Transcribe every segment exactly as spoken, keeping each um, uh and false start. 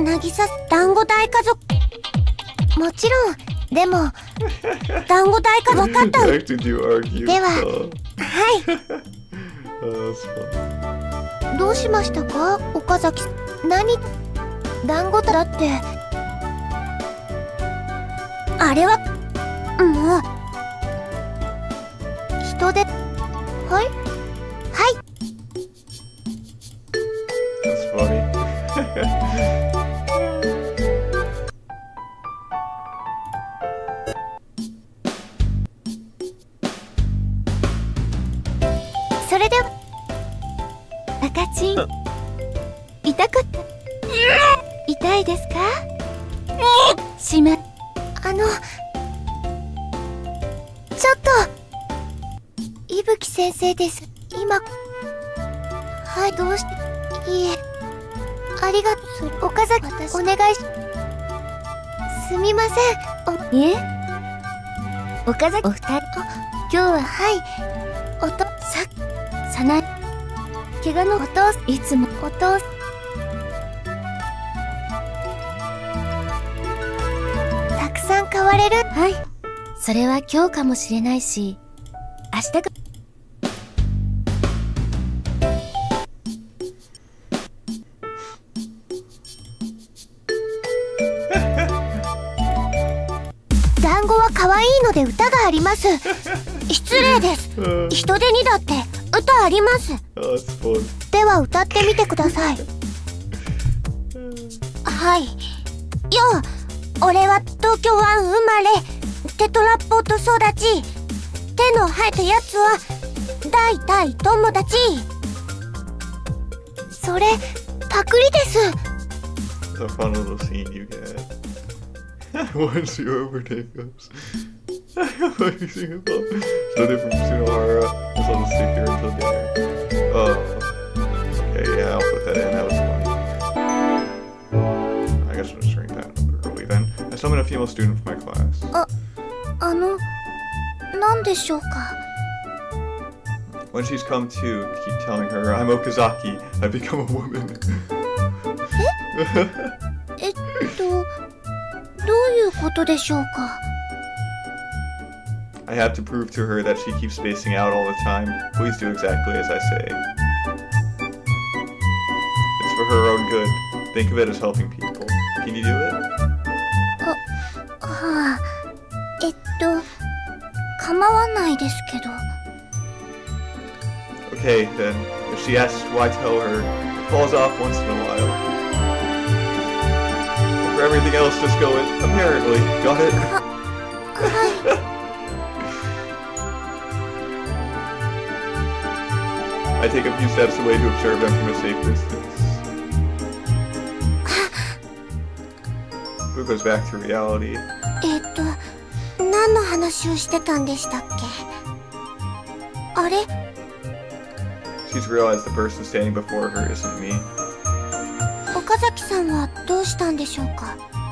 渚団子大家族。もちろん。でも団子大家族分かった。では、はい。どうしましたか岡崎。何団子だって。あれはもう人で。はいはい。それでは赤チン痛かった。痛いですか？しまあのちょっと伊吹先生です。今はいどうして。いいえありがとう。岡崎私お願いしすみません。おいえ岡崎お二人今日ははいおとささない怪我のお父さんいつもお父さんたくさん買われる。はいそれは今日かもしれないし明日か。団子は可愛いので歌があります。失礼です。人手にだって歌あります。では歌ってみてください。はい。よう俺は東京湾生まれテトラポート育ち手の生えたやつは大体友達。それパクリです。 The fun little scene you get once you overtake us. Like you sing about so different from Sunohara. Let's all stick here until dinner. Oh, okay, yeah, I'll put that in. That was funny. I guess I'll just shrink that up early then. I summoned a female student from my class. あ、あの、なんでしょうか。 When she's come to, keep telling her, I'm Okazaki, I've become a woman. ええっと、どういうことでしょうか。 I have to prove to her that she keeps spacing out all the time. Please do exactly as I say. It's for her own good. Think of it as helping people. Can you do it? は、はあ、えっと、構わないですけど。 Okay, then. If she asks why tell her, it falls off once in a while. For everything else, just go with, apparently. Got it? I take a few steps away to observe them from a safe distance. Who goes back to reality? えっと、何の話をしてたんでしたっけ？あれ？ She's realized the person standing before her isn't me. 岡崎さんはどうしたんでしょうか。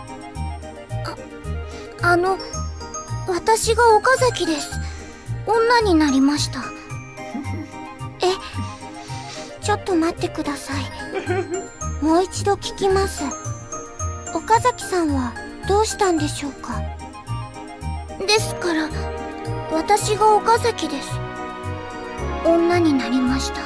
あ、あの、私が岡崎です。女になりました。え、ちょっと待ってください。もう一度聞きます。岡崎さんはどうしたんでしょうか。ですから、私が岡崎です。女になりました。あ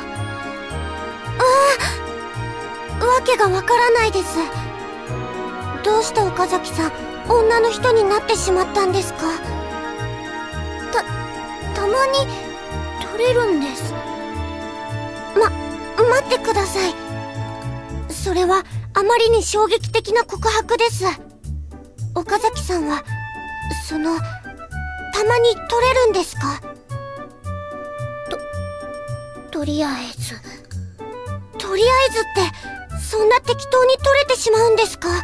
あ、わけがわからないです。どうして岡崎さん、女の人になってしまったんですか。た、たまに取れるんです。ま、待ってください。それはあまりに衝撃的な告白です。岡崎さんは、その、たまに取れるんですか。と、とりあえず。とりあえずって、そんな適当に取れてしまうんですか。あ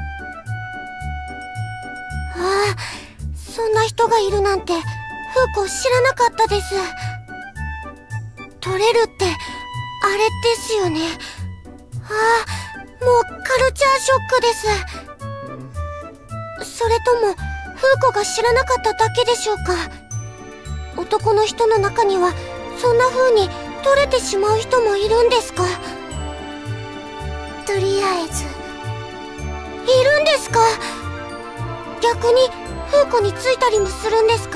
あ、そんな人がいるなんて、フーコ知らなかったです。取れるって、あれですよね。ああ、もうカルチャーショックです。それとも、フーコが知らなかっただけでしょうか。男の人の中には、そんな風に取れてしまう人もいるんですか。とりあえず、 逆にフーコについたりもするんですか？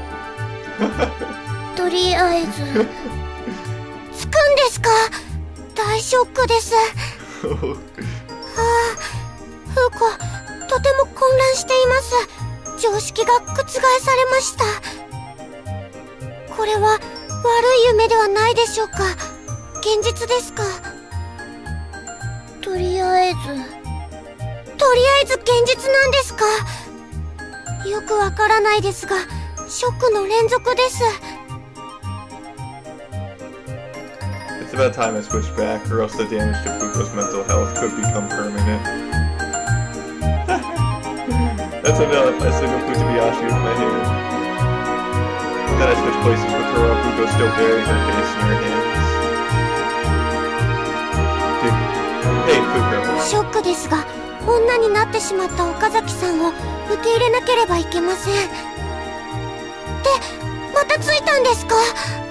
とりあえずつくんですか？大ショックです。はあ、フーコとても混乱しています。常識が覆されました。これは悪い夢ではないでしょうか？現実ですか？とりあえずとりあえず現実なんですか？よくわからないですが、ショックの連続です。 It's about time I switched back, or else the damage to Fuko's mental health could become permanent. That's enough. I signal Futabayashi with my hand. Then I switch places with her while Fuko still burying her face in her hands. Hey, Fuko. ショックですが、女になってしまった岡崎さんを受け入れなければいけません。で、またついたんですか？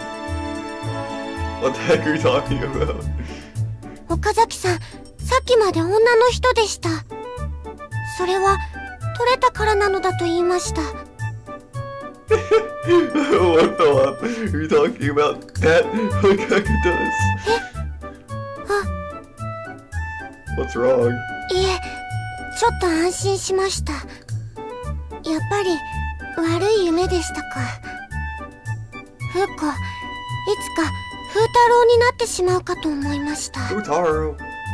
What the heck are you talking about? 岡崎さん、さっきまで女の人でした。それは取れたからなのだと言いました。 What the fuck? Are you talking about that? Like I does? え？あ、 What's wrong? いえ、ちょっと安心しました。やっぱり悪い夢でしたか。フーコ、いつか風太郎になってしまうかと思いました。 Futaro.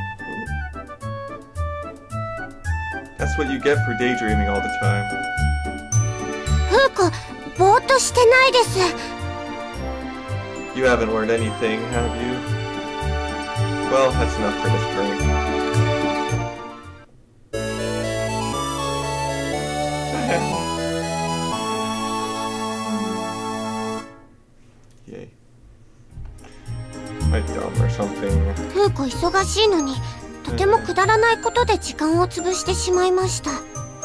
That's what you get for daydreaming all the time. フーコ、ぼーっとしてないです。 You haven't learned anything, have you? Well, that's enough for this break. Yay. Am I dumb or something? フーコ忙しいのに、とてもくだらないことで時間を潰してしまいました。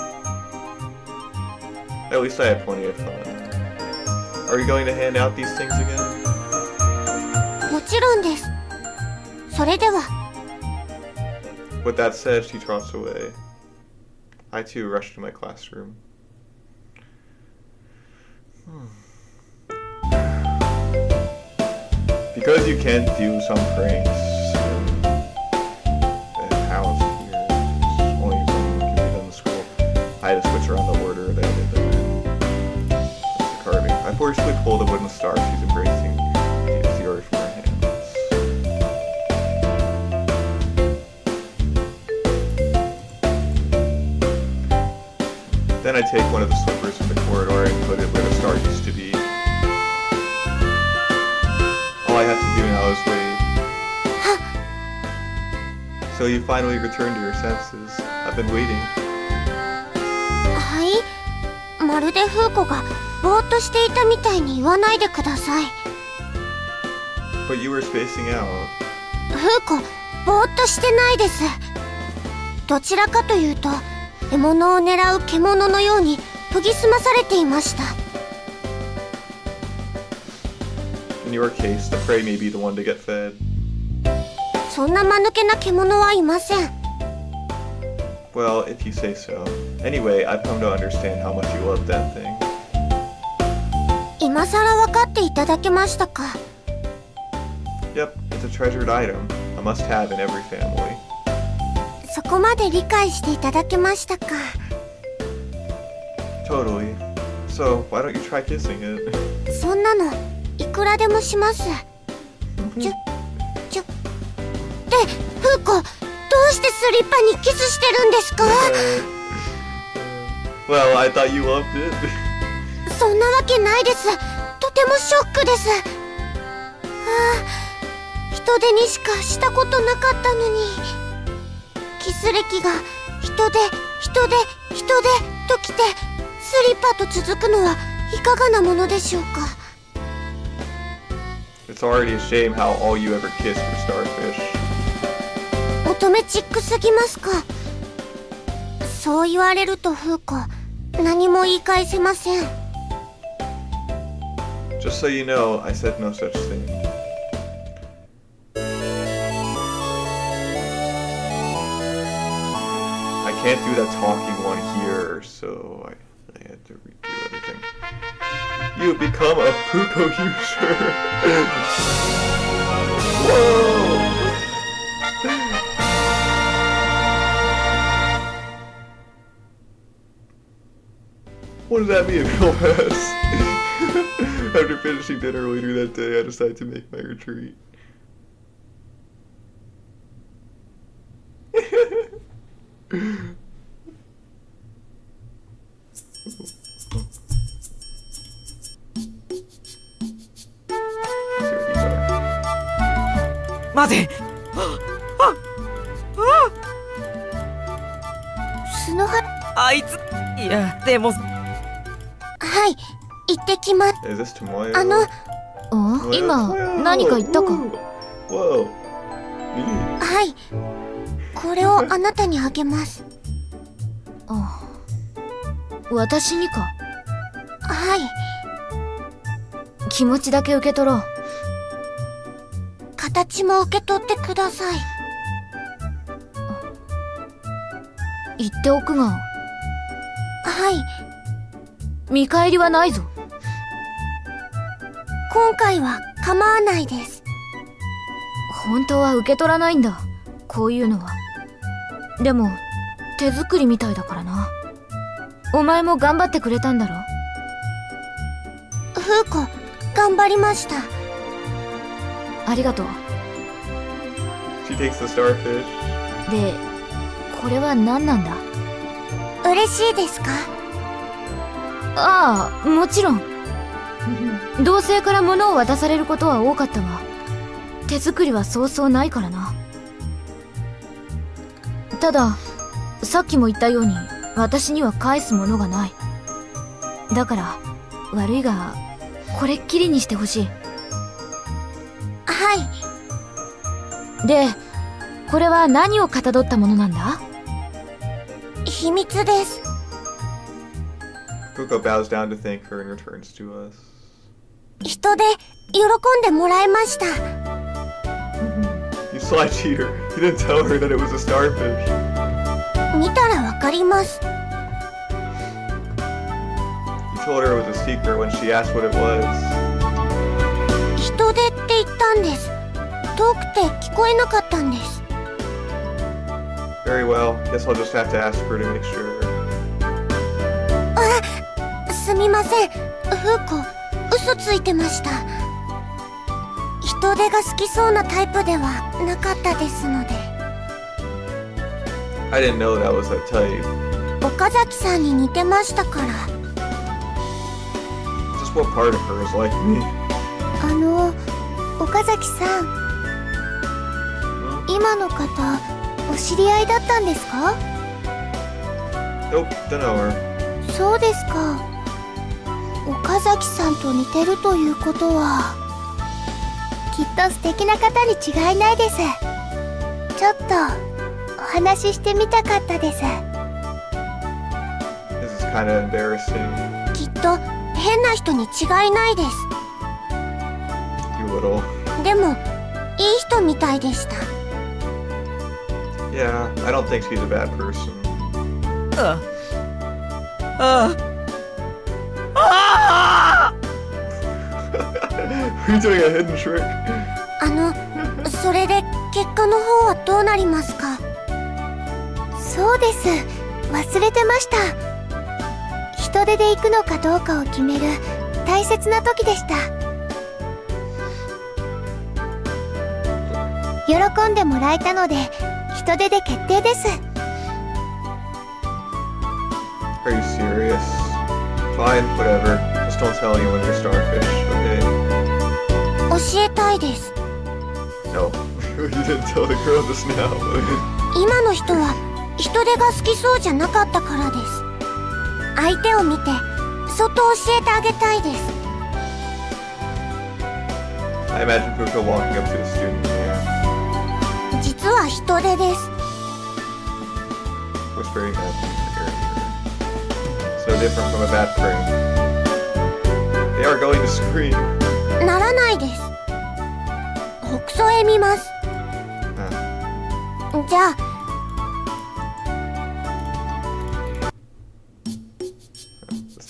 At least I had plenty of fun. Are you going to hand out these things again? もちろんです。それでは。 With that said, she trots away. I too rushed to my classroom. Hmm. Because you can't do some pranks in the house here, there's only something that can be done in school. I had to switch around the order that I did them in. That's the carving. I forcefully pulled a wooden star she's embracing. She takes the order from her hands. Then I take one of the slippers from the corridor and put it where the star used to be. All I have to do now is wait. So you finally returned to your senses. I've been waiting. はい、まるでフーコがぼーっとしていたみたいに言わないでください。 But you were spacing out. フーコ、ぼーっとしてないです。どちらかというと、獲物を狙う獣のように研ぎ澄まされていました。 In your case, the prey may be the one to get fed. そんな間抜けな獣はいません。 Well, if you say so. Anyway, I've come to understand how much you love that thing. 今さら分かっていただけましたか？ Yep, it's a treasured item. A must-have in every family. そこまで理解していただけましたか？ Totally. So, why don't you try kissing it? そんなのいくらでもします。ちょ、ちょ。で、フーコ、どうしてスリッパにキスしてるんですか？ Well, I thought you loved it. そんなわけないです。とてもショックです。ああ、人手にしかしたことなかったのに。キス歴が人手、人手、人手ときて、スリッパと続くのはいかがなものでしょうか。 It's already a shame how all you ever kissed were starfish. 乙女チックすぎますか。そう言われるとフーコ、何も言い返せません。 Just so you know, I said no such thing. I can't do that talking one here, so I, I had to redo everything. You become a Fuko user! Whoa! What does that mean, Class? After finishing dinner later that day, I decided to make my retreat. Mate! スノハ、 あいつ、いや、でも。 はい、行ってきます。 Is this Tomoyo? あの、 あ、今何か言ったか。 Whoa. はい、これをあなたにあげます。 あ、私にか。 はい。 気持ちだけ受け取ろう。 形も受け取ってください。 言っておくが。 はい。 見返りはないぞ。 今回は構わないです。 本当は受け取らないんだ、こういうのは。でも手作りみたいだからな。お前も頑張ってくれたんだろ。 フーコ、頑張りました。 ありがとう。 She takes the starfish. で、これは何なんだ。 嬉しいですか？ ああ、もちろん。同性から物を渡されることは多かったが、手作りはそうそうないからな。ただ、さっきも言ったように私には返すものがない。だから悪いがこれっきりにしてほしい。 はい。 で、これは何をかたどったものなんだ？ 秘密です。 Kouko bows down to thank her and returns to us. 人で喜んでもらえました。 You sly cheater. You didn't tell her that it was a starfish. 見たらわかります。 You told her it was a secret when she asked what it was. 人手って言ったんです。遠くて聞こえなかったんです。 Very well. Guess I'll just have to ask her to make sure. あ、すみません。フーコ、嘘ついてました。人手が好きそうなタイプではなかったですので。 I didn't know that was that type. 岡崎さんに似てましたから。 Just what part of her is like me? あの、岡崎さん、今の方お知り合いだったんですか？ Nope, don't know her. そうですか。岡崎さんと似てるということは、きっと素敵な方に違いないです。ちょっとお話ししてみたかったです。 This is kind of embarrassing. きっと変な人に違いないです。 You little. でもいい人みたいでした。 Yeah, I don't think she's a bad person. ああああ Are you doing a hidden trick? あの、それで結果の方はどうなりますか？そうです。忘れてました。人手で行くのかどうかを決める大切な時でした。喜んでもらえたので人手で決定です。 Are you serious? Fine, whatever. Just don't tell anyone you're starfish, okay? 教えたいです。 No. You didn't tell the girl just now. 今の人は人手が好きそうじゃなかったからです。相手を見てそっと教えてあげたいです。 I imagine Fuko walking up to the student here, 実は人手です。 whispering at the character. So different from a bad prank. They are going to scream. ならないです。北総へ見ます。 Ah. じゃあ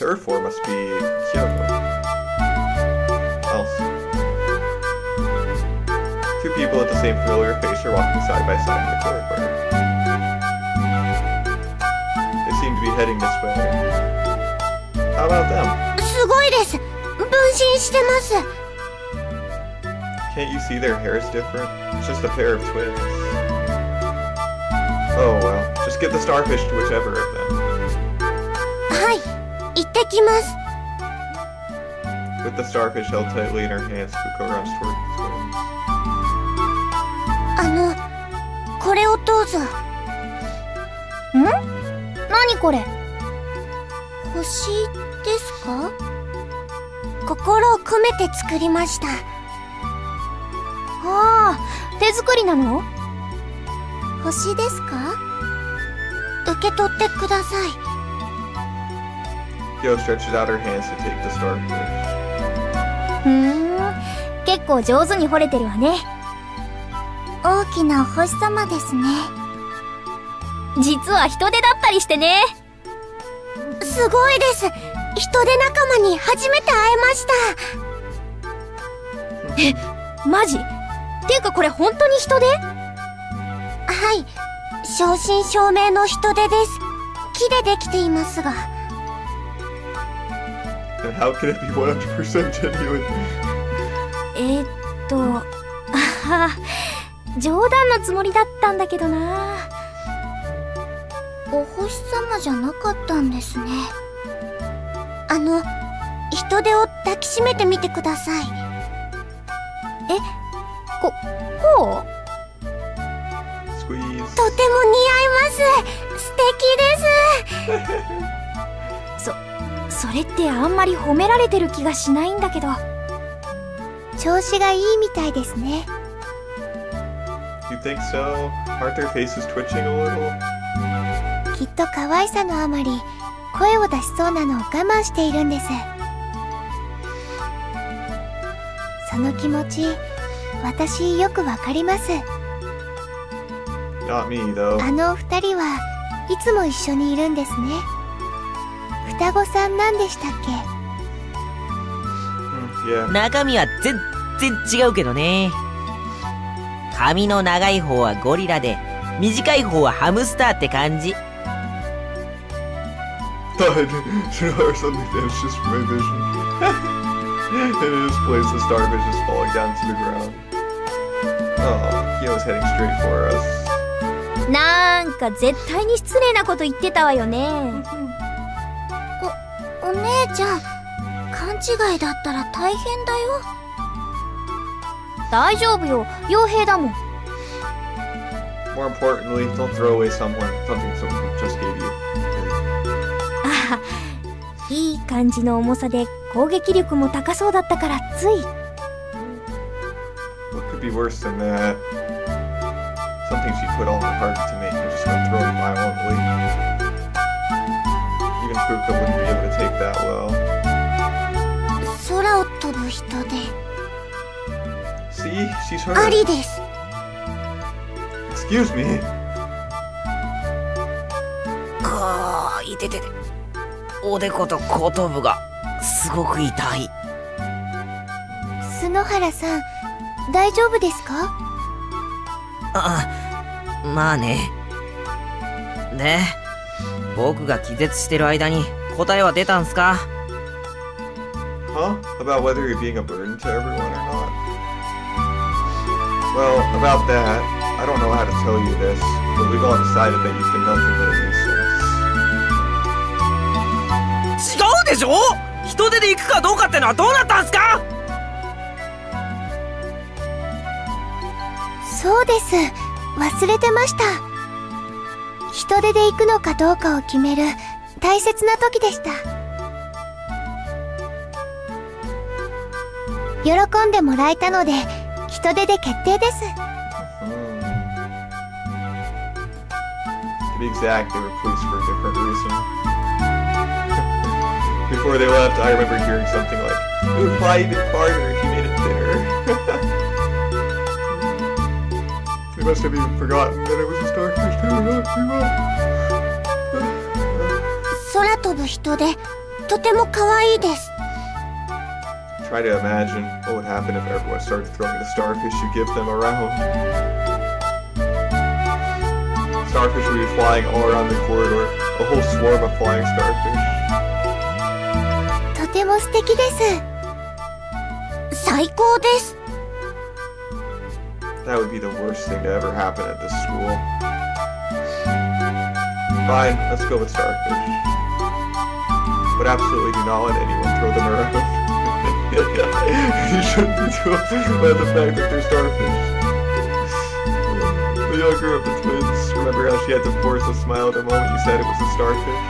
third floor must be Kyoto. Else. Two people with the same familiar face are walking side by side in the corridor. They seem to be heading this way. How about them? すごいです。分身してます。 Can't you see their hair is different? It's just a pair of twins. Oh well, just get the starfish to whichever of them. はい、行ってきます。 With the starfish held tightly in her hands, Fuko runs toward the twins. あの、これをどうぞ。ん？何これ？星ですか？心を込めて作りました。ああ、手作りなの？星ですか？受け取ってください。 Yo stretches out her hands to take the starfish. ふーん、結構上手に掘れてるわね。大きなお星様ですね。実は人手だったりしてね。すごいです。人手仲間に初めて会えました。え、マジ？っていうかこれ本当に人手？はい、正真正銘の人手です。木でできていますが。 And how can it be one hundred percent genuine? えーっと、あは、冗談のつもりだったんだけどな。お星様じゃなかったんですね。あの、人手を抱きしめてみてください。え、こ、こう？ Squeeze. とても似合います。素敵です。そ、それってあんまり褒められてる気がしないんだけど。調子がいいみたいですね。 You think so? Aren't their faces twitching a little? きっと可愛さのあまり声を出しそうなのを我慢しているんです。その気持ち、私よくわかります。 Not me, though. あの二人はいつも一緒にいるんですね。双子さんなんでしたっけ？ Yeah. 中身は全然違うけどね。髪の長い方はゴリラで、短い方はハムスターって感じ。 But should I suddenly vanish just from my vision? And it displays the starfish is falling down to the ground. Oh, Kyo's heading straight for us. なんか絶対に失礼なこと言ってたわよね。お、お姉ちゃん、勘違いだったら大変だよ。大丈夫よ、傭兵だもん。More importantly, don't throw away someone, something someone just gave you. あ、いい感じの重さで攻撃力も高そうだったからつい。What could be worse than that? Something she put all her heart to make and just gonna throw it violently. Even Fuko wouldn't be able to take that well. 空を飛ぶ人で。See, she's hurt. ありです。Excuse me. かー、いててて。おでこと後頭部がすごく痛い。 篠原さん、大丈夫ですか？ あ、まあね。で、僕が気絶してる間に答えは出たんすか？ Huh? About whether you're being a burden to everyone or not? Well, about that, I don't know how to tell you this, but we've all decided that you've been nothing but a nuisance. 違うでしょ？人手で行くかどうかってのはどうなったんすか？ そうです。忘れてました。人手で行くのかどうかを決める大切な時でした。喜んでもらえたので人手で決定です。 To be exact, they were pleased for a different reason. Before they left, I remember hearing something like, "It would fly even farther if you made it thinner." They must have even forgotten that it was a starfish they were talking about. 空飛ぶ人でとても可愛いです。 Try to imagine what would happen if everyone started throwing the starfish you give them around. Starfish would be flying all around the corridor. A whole swarm of flying starfish. とても素敵です。最高です。 That would be the worst thing to ever happen at this school. Fine, let's go with starfish. But absolutely do not let anyone throw them around. You shouldn't be too upset about the fact that they're starfish. The younger of the twins, remember how she had to force a smile the moment you said it was a starfish?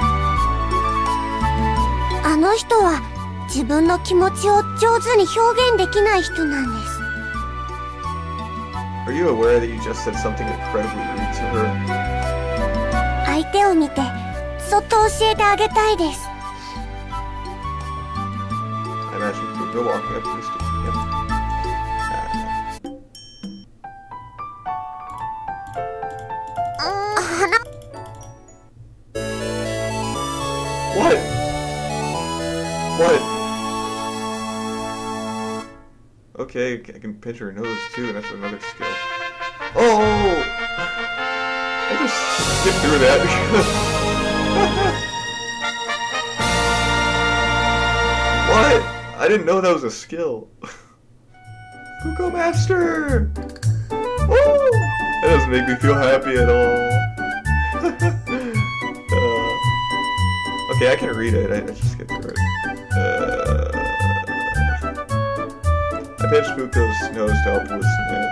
あの人は自分の気持ちを上手に表現できない人なんです。 Are you aware that you just said something incredibly rude to her? 相手を見てそっと教えてあげたいです。 I imagine Fuko walking up to the station. Yep. What? What? Okay, I can pinch her nose too, and that's another skill. Oh! I just skipped through that. What? I didn't know that was a skill. Fuko Master! Woo! That doesn't make me feel happy at all. uh, okay, I can read it. I, I just skipped through it. Uh, I pinched Fuko's nose to help loosen it.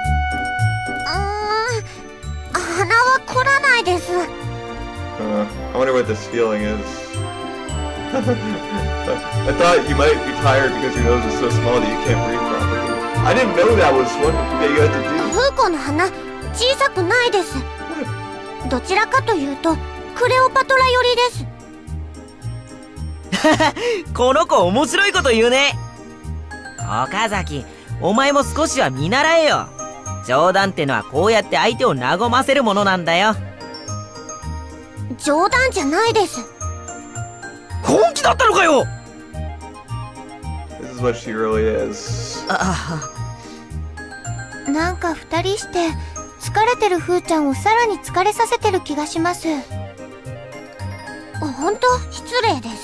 鼻は凝らないです。 Uh, I wonder what this feeling is. I thought you might be tired because your nose is so small that you can't breathe properly. I didn't know that was one that you had to do. フーコの鼻小さくないです。どちらかというとクレオパトラ寄りです。 この子面白いこと言うね。岡崎、お前も少しは見習えよ。冗談ってのはこうやって相手を和ませるものなんだよ。 冗談じゃないです。 本気だったのかよ。 This is what she really is. なんか二人して疲れてるふーちゃんをさらに疲れさせてる気がします。本当失礼です。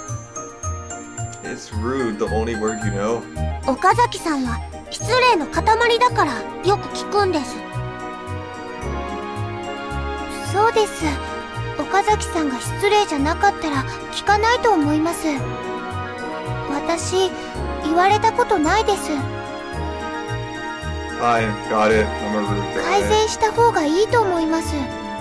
It's rude, the only word you know. 岡崎さんは失礼の塊だからよく聞くんです。そうです。岡崎さんが失礼じゃなかったら聞かないと思います。私言われたことないです。 Fine, got it. I'm a rude guy. 改善した方がいいと思います。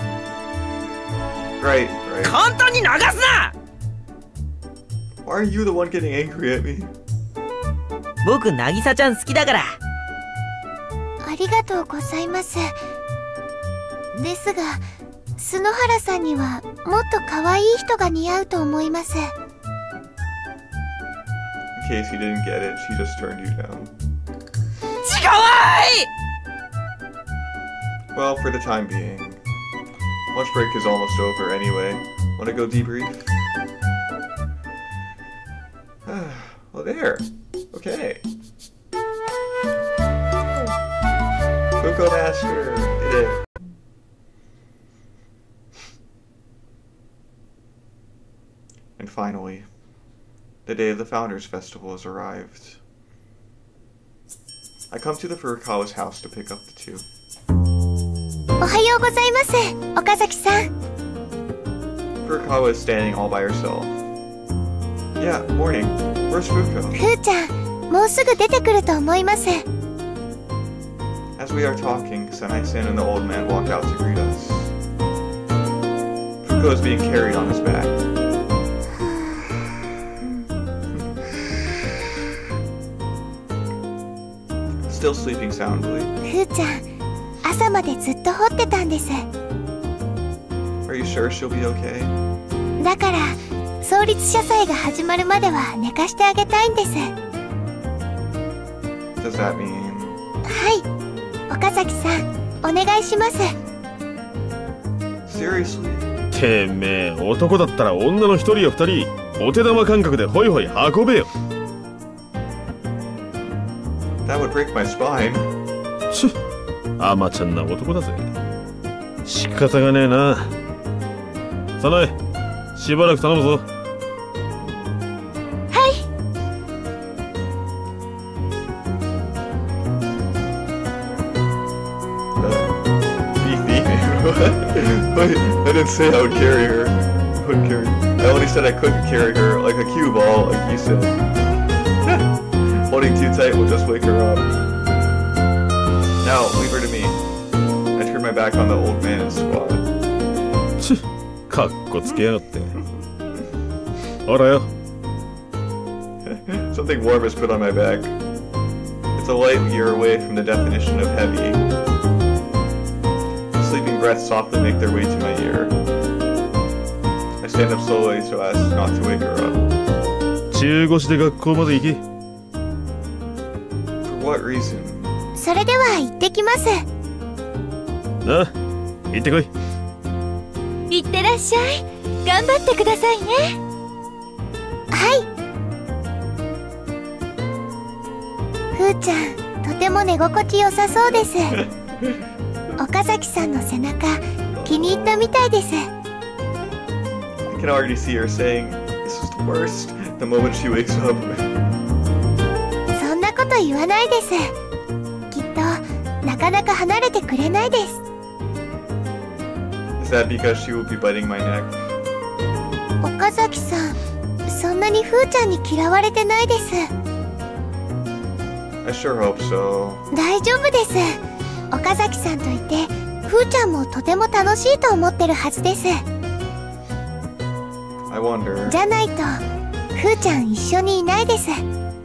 Right, right. 簡単に流すな。 Why are you the one getting angry at me? 僕渚ちゃん好きだから。 ありがとうございます。ですが篠原さんにはもっと可愛い人が似合うと思います。 In case you didn't get it, she just turned you down. 違わい。 Well, for the time being. Lunch break is almost over anyway. Wanna go debrief? Well, there. Okay. Fuko Master, get it. And finally, the day of the Founders Festival has arrived. I come to the Furukawa's house to pick up the two. おはようございます、岡崎さん。 Furukawa is standing all by herself. Yeah, morning. Where's Fuko? ふーちゃん、もうすぐ出てくると思います。 As we are talking, Senai-san and the old man walk out to greet us. Fuko is being carried on his back. Still sleeping soundly. ふーちゃん、朝までずっと掘ってたんです。 Are you sure she'll be okay? だから創立社祭が始まるまでは寝かしてあげたいんです。 Does that mean? はい、岡崎さん、お願いします。 Seriously? てめえ、男だったら女の一人や二人お手玉感覚でホイホイ運べよ。 That would break my spine. ちゅ、甘ちゃんな男だぜ。仕方がねえな。早苗、しばらく頼むぞ。 Wait, I didn't say I would carry her. I wouldn't carry her. I only said I couldn't carry her like a cue ball, like you said. Holding too tight will just wake her up. Now, leave her to me. I turned my back on the old man and squat. ちゅ、かっこつけやがって。ほらよ。 Something warm is put on my back. It's a light year away from the definition of heavy. Sleeping breaths softly make their way to my ear. I stand up slowly so as not to wake her up. 中腰で学校まで行き。 For what reason? それでは行ってきます。 なあ、行ってこい。 いってらっしゃい。頑張ってくださいね。 はい。ふーちゃん、とても寝心地よさそうです。岡崎さんの背中、気に入ったみたいです。 I can already see her saying, "This is the worst," the moment she wakes up. そんなこと言わないです。きっとなかなか離れてくれないです。 Is that because she will be biting my neck? 岡崎さん、そんなにふーちゃんに嫌われてないです。 I sure hope so. 大丈夫です。岡崎さんといて、ふーちゃんもとても楽しいと思ってるはずです。 I wonder. じゃないと、ふーちゃん一緒にいないです。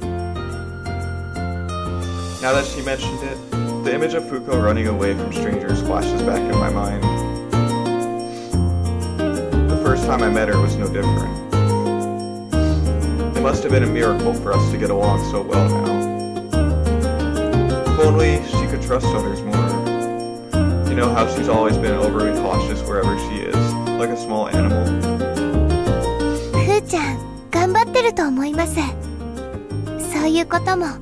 Now that she mentioned it, the image of Fuko running away from strangers flashes back in my mind. The first time I met her was no different. It must have been a miracle for us to get along so well now. If only she could trust others more. You know how she's always been overly cautious wherever she is, like a small animal. ふーちゃん、頑張ってると思います。そういうことも。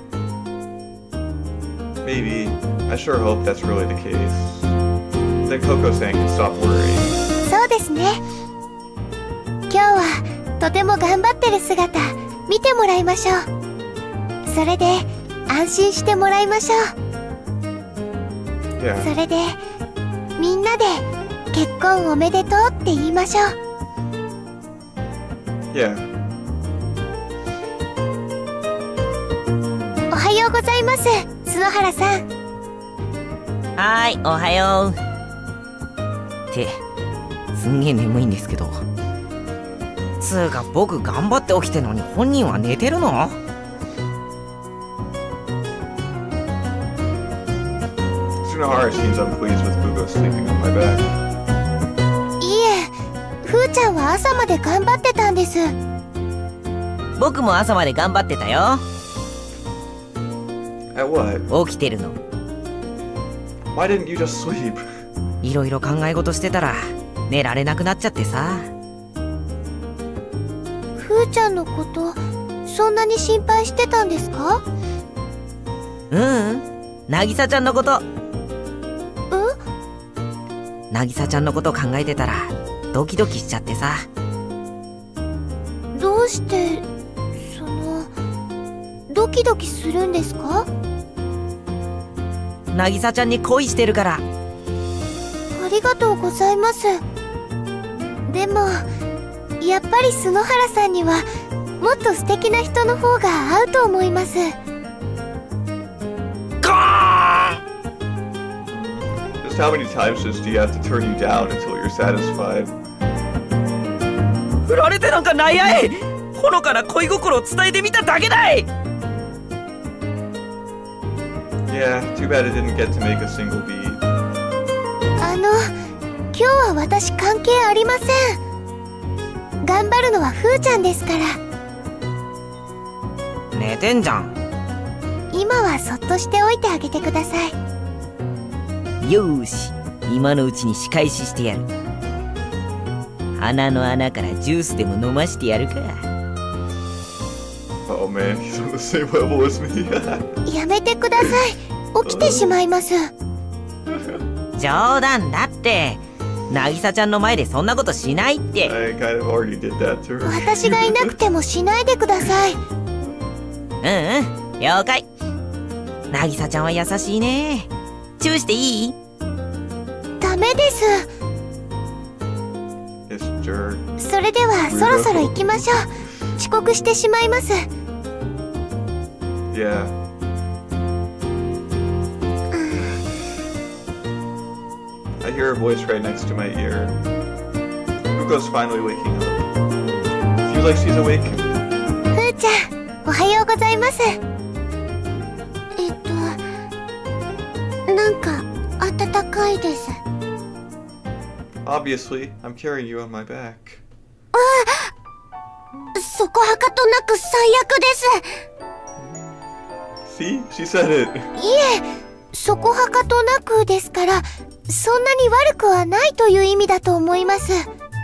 Maybe. I sure hope that's really the case. Then Kouko-san can stop worrying. そうですね。今日はとても頑張ってる姿見てもらいましょう。それで安心してもらいましょう。 Yeah. それでみんなで結婚おめでとうって言いましょう。 Yeah. おはようございます、篠原さん。 はーい、おはよう。ってすんげえ眠いんですけど。つーか僕頑張って起きてんのに本人は寝てるの Tsunohara seems unpleased with Fuko sleeping on my back. いえ、ふーちゃんは朝まで頑張ってたんです。 僕も朝まで頑張ってたよ。 At what? 起きてるの。 Why didn't you just sleep? いろいろ考え事してたら寝られなくなっちゃってさ。 ふーちゃんのことそんなに心配してたんですか？ ううん、渚ちゃんのこと。 うん？ 渚ちゃんのこと考えてたらドキドキしちゃってさ。 どうしてそのドキドキするんですか？ 渚ちゃんに恋してるから。 ありがとうございます。でもやっぱり篠原さんにはもっと素敵な人の方が合うと思います。 Just how many times do you have to turn you down until you're satisfied? 振られてなんかないやい。ほのかな恋心を伝えてみただけだい。 Yeah, too bad it didn't get to make a single beat. あの、今日は私関係ありません。頑張るのはふーちゃんですから。 寝てんじゃん。 今はそっとしておいてあげてください。 よーし、今のうちに仕返ししてやる。 鼻の穴からジュースでも飲ましてやるか。 Oh man, he's on the same level as me. やめてください。起きてしまいます。 冗談だって。渚ちゃんの前でそんなことしないって。 I kind of already did that to her. 私がいなくてもしないでください。 うんうん、了解。渚ちゃんは優しいね。チューしていい？ ダメです。それではそろそろ行きましょう。遅刻してしまいます。 Yeah. I hear a voice right next to my ear. Fuko's finally waking up. Feels like she's awake. ふーちゃん、おはようございます。えっと、なんか暖かいです。 Obviously, I'm carrying you on my back. ああ、そこはかとなく最悪です。 See? She said it. いえ、そこはかとなくですから、そんなに悪くはないという意味だと思います。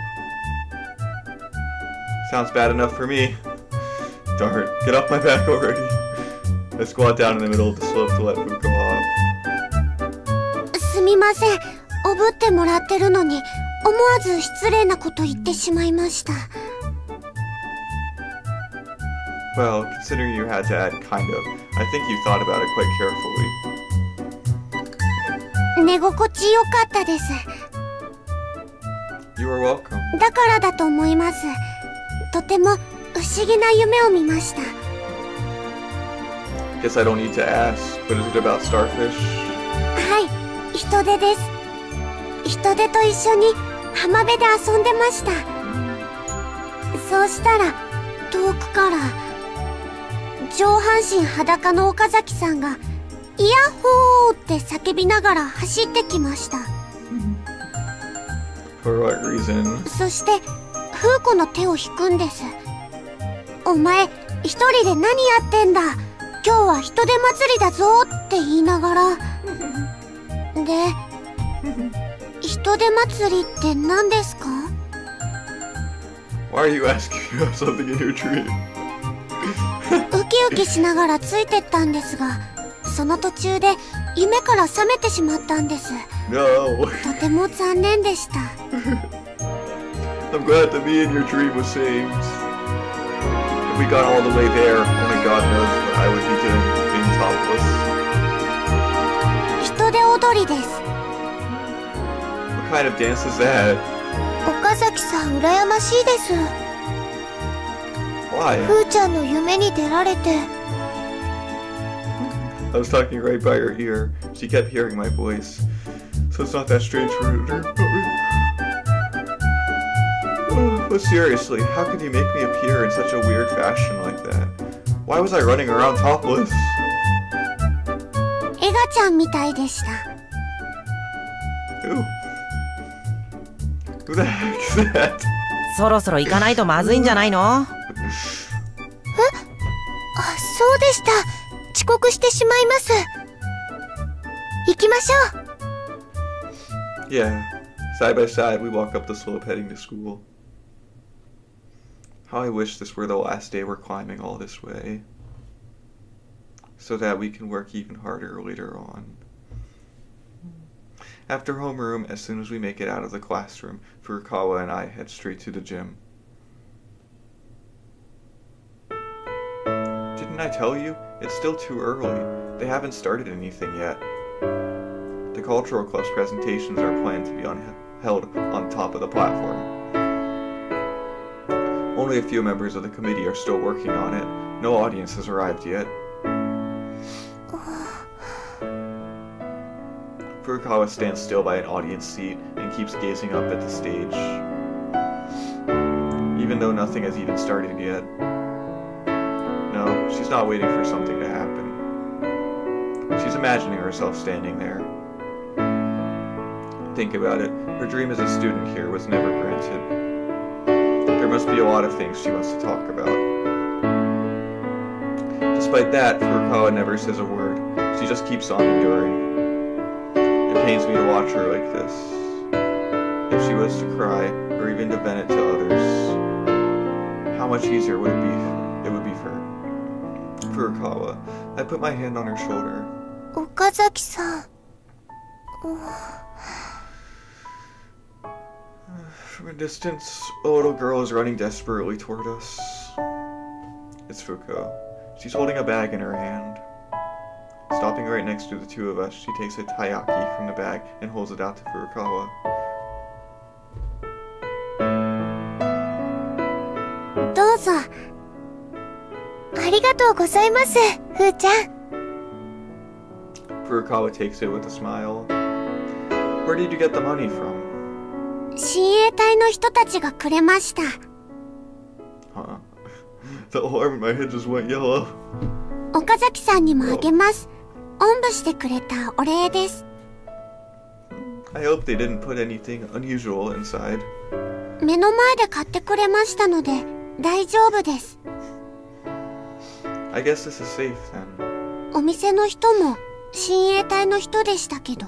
Sounds bad enough for me. Darn, get off my back already. I squat down in the middle of the slope to let Fuko off. すみません。おぶってもらってるのに思わず失礼なこと言ってしまいました。 Well, considering you had to add kind of, I think you thought about it quite carefully. 寝心地よかったです。 You are welcome. だからだと思います。とても不思議な夢を見ました。 Guess I don't need to ask, but is it about starfish? はい、人手です。人手と一緒に浜辺で遊んでました。そうしたら遠くから上半身裸の岡崎さんがイヤッホーって叫びながら走ってきました。 For what reason? そしてフーコの手を引くんです。お前一人で何やってんだ、今日は人手祭りだぞって言いながらで、人手祭りって何ですか？ Why are you asking me about something in your dream? ウキウキしながらついてったんですが、その途中で夢から覚めてしまったんです。 No. とても残念でした。 I'm glad that me and your dream was saved. If we got all the way there, only God knows what I would be doing being topless. 人手踊りです。 What kind of dance is that? 岡崎さん羨ましいです。 Why? ふーちゃんの夢に出られて。 I was talking right by her ear. She kept hearing my voice. So it's not that strange for her to dream about me. But seriously, how could you make me appear in such a weird fashion like that? Why was I running around topless? エガちゃんみたいでした。 Who? Who the heck is that? そろそろ行かないとまずいんじゃないの？ あ、そうでした。遅刻してしまいます。行きましょう。 Yeah. Side by side, we walk up the slope heading to school. How I wish this were the last day we're climbing all this way, so that we can work even harder later on. After homeroom, as soon as we make it out of the classroom, Furukawa and I head straight to the gym. Didn't I tell you? It's still too early. They haven't started anything yet. The cultural club's presentations are planned to be on, held on top of the platform. Only a few members of the committee are still working on it. No audience has arrived yet. Furukawa stands still by an audience seat and keeps gazing up at the stage, even though nothing has even started yet. No, she's not waiting for something to happen. She's imagining herself standing there. Think about it, her dream as a student here was never granted. There must be a lot of things she wants to talk about. Despite that, Furukawa never says a word. She just keeps on enduring. It pains me to watch her like this. if she was to cry, or even to vent it to others. How much easier would it be? It would be for Furukawa. I put my hand on her shoulder. Okazaki-san. From a distance, a little girl is running desperately toward us. It's Fuko. She's holding a bag in her hand. Stopping right next to the two of us, she takes a taiyaki from the bag and holds it out to Furukawa. どうぞ。ありがとうございます、ふーちゃん。 Furukawa takes it with a smile. Where did you get the money from? 親衛隊の人たちがくれました。 Huh. The alarm in my head just went yellow. 岡崎さんにもあげます。おんぶしてくれたお礼です。 I hope they didn't put anything unusual inside. 目の前で買ってくれましたので大丈夫です。 I guess this is safe then. お店の人も親衛隊の人でしたけど。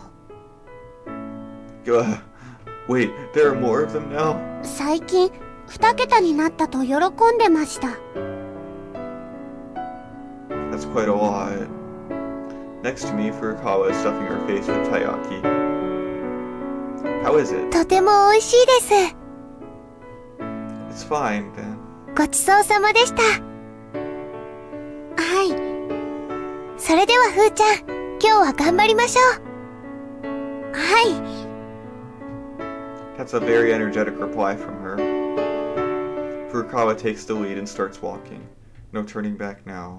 Uh, wait, there are more of them now? 最近二桁になったと喜んでました。 That's quite a lot. Next to me, Furukawa is stuffing her face with taiyaki. How is it? とても美味しいです。 It's fine then. ごちそうさまでした。はい。それではふーちゃん、今日は頑張りましょう。はい。 That's a very energetic reply from her. Furukawa takes the lead and starts walking. No turning back now.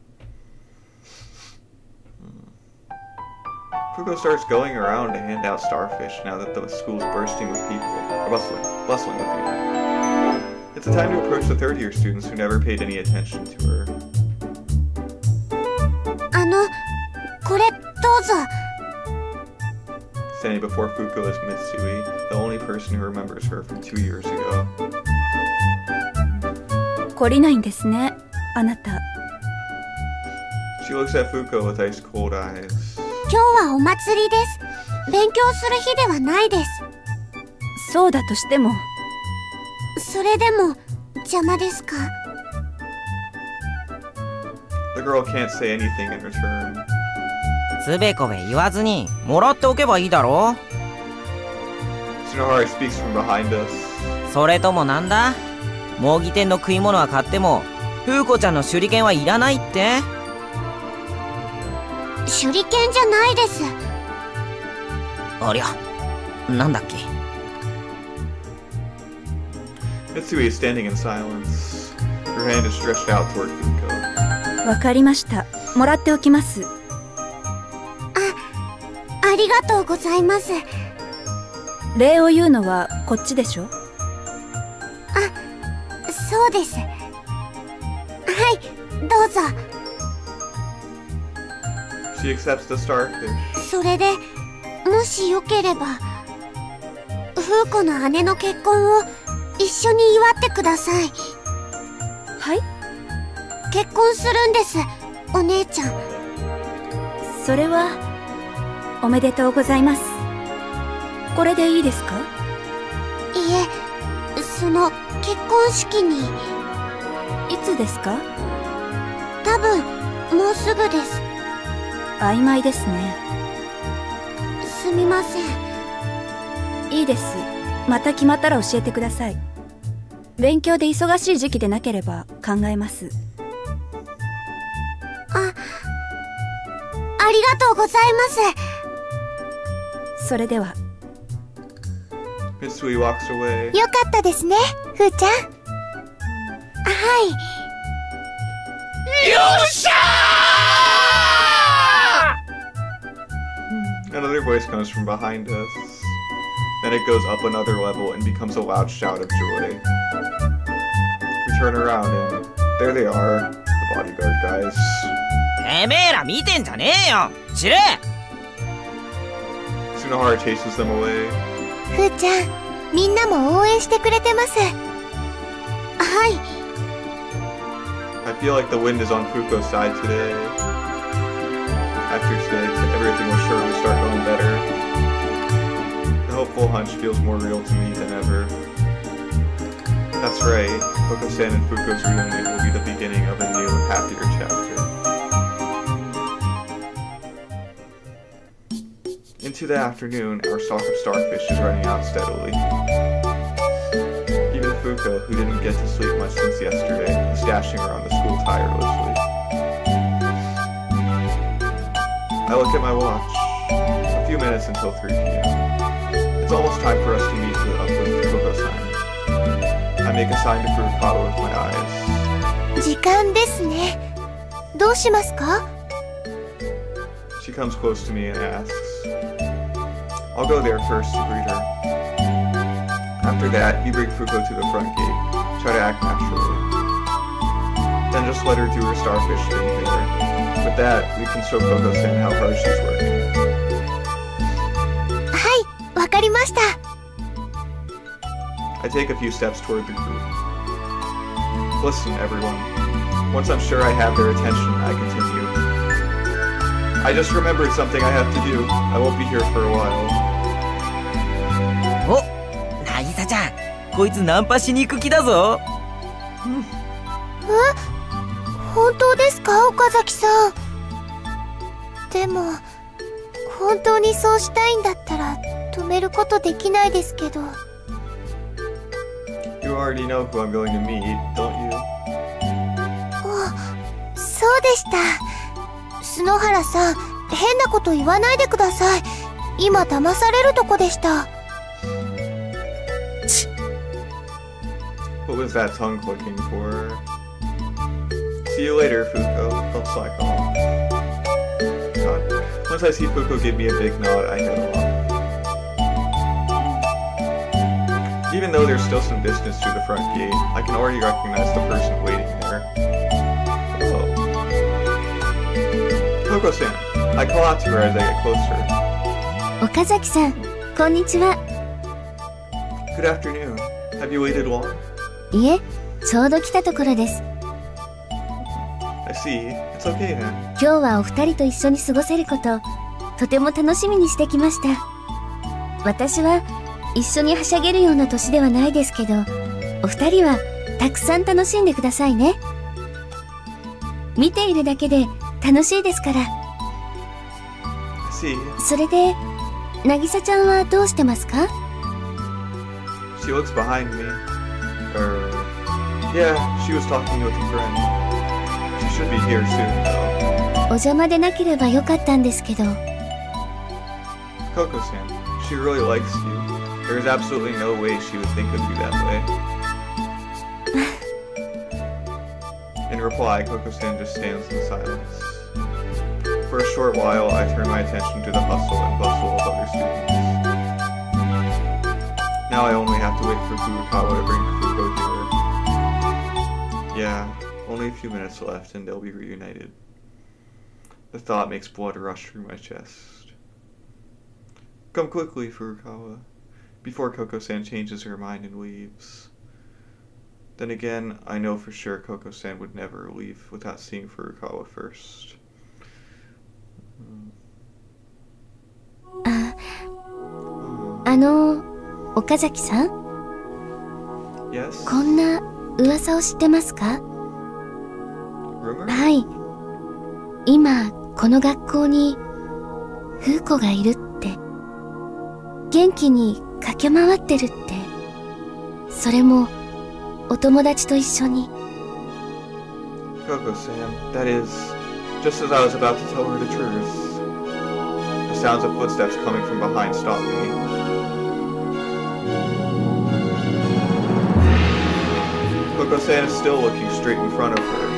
Fuko starts going around to hand out starfish now that the school's bursting with people, or bustling, bustling with people. It's a time to approach the third year students who never paid any attention to her. あの、これどうぞ。 Standing before Fuko is Mitsui, the only person who remembers her from two years ago. 懲りないんですね、あなた。 She looks at Fuko with ice cold eyes. 今日はお祭りです。勉強する日ではないです。 そうだとしても。 それでも邪魔ですか？ The girl can't say anything in return. つべこべ言わずにもらっておけばいいだろ。 Tsunohara speaks from behind us. それともなんだ？模擬店の食い物は買っても風子ちゃんの手裏剣はいらないって？ 手裏剣じゃないです。 ありゃ、なんだっけ。 Mitsui is standing in silence. Her hand is stretched out toward Fuko. わかりました。もらっておきます。 あ、ありがとうございます。 礼を言うのはこっちでしょ？ あ、そうです。はい、どうぞ。 She accepts the starfish. それで、もしよければ、風子の姉の結婚を一緒に祝ってください。 はい？ 結婚するんです、お姉ちゃん。 それはおめでとうございます。これでいいですか？ いえ、その結婚式に。 いつですか？ 多分もうすぐです。 曖昧ですね。 すみません。 いいです。また決まったら教えてください。勉強で忙しい時期でなければ考えます。 あ、ありがとうございます。 それでは。 Mitsui walks away. よかったですね、ふーちゃん。はい。 よっしゃー! Another voice comes from behind us. Then it goes up another level and becomes a loud shout of joy. We turn around and there they are, the bodyguard guys. てめえら見てんじゃねえよ。散れ! Tsunohara chases them away. ふーちゃん、みんなも応援してくれてます。はい。 I feel like the wind is on Fuko's side today. After today, everything will surely start going better. The hopeful hunch feels more real to me than ever. That's right, Kouko-san and Fuko's reunion will be the beginning of a new, happier chapter. Into the afternoon, our stock of starfish is running out steadily. Even Fuko, who didn't get to sleep much since yesterday, is dashing around the school tirelessly. I look at my watch. A few minutes until three p m It's almost time for us to meet with, up with Kouko-san. I make a sign to Furukawa with my eyes. 時間ですね。どうしますか? She comes close to me and asks. I'll go there first to greet her. After that, you bring Fuko to the front gate. Try to act naturally. Then just let her do her starfish thing there. With that, we can show Kouko-san how hard she's working. はい、わかりました。 I take a few steps toward the group. Listen, everyone. Once I'm sure I have their attention, I continue. I just remembered something I have to do. I won't be here for a while. お、渚ちゃん、こいつナンパしに行く気だぞ。 え、本当ですか、岡崎さん。でも本当にそうしたいんだったら止めることできないですけど。 You already know who I'm going to meet, don't you? あ、そうでした。篠原さん、変なこと言わないでください。今騙されるとこでした。 What was that tongue clicking for? See you later, Fuko. Don't slack off. God. Once I see Fuko give me a big nod, I head off. Even though there's still some distance to the front gate, I can already recognize the person waiting there. Hello. Kouko-san. I call out to her as I get closer. 岡崎さん、こんにちは。 Good afternoon. Have you waited long? いえ、ちょうど来たところです。 I see. It's okay then. 今日はお二人と一緒に過ごせること、とても楽しみにしてきました。私は一緒にはしゃげるような年ではないですけど、お二人はたくさん楽しんでくださいね。見ているだけで楽しいですから。 I see. それで、渚ちゃんはどうしてますか? She looks behind me. Er, yeah, she was talking with a friend. She should be here soon, though. お邪魔でなければよかったんですけど。 Kouko-san, she really likes you. There is absolutely no way she would think of you that way. In reply, Kouko-san just stands in silence. For a short while, I turn my attention to the hustle and bustle of other students. Now I only have to wait for Furukawa to bring Fuko here. Yeah, only a few minutes left and they'll be reunited. The thought makes blood rush through my chest. Come quickly, Furukawa, before Kouko-san changes her mind and leaves. Then again, I know for sure Kouko-san would never leave without seeing Furukawa first. あ、あの、岡崎さん? Yes? こんな噂を知ってますか? Rumor? はい。今、この学校に、フーコがいるって。元気に駆け回ってるって。それも、お友達と一緒に。 Kouko-san, that is, just as I was about to tell her the truth. The sounds of footsteps coming from behind stop me. Kouko-san is still looking straight in front of her.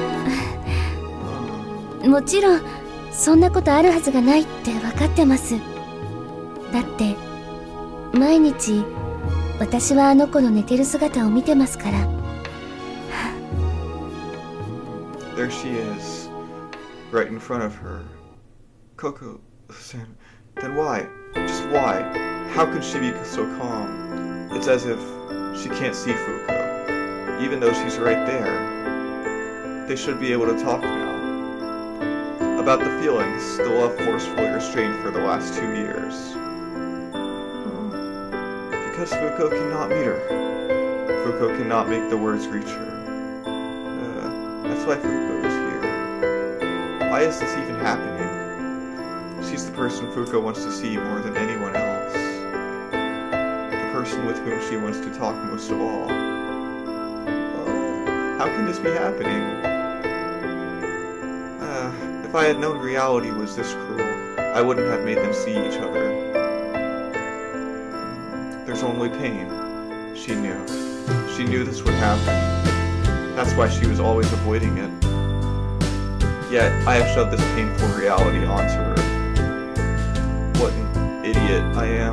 もちろん、そんなことあるはずがないって分かってます。だって、毎日、私はあの子の寝てる姿を見てますから。 There she is, right in front of her. Kouko-san, then why? Just why? How could she be so calm? It's as if she can't see Fuko, even though she's right there. They should be able to talk now. About the feelings, the love forcefully restrained for the last two years. because Fuko cannot meet her. Fuko cannot make the words reach her. Uh, that's why Fuko is here. Why is this even happening? She's the person Fuko wants to see more than anyone else. The person with whom she wants to talk most of all. Oh, how can this be happening? Uh, if I had known reality was this cruel, I wouldn't have made them see each other. There's only pain. She knew. She knew this would happen. That's why she was always avoiding it. Yet, I have shoved this painful reality onto her. What an idiot I am.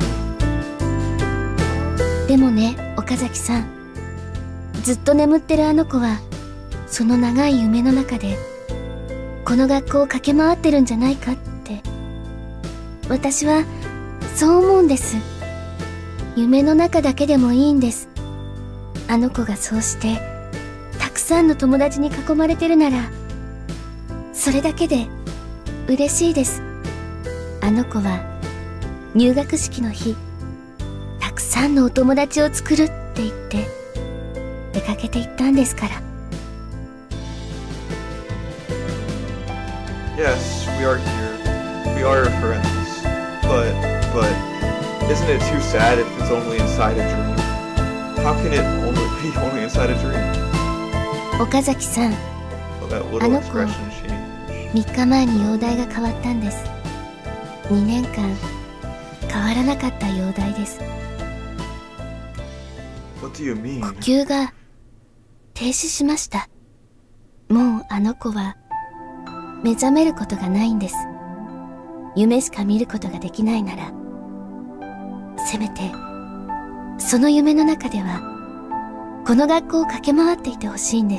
でもね、岡崎さん。ずっと眠ってるあの子は、その長い夢の中で、この学校を駆け回ってるんじゃないかって。私は、そう思うんです。夢の中だけでもいいんです。あの子がそうして、たくさんの友達に囲まれてるなら、それだけで嬉しいです。あの子は入学式の日、たくさんのお友達を作るって言って出かけて行ったんですから。 Yes, we are here. We are friends. But, but, isn't it too sad if it's only inside a dream? How can it only be only inside a dream? 岡崎さん、 well, that little あの子、 expression change. みっかまえに容体が変わったんです。にねんかん変わらなかった容体です。 What do you mean? 呼吸が停止しました。もうあの子は目覚めることがないんです。夢しか見ることができないなら、せめてその夢の中ではこの学校を駆け回っていてほしいんです。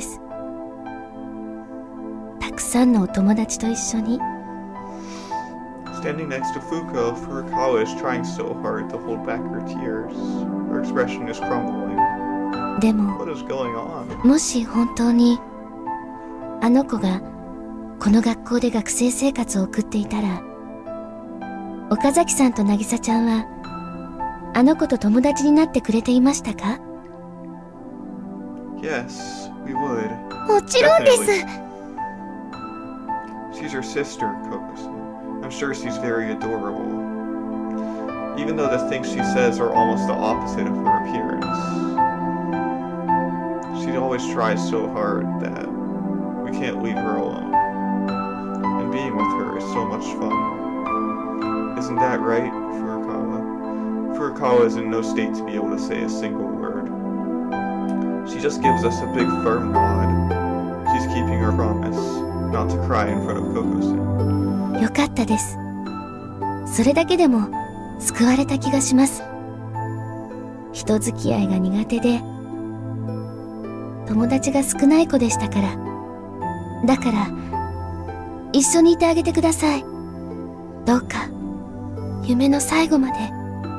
たくさんのお友達と一緒に。 Standing next to Fuko, Furukawa is trying so hard to hold back her tears. Her expression is crumbling. でも What is going on? もし本当にあの子がこの学校で学生生活を送っていたら、岡崎さんと渚ちゃんはあの子と友達になってくれていましたか？ Yes, we would. もちろんです。 She's her sister, Kouko-san. I'm sure she's very adorable. Even though the things she says are almost the opposite of her appearance. She always tries so hard that we can't leave her alone. And being with her is so much fun. Isn't that right, Furukawa? Furukawa is in no state to be able to say a single word. She just gives us a big firm nod. She's keeping her promise not to cry in front of Kouko-san. よかったです。それだけでも救われた気がします。人付き合いが苦手で友達が少ない子でしたから。だから一緒にいてあげてください。どうか夢の最後まで。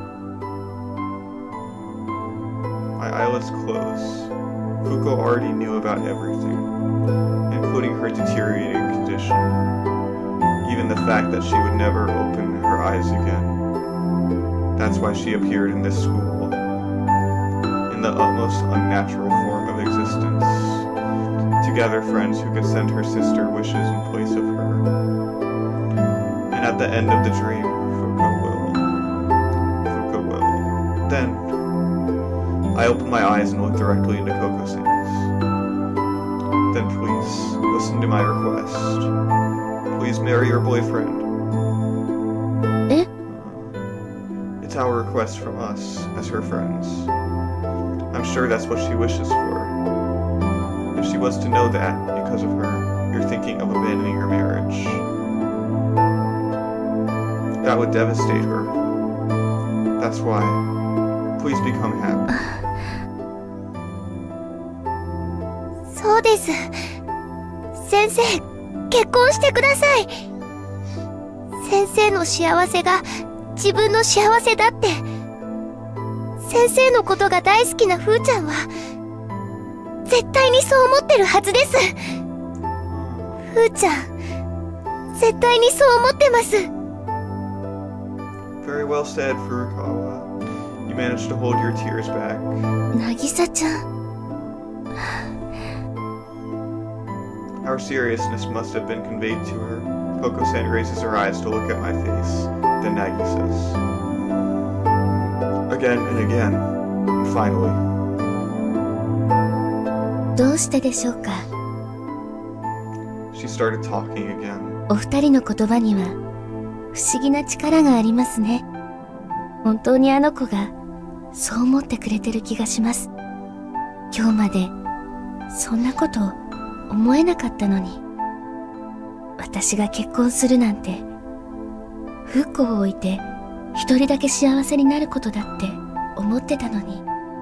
My eyelids close. Fuko already knew about everything, including her deteriorating condition. Even the fact that she would never open her eyes again. That's why she appeared in this school, in the utmost unnatural form of existence, to gather friends who could send her sister wishes in place of her. And at the end of the dream, Fuko will. Fuko will. Then, I open my eyes and look directly into Kouko-san's. Then please, listen to my request. Please marry your boyfriend. Eh? Uh, it's our request from us, as her friends. I'm sure that's what she wishes for. If she was to know that, because of her, you're thinking of abandoning your marriage, that would devastate her. That's why, please become happy. そうです。先生、結婚してください。先生の幸せが自分の幸せだって。先生のことが大好きなふーちゃんは絶対にそう思ってるはずです。ふーちゃん、絶対にそう思ってます。 Very well said, Furukawa. You managed to hold your tears back. 渚ちゃん。 Our seriousness must have been conveyed to her. Kouko-san raises her eyes to look at my face. Then Nagi says, again and again, and finally. どうしてでしょうか。 She started talking again. お二人の言葉には不思議な力がありますね。本当にあの子がそう思ってくれてる気がします。今日までそんなこと思えなかったのに。私が結婚するなんて、フッコを置いて一人だけ幸せになることだって思ってたのに。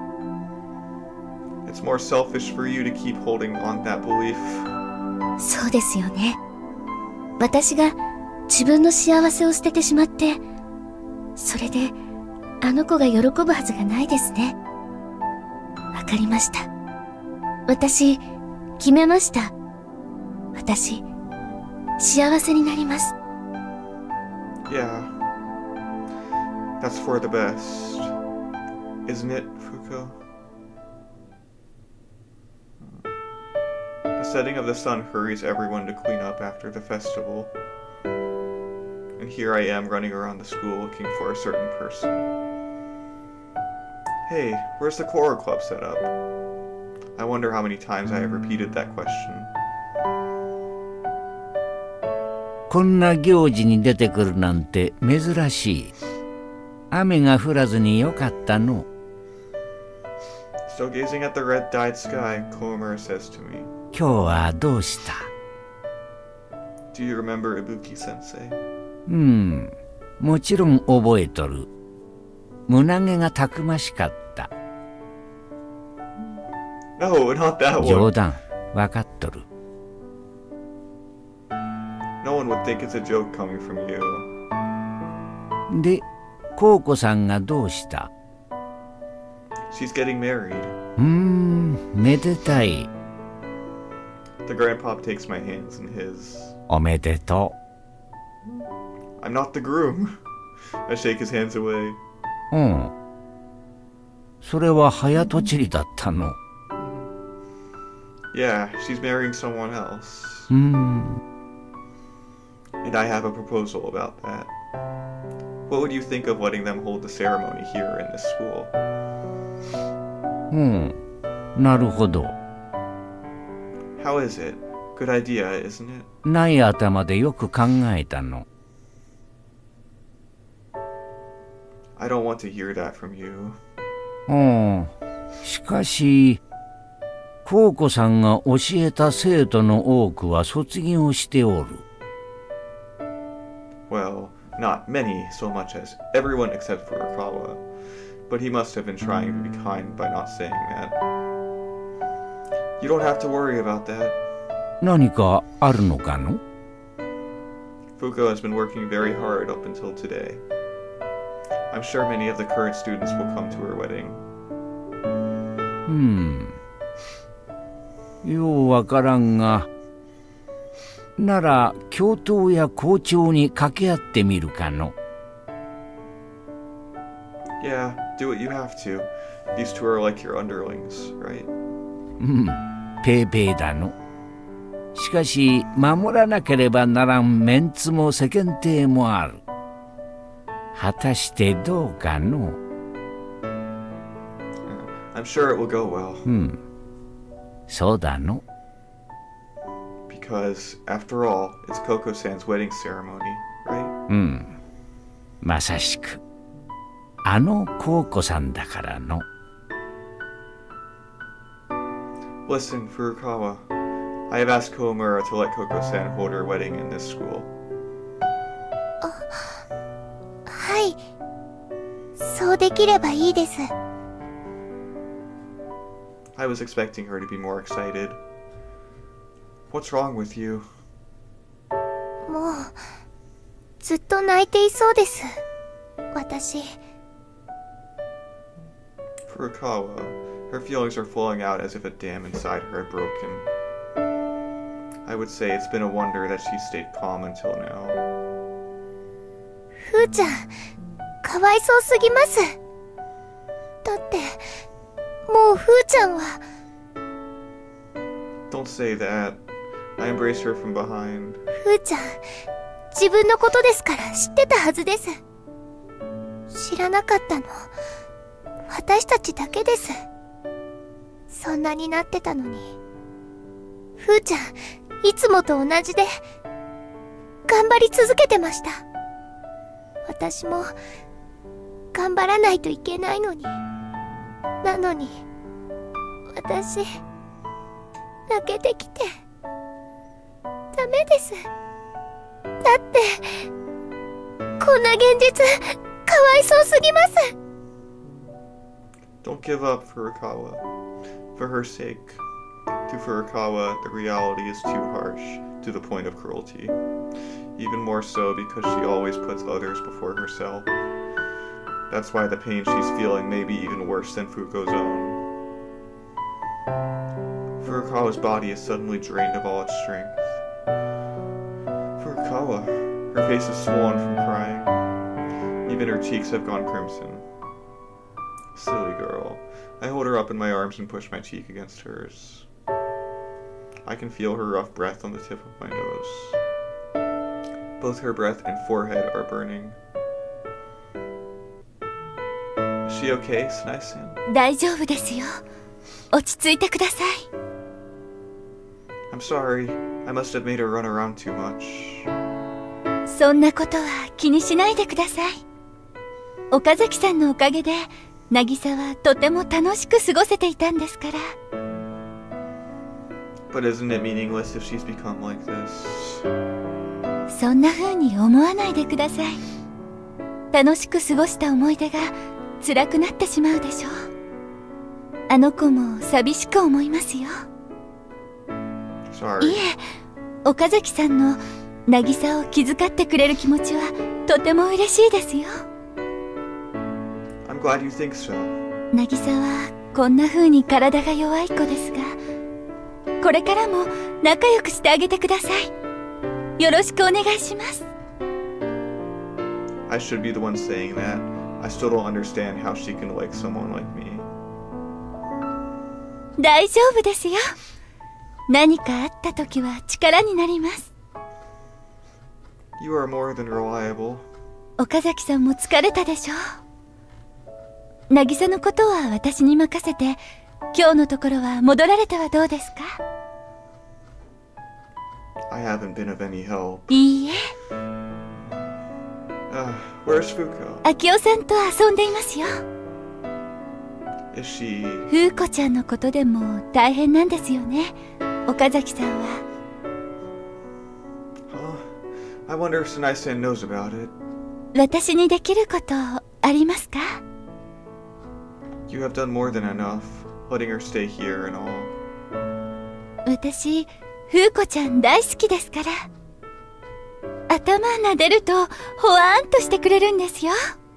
It's more selfish for you to keep holding on that belief. そうですよね。私が自分の幸せを捨ててしまって、それであの子が喜ぶはずがないですね。わかりました。私、決めました。私、幸せになります。 Yeah. That's for the best. Isn't it, Fuko? The setting of the sun hurries everyone to clean up after the festival. And here I am running around the school looking for a certain person. Hey, where's the choral club set up? I wonder how many times I have repeated that question. こんな行事に出てくるなんて珍しい。雨が降らずによかったの。 Still gazing at the red-dyed sky, Komura says to me. 今日はどうした？ Do you remember Ibuki sensei? うん、もちろん覚えとる。胸毛がたくましかった。 No, not that one. 冗談、わかっとる。 No one would think it's a joke coming from you. で、コウコさんがどうした？ She's getting married. うーん、めでたい。 The grandpop takes my hands in his. おめでと I'm not the groom. I shake his hands away. う。うん。それは早とちりだったの。 Yeah, she's marrying someone else. うーん。 And I have a proposal about that. What would you think of letting them hold the ceremony here in this school? うん。なるほど。 How is it? Good idea, isn't it? ない頭でよく考えたの。 I don't want to hear that from you. うん。しかし、コウコさんが教えた生徒の多くは卒業しておる。 Well, not many so much as everyone except for Furukawa. But he must have been trying to be kind by not saying that. You don't have to worry about that. 何かあるのかの？ Fuko has been working very hard up until today. I'm sure many of the current students will come to her wedding. うん。ようわからんが、なら教頭や校長に掛け合ってみるかの。 Yeah, do what you have to. These two are like your underlings, right? うん、ペーペーだの。しかし守らなければならんメンツも世間体もある。果たしてどうかの。 I'm sure it will go well. うん、そうだの。 Because, after all, it's Kouko-san's wedding ceremony, right? うん、まさしくあのコウコさんだからの。 Listen, Furukawa. I have asked Komura to let Kouko-san hold her wedding in this school. はい。そうできればいいです。 I was expecting her to be more excited. What's wrong with you? もう、ずっと泣いていそうです。私。 Furukawa, her feelings are flowing out as if a dam inside her had broken. I would say it's been a wonder that she stayed calm until now. ふーちゃん、かわいそうすぎます。 だってもうふーちゃんは。 Don't say that. I embrace her from behind. ふーちゃん、自分のことですから知ってたはずです。知らなかったの私たちだけです。そんなになってたのに。ふーちゃん、いつもと同じで頑張り続けてました。私も頑張らないといけないのに。なのに私泣けてきてダメです。だってこんな現実かわいそうすぎます。 Don't give up, Furukawa. For her sake. To Furukawa, the reality is too harsh, to the point of cruelty. Even more so because she always puts others before herself. That's why the pain she's feeling may be even worse than Fuko's own. Furukawa's body is suddenly drained of all its strength. Furukawa, her face is swollen from crying. Even her cheeks have gone crimson. Silly girl. I hold her up in my arms and push my cheek against hers. I can feel her rough breath on the tip of my nose. Both her breath and forehead are burning. Is she okay, Sunai-san? 大丈夫ですよ。落ち着いてください。 I'm sorry. I must have made her run around too much. そんなことは気にしないでください。岡崎さんのおかげで渚はとても楽しく過ごせていたんですから。 But isn't it meaningless if she's become like this? そんな風に思わないでください。楽しく過ごした思い出が辛くなってしまうでしょう。あの子も寂しく思いますよ。 Sorry. いえ、岡崎さんの渚を気遣ってくれる気持ちはとても嬉しいですよ。 I'm glad you think so. 渚はこんな風に体が弱い子ですが、これからも仲良くしてあげてください。よろしくお願いします。 I should be the one saying that. I still don't understand how she can like someone like me. 大丈夫ですよ。何かあった時は力になります。 You are more than reliable. 岡崎さんも疲れたでしょう。渚のことは私に任せて、今日のところは戻られてはどうですか？ I haven't been of any help. いいえ。 Uh, where's Fuko? 明夫さんと遊んでいますよ。 Is she... 風子ちゃんのことでも大変なんですよね、岡崎さんは。 Huh? I wonder if Sunai-san knows about it. 私にできることありますか？ You have done more than enough, letting her stay here and all. 私、風子ちゃん大好きですから。頭撫でるとほわーんとしてくれるんですよ。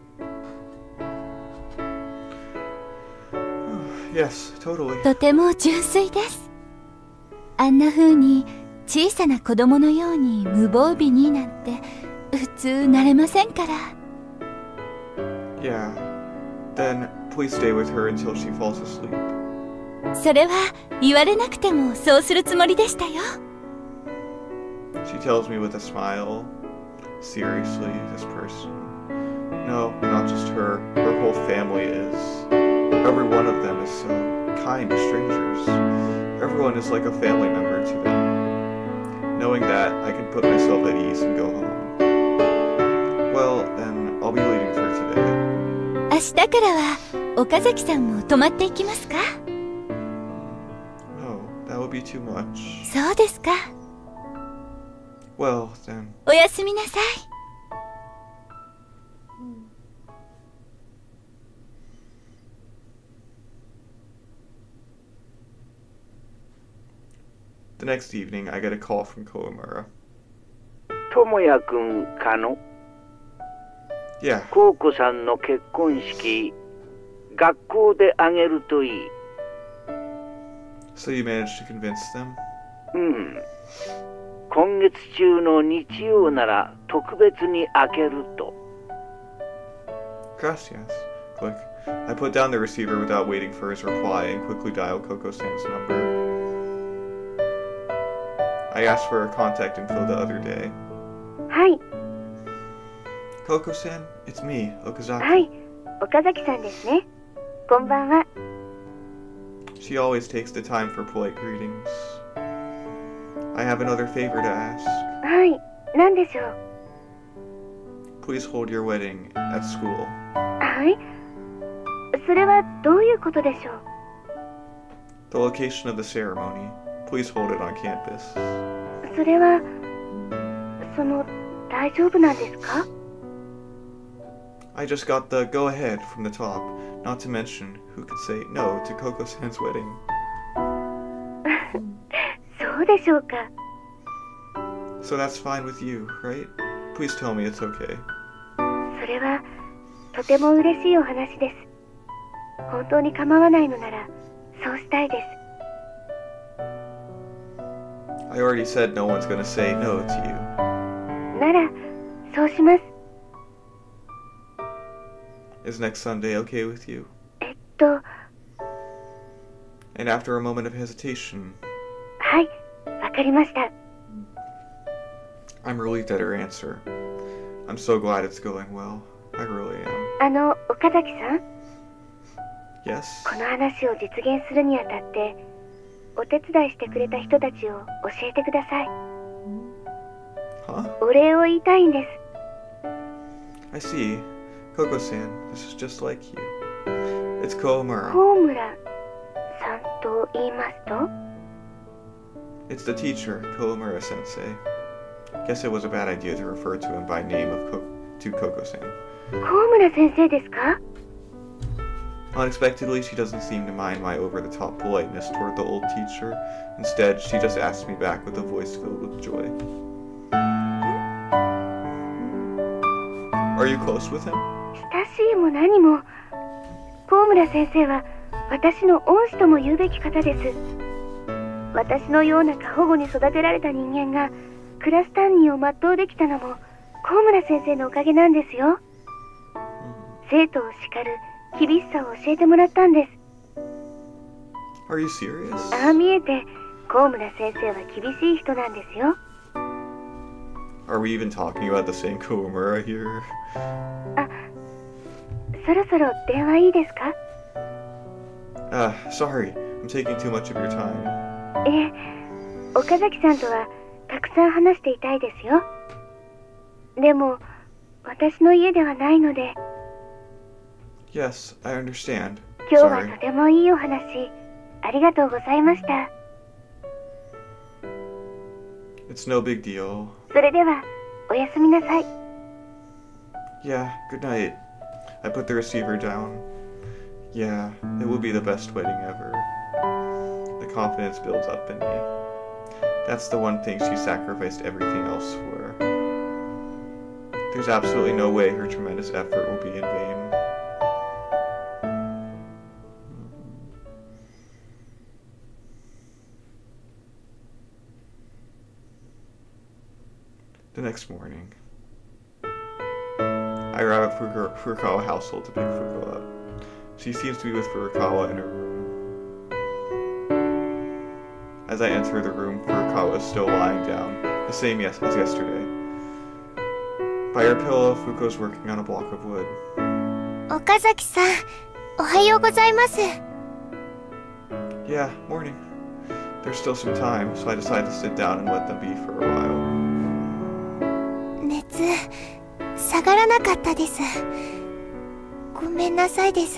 Yes, totally. とても純粋です。あんな風に小さな子供のように無防備になんて普通なれませんから。 Yeah. Then, please stay with her until she falls asleep. それは言われなくてもそうするつもりでしたよ。 She tells me with a smile. Seriously, this person. No, not just her. Her whole family is. Every one of them is so kind to strangers. Everyone is like a family member to them. Knowing that, I can put myself at ease and go home. Well, then, I'll be leaving for today. 明日からは岡崎さんも泊まっていきますか？ No, that would be too much. そうですか。 Well, then. おやすみなさい。 The next evening, I get a call from Koimura. 智也くんかの？ Yeah. コウコさんの結婚式、学校であげるといい。 So you managed to convince them? うん。今月中の日曜なら特別に開けると。 Gracias. Click. I put down the receiver without waiting for his reply and quickly dialed Kouko-san's number. I asked for her contact info the other day. Hi. Kouko-san, it's me, Okazaki. Hi, Okazaki-san desu ne. Konbanwa. She always takes the time for polite greetings. I have another favor to ask. Hi, nan deshou? Please hold your wedding at school. Hi. それはどういうことでしょう? The location of the ceremony. Please hold it on campus. それはその大丈夫なんですか? I just got the go-ahead from the top. Not to mention, who could say no to Kouko-san's wedding? そうでしょうか? So that's fine with you, right? Please tell me it's okay. それはとても嬉しいお話です。本当に構わないのならそうしたいです。 I already said no one's gonna say no to you. ならそうします。 Is next Sunday okay with you? えっと And after a moment of hesitation, はい、わかりました。 I'm relieved at her answer. I'm so glad it's going well. I really am. あの岡崎さん、 Yes? この話を実現するにあたってお手伝いしてくれた人たちを教えてください。 Huh? お礼を言いたいんです。 I see. Kouko-san, this is just like you. It's Koomura. 高村さんと言いますと? It's the teacher, Koomura-sensei. Guess it was a bad idea to refer to him by name of Ko to Kouko-san. 高村先生ですか? Unexpectedly, she doesn't seem to mind my over-the-top politeness toward the old teacher. Instead, she just asks me back with a voice filled with joy. Are you close with him? 親しいも何も、高村先生は私の恩師とも言うべき方です。私のような過保護に育てられた人間がクラス担任を全うできたのも高村先生のおかげなんですよ。生徒を叱る厳しさを教えてもらったんです。 Are you serious? ああ見えて高村先生は厳しい人なんですよ。 Are we even talking about the same Koomura here? あ、そろそろ電話いいですか? Ah, uh, sorry. I'm taking too much of your time. ええ、岡崎さんとはたくさん話していたいですよ。でも私の家ではないので。 Yes, I understand. 今日はとてもいいお話ありがとうございました。 It's no big deal. それではおやすみなさい。 Yeah, good night. I put the receiver down. Yeah, it will be the best wedding ever. The confidence builds up in me. That's the one thing she sacrificed everything else for. There's absolutely no way her tremendous effort will be in vain. The next morning, I arrive at Fur Furukawa household to pick Fuko up. She seems to be with Furukawa in her room. As I enter the room, Furukawa is still lying down, the same yes as yesterday. By her pillow, Fuko's working on a block of wood. Okazaki-san, ohayou gozaimasu. Yeah, morning. There's still some time, so I decide to sit down and let them be for a while. 熱下がらなかったです。ごめんなさいです。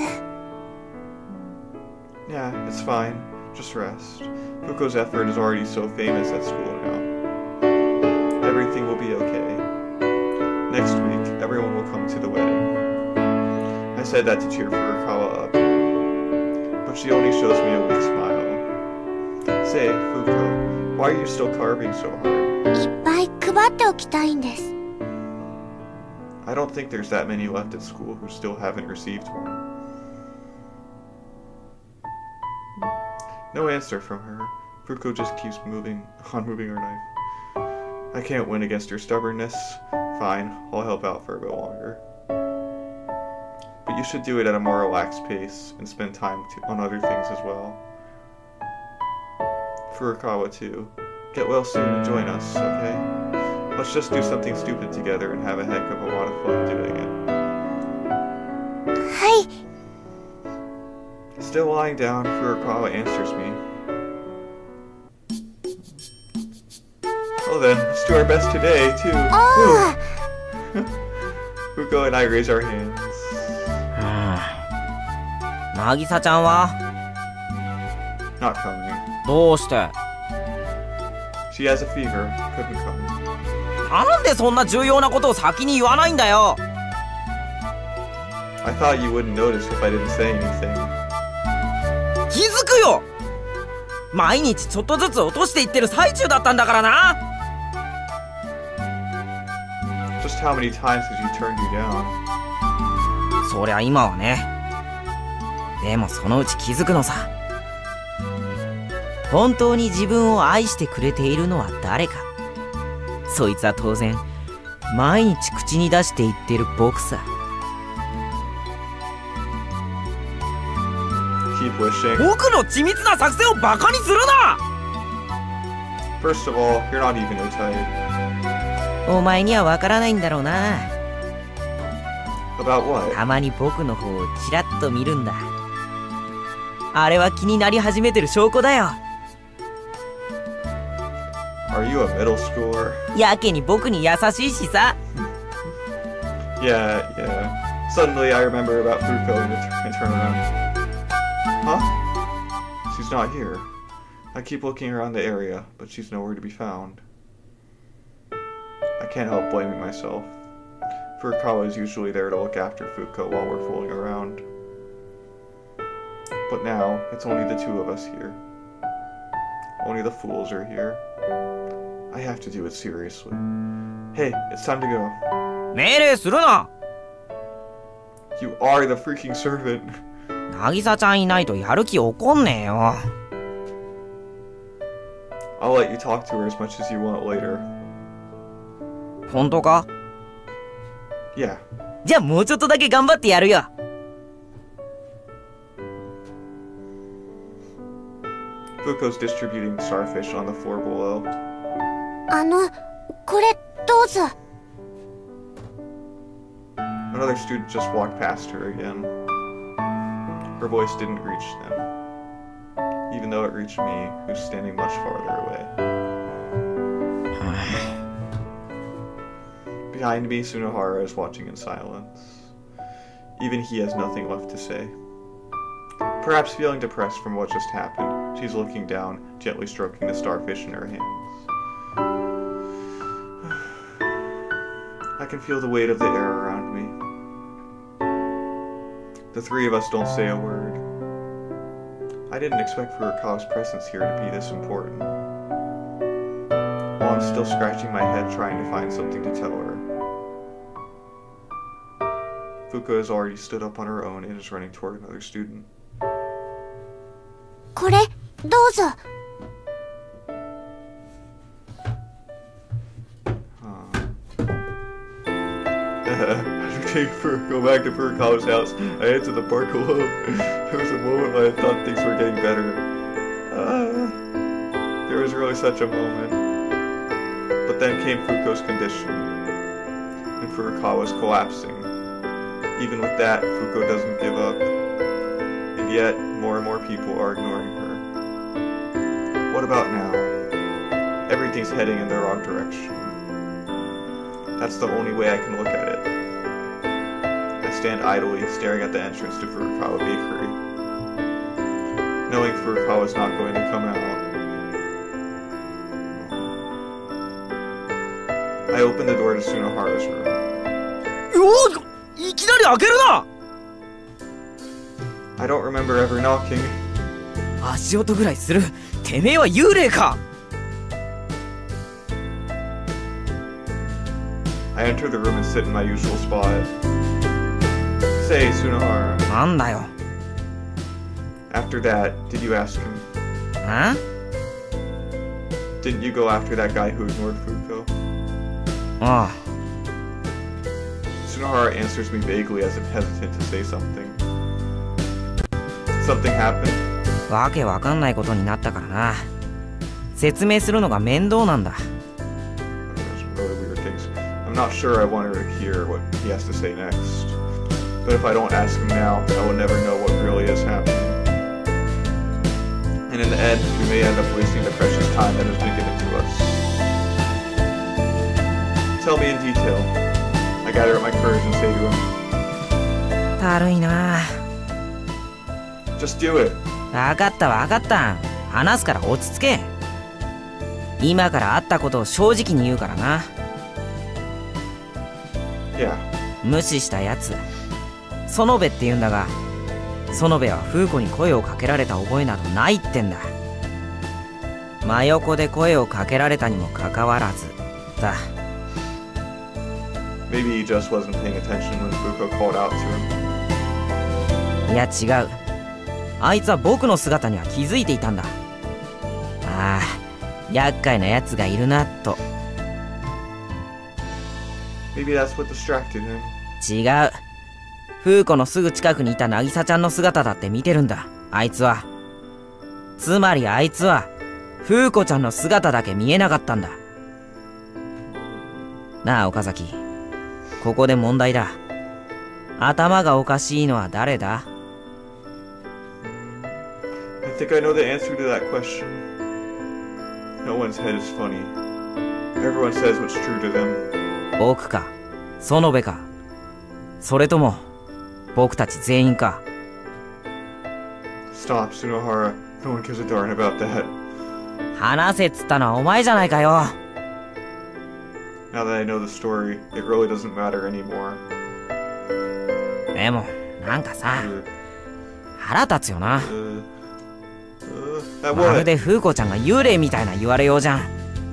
Yeah, it's fine. Just rest. Fuko's effort is already so famous at school now. Everything will be okay. Next week, everyone will come to the wedding. I said that to cheer Furukawa up, but she only shows me a weak smile. Say, Fuko, why are you still carving so hard? いっぱい配っておきたいんです。 I don't think there's that many left at school who still haven't received one. No answer from her. Fuko just keeps moving on moving her knife. I can't win against her stubbornness. Fine, I'll help out for a bit longer. But you should do it at a more relaxed pace and spend time to, on other things as well. Furukawa too. Get well soon and join us, okay? Let's just do something stupid together and have a heck of a lot of fun doing it. Hi. Still lying down, Furukawa answers me. Well then, let's do our best today, too. Oh! Fuko and I raise our hands. なぎさちゃんは Not coming. どうして She has a fever. Couldn't come. なんでそんな重要なことを先に言わないんだよ I thought you wouldn't notice if I didn't say anything. 気づくよ毎日ちょっとずつ落としていってる最中だったんだからな Just how many times has you turned you down? そりゃ今はねでもそのうち気づくのさ本当に自分を愛してくれているのは誰かそいつは当然毎日口に出して言ってる僕さ Keep wishing. 僕の緻密な作戦をバカにするな First of all, you're not even a type. お前にはわからないんだろうな About what? たまに僕の方をチラッと見るんだあれは気になり始めてる証拠だよ Are you a middle schooler? やけに僕に優しいしさ Yeah, yeah. Suddenly I remember about Fuko and, and turn around. Huh? She's not here. I keep looking around the area, but she's nowhere to be found. I can't help blaming myself. Furukawa is usually there to look after Fuko while we're fooling around. But now, it's only the two of us here. Only the fools are here. I have to do it seriously. Hey, it's time to go. 命令するな You are the freaking servant. なぎさちゃんいないとやる気起こんねえよ I'll let you talk to her as much as you want later. 本当か Yeah. じゃあもうちょっとだけ頑張ってやるよ Fuko's distributing starfish on the floor below. あの、これどうぞ。 Another student just walked past her again. Her voice didn't reach them, even though it reached me, who's standing much farther away. Behind me, Sunohara is watching in silence. Even he has nothing left to say. Perhaps feeling depressed from what just happened, she's looking down, gently stroking the starfish in her hands. I can feel the weight of the air around me. The three of us don't say a word. I didn't expect Furukawa's presence here to be this important. While I'm still scratching my head trying to find something to tell her. Fuko has already stood up on her own and is running toward another student. これどうぞ。 Take Fuko back to Furukawa's house. I head to the park alone. There was a moment when I thought things were getting better. Uh, there was really such a moment. But then came Fuko's condition, and Furukawa's collapsing. Even with that, Fuko doesn't give up. And yet, more and more people are ignoring her. What about now? Everything's heading in the wrong direction. That's the only way I can look at it. I stand idly, staring at the entrance to Furukawa Bakery, knowing Furukawa's not going to come out. I open the door to Sunohara's room. おおいきなり開けるな I don't remember ever knocking. 足音ぐらいするてめえは幽霊か I enter the room and sit in my usual spot. Say, Sunohara. なんだよ After that, did you ask him? ん Didn't you go after that guy who ignored Fuko? ああ Tsunohara answers me vaguely as if hesitant to say something. Did something happen? わけわかんないことになったからな。説明するのが面倒なんだ。 I'm not sure I want her to hear what he has to say next. But if I don't ask him now, I will never know what really is happening. And in the end, we may end up wasting the precious time that has been given to us. Tell me in detail. I gather up my courage and say to him. だるいな。 Just do it. わかったわかった。話すから落ち着け。今からあったことを正直に言うからな。 Yeah. 無視したやつ、園部って言うんだが、園部はフーコに声をかけられた覚えなどないってんだ。真横で声をかけられたにもかかわらずだ。 Maybe he just wasn't paying attention when Fuko called out to him. いや違う。あいつは僕の姿には気づいていたんだ。ああ、厄介なやつがいるなと。 Maybe that's what distracted him. 違う。フーコのすぐ近くにいた渚ちゃんの姿だって見てるんだ、あいつは。つまりあいつは、フーコちゃんの姿だけ見えなかったんだ。なあ、岡崎。ここで問題だ。頭がおかしいのは誰だ？ I think I know the answer to that question. No one's head is funny. Everyone says what's true to them. 僕か、園部か、それとも僕たち全員か。 Stop, Tsunohara. No one gives a darn about that. 話せっつったのはお前じゃないかよ。 Now that I know the story, it really doesn't matter anymore. でもなんかさ、 Uh, 腹立つよな。 uh, uh, that まる what? でフーコちゃんが幽霊みたいな言われようじゃん。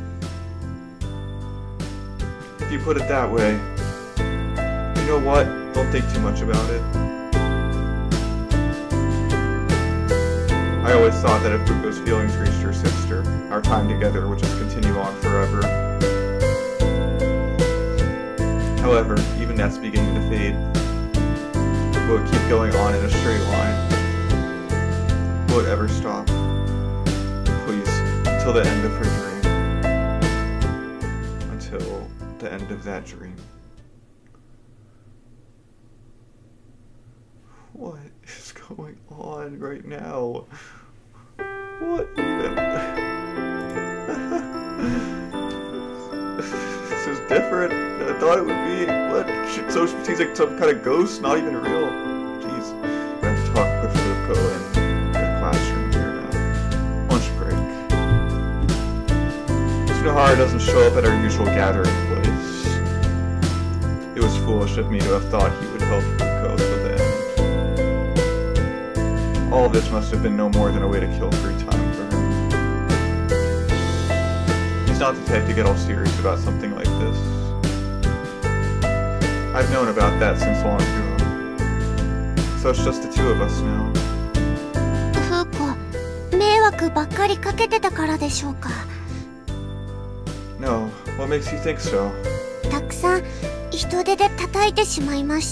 If you put it that way, you know what? Don't think too much about it. I always thought that if Fuko's feelings reached her sister, our time together would just continue on forever. However, even that's beginning to fade. Will it keep going on in a straight line? Will it ever stop? Please, until the end of her dream. Until the end of that dream. What is going on right now? What even? This is different than I thought it would be. What? So she's like some kind of ghost, not even real. Jeez. I have to talk with Fuko in the classroom here now. Lunch break. Tsunohara doesn't show up at our usual gathering place. It was foolish of me to have thought he would help Fuko till the end. All of this must have been no more than a way to kill free time for him. He's not the type to get all serious about something like this. I've known about that since long ago. So it's just the two of us now. フーコ、迷惑ばっかりかけてたからでしょうか。 No, what makes you think so? たくさん人手で叩いてしまいました。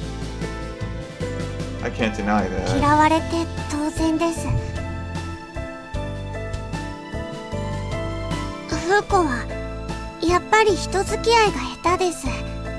I can't deny that. 嫌われて当然です。フーコはやっぱり人付き合いが下手です。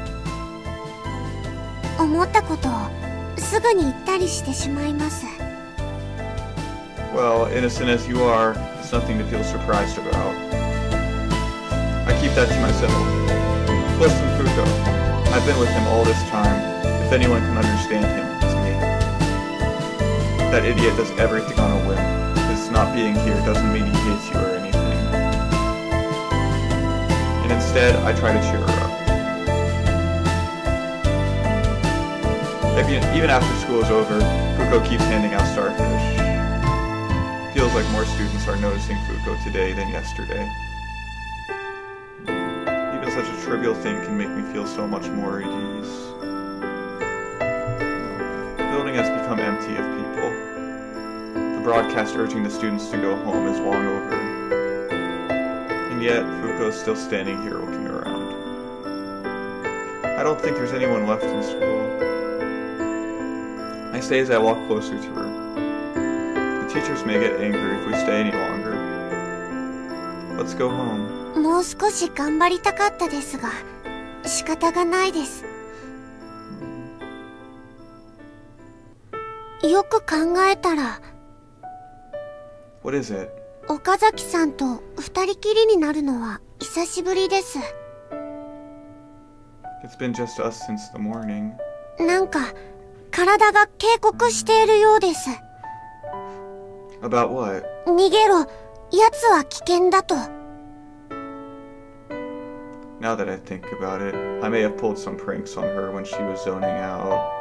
思ったことをすぐに言ったりしてしまいます。 Well, innocent as you are, it's nothing to feel surprised about. I keep that to myself. Listen, Fuko, I've been with him all this time. If anyone can understand him, it's me. That idiot does everything on a whim. His not being here doesn't mean he hates you or anything. And instead, I try to cheer her up. Even, even after school is over, Fuko keeps handing out starfish. Feels like more students are noticing Fuko today than yesterday. Even such a trivial thing can make me feel so much more at ease. The building has become empty of people. The broadcast urging the students to go home is long over. And yet, Fuko is still standing here looking around. I don't think there's anyone left in school. I say as I walk closer to her. The teachers may get angry if we stay any longer. Let's go home. もう少し頑張りたかったですが、仕方がないです。よく考えたら、 What is it? 岡崎さんと二人きりになるのは久しぶりです。 It's been just us since the morning. なんか体が警告しているようです。 About what? 逃げろ、奴は危険だと。 Now that I think about it, I may have pulled some pranks on her when she was zoning out.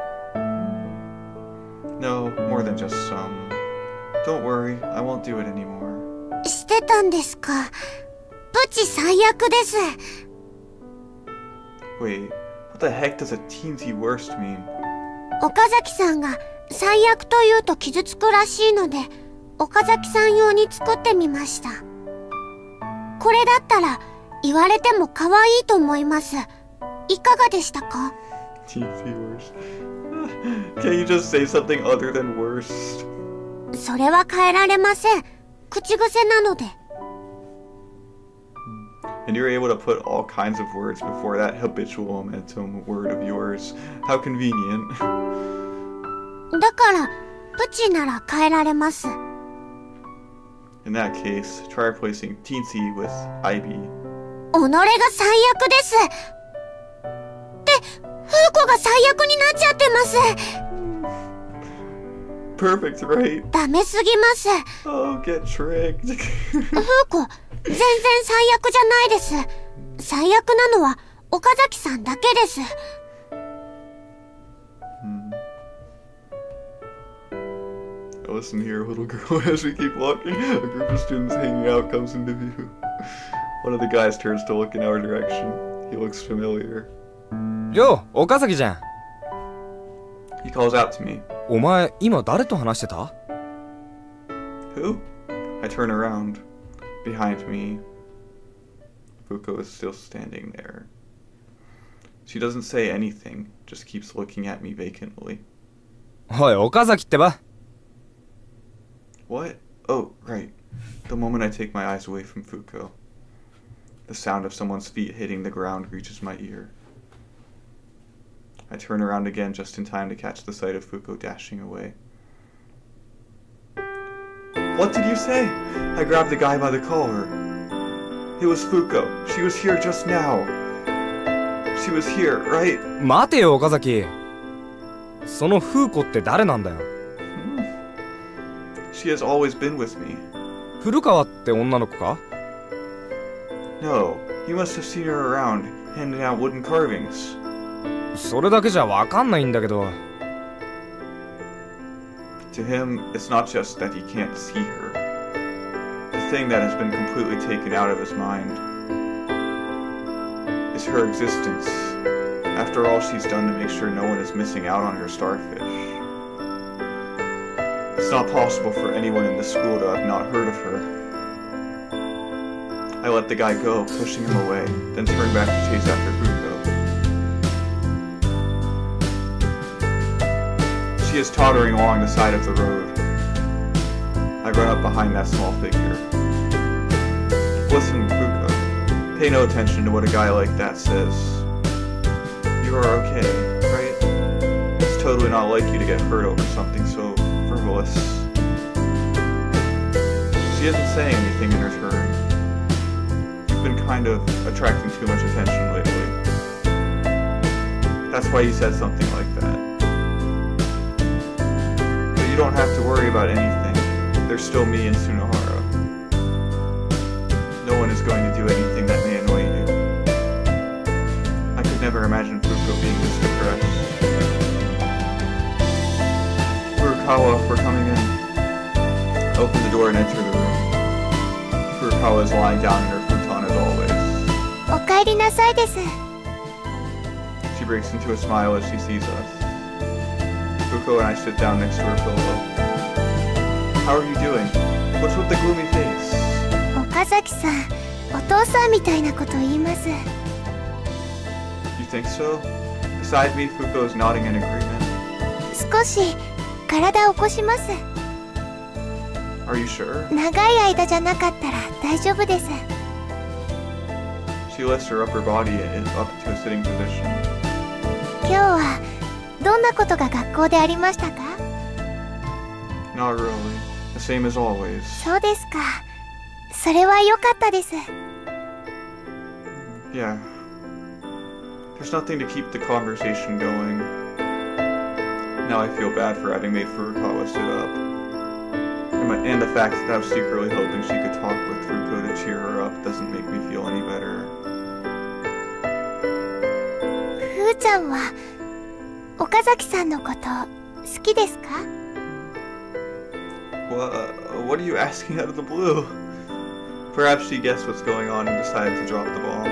No, more than just some. Don't worry, I won't do it anymore. してたんですか。プチ最悪です。 Wait, what the heck does a teensy worst mean? 岡崎さんが最悪と言うと傷つくらしいので、岡崎さん用に作ってみました。これだったら言われても可愛いと思います。いかがでしたか？ Teensy worst. Can't you just say something other than worst? それは変えられません。口癖なので。 And you're able to put all kinds of words before that habitual momentum word of yours. How convenient. だから、プチなら変えられます。 In that case, try replacing teensy with Ivy. 己が最悪です。って、フーコが最悪になっちゃってます。 Perfect, right? ダメすぎます。 Oh, get tricked. フーコ、全然最悪じゃないです。最悪なのは岡崎さんだけです。 Listen here, little girl. As we keep walking, a group of students hanging out comes into view. One of the guys turns to look in our direction. He looks familiar. よう、岡崎じゃん。 He calls out to me. お前、今誰と話してた？ Who? I turn around. Behind me, Fuko is still standing there. She doesn't say anything, just keeps looking at me vacantly. おい、岡崎ってば。 What? Oh, right. The moment I take my eyes away from Fuko, the sound of someone's feet hitting the ground reaches my ear. I turn around again just in time to catch the sight of Fuko dashing away. What did you say? I grabbed the guy by the collar. It was Fuko. She was here just now. She was here, right? 待てよ、岡崎。そのフーコって誰なんだよ。 She has always been with me. 古川って女の子か？ No, you must have seen her around, handing out wooden carvings. それだけじゃわかんないんだけど。 To him, it's not just that he can't see her. The thing that has been completely taken out of his mind is her existence. After all she's done to make sure no one is missing out on her starfish. It's not possible for anyone in the school to have not heard of her. I let the guy go, pushing him away, then turned back to chase after Fuko. She is tottering along the side of the road. I run up behind that small figure. Listen, Fuko. Pay no attention to what a guy like that says. You are okay, right? It's totally not like you to get hurt over something so frivolous. She isn't saying anything in return. You've been kind of attracting too much attention lately. That's why you said something like that. You don't have to worry about anything. There's still me and Tsunohara. No one is going to do anything that may annoy you. I could never imagine Fuko being this depressed. Furukawa, we're coming in. I open the door and enter the room. Furukawa is lying down in her futon as always. お帰りなさいです。 She breaks into a smile as she sees us. Fuko and I sit down next to her pillow. How are you doing? What's with the gloomy face? 岡崎さん、お父さんみたいなこと言います。 You think so? Beside me, Fuko is nodding in agreement. 少し体を起こします。 Are you sure? 長い間じゃなかったら大丈夫です。 She lifts her upper body up to a sitting position. 今日はどんなことが学校でありましたか？ Not really. The same as always. そうですか。それは良かったです。 Yeah. There's nothing to keep the conversation going. Now I feel bad for having made Furukawa sit up. And, my, and the fact that I was secretly hoping she could talk with Fuko to cheer her up doesn't make me feel any better. ふーちゃんは岡崎さんのこと好きですか？ What, what are you asking out of the blue? Perhaps she guessed what's going on and decided to drop the bomb.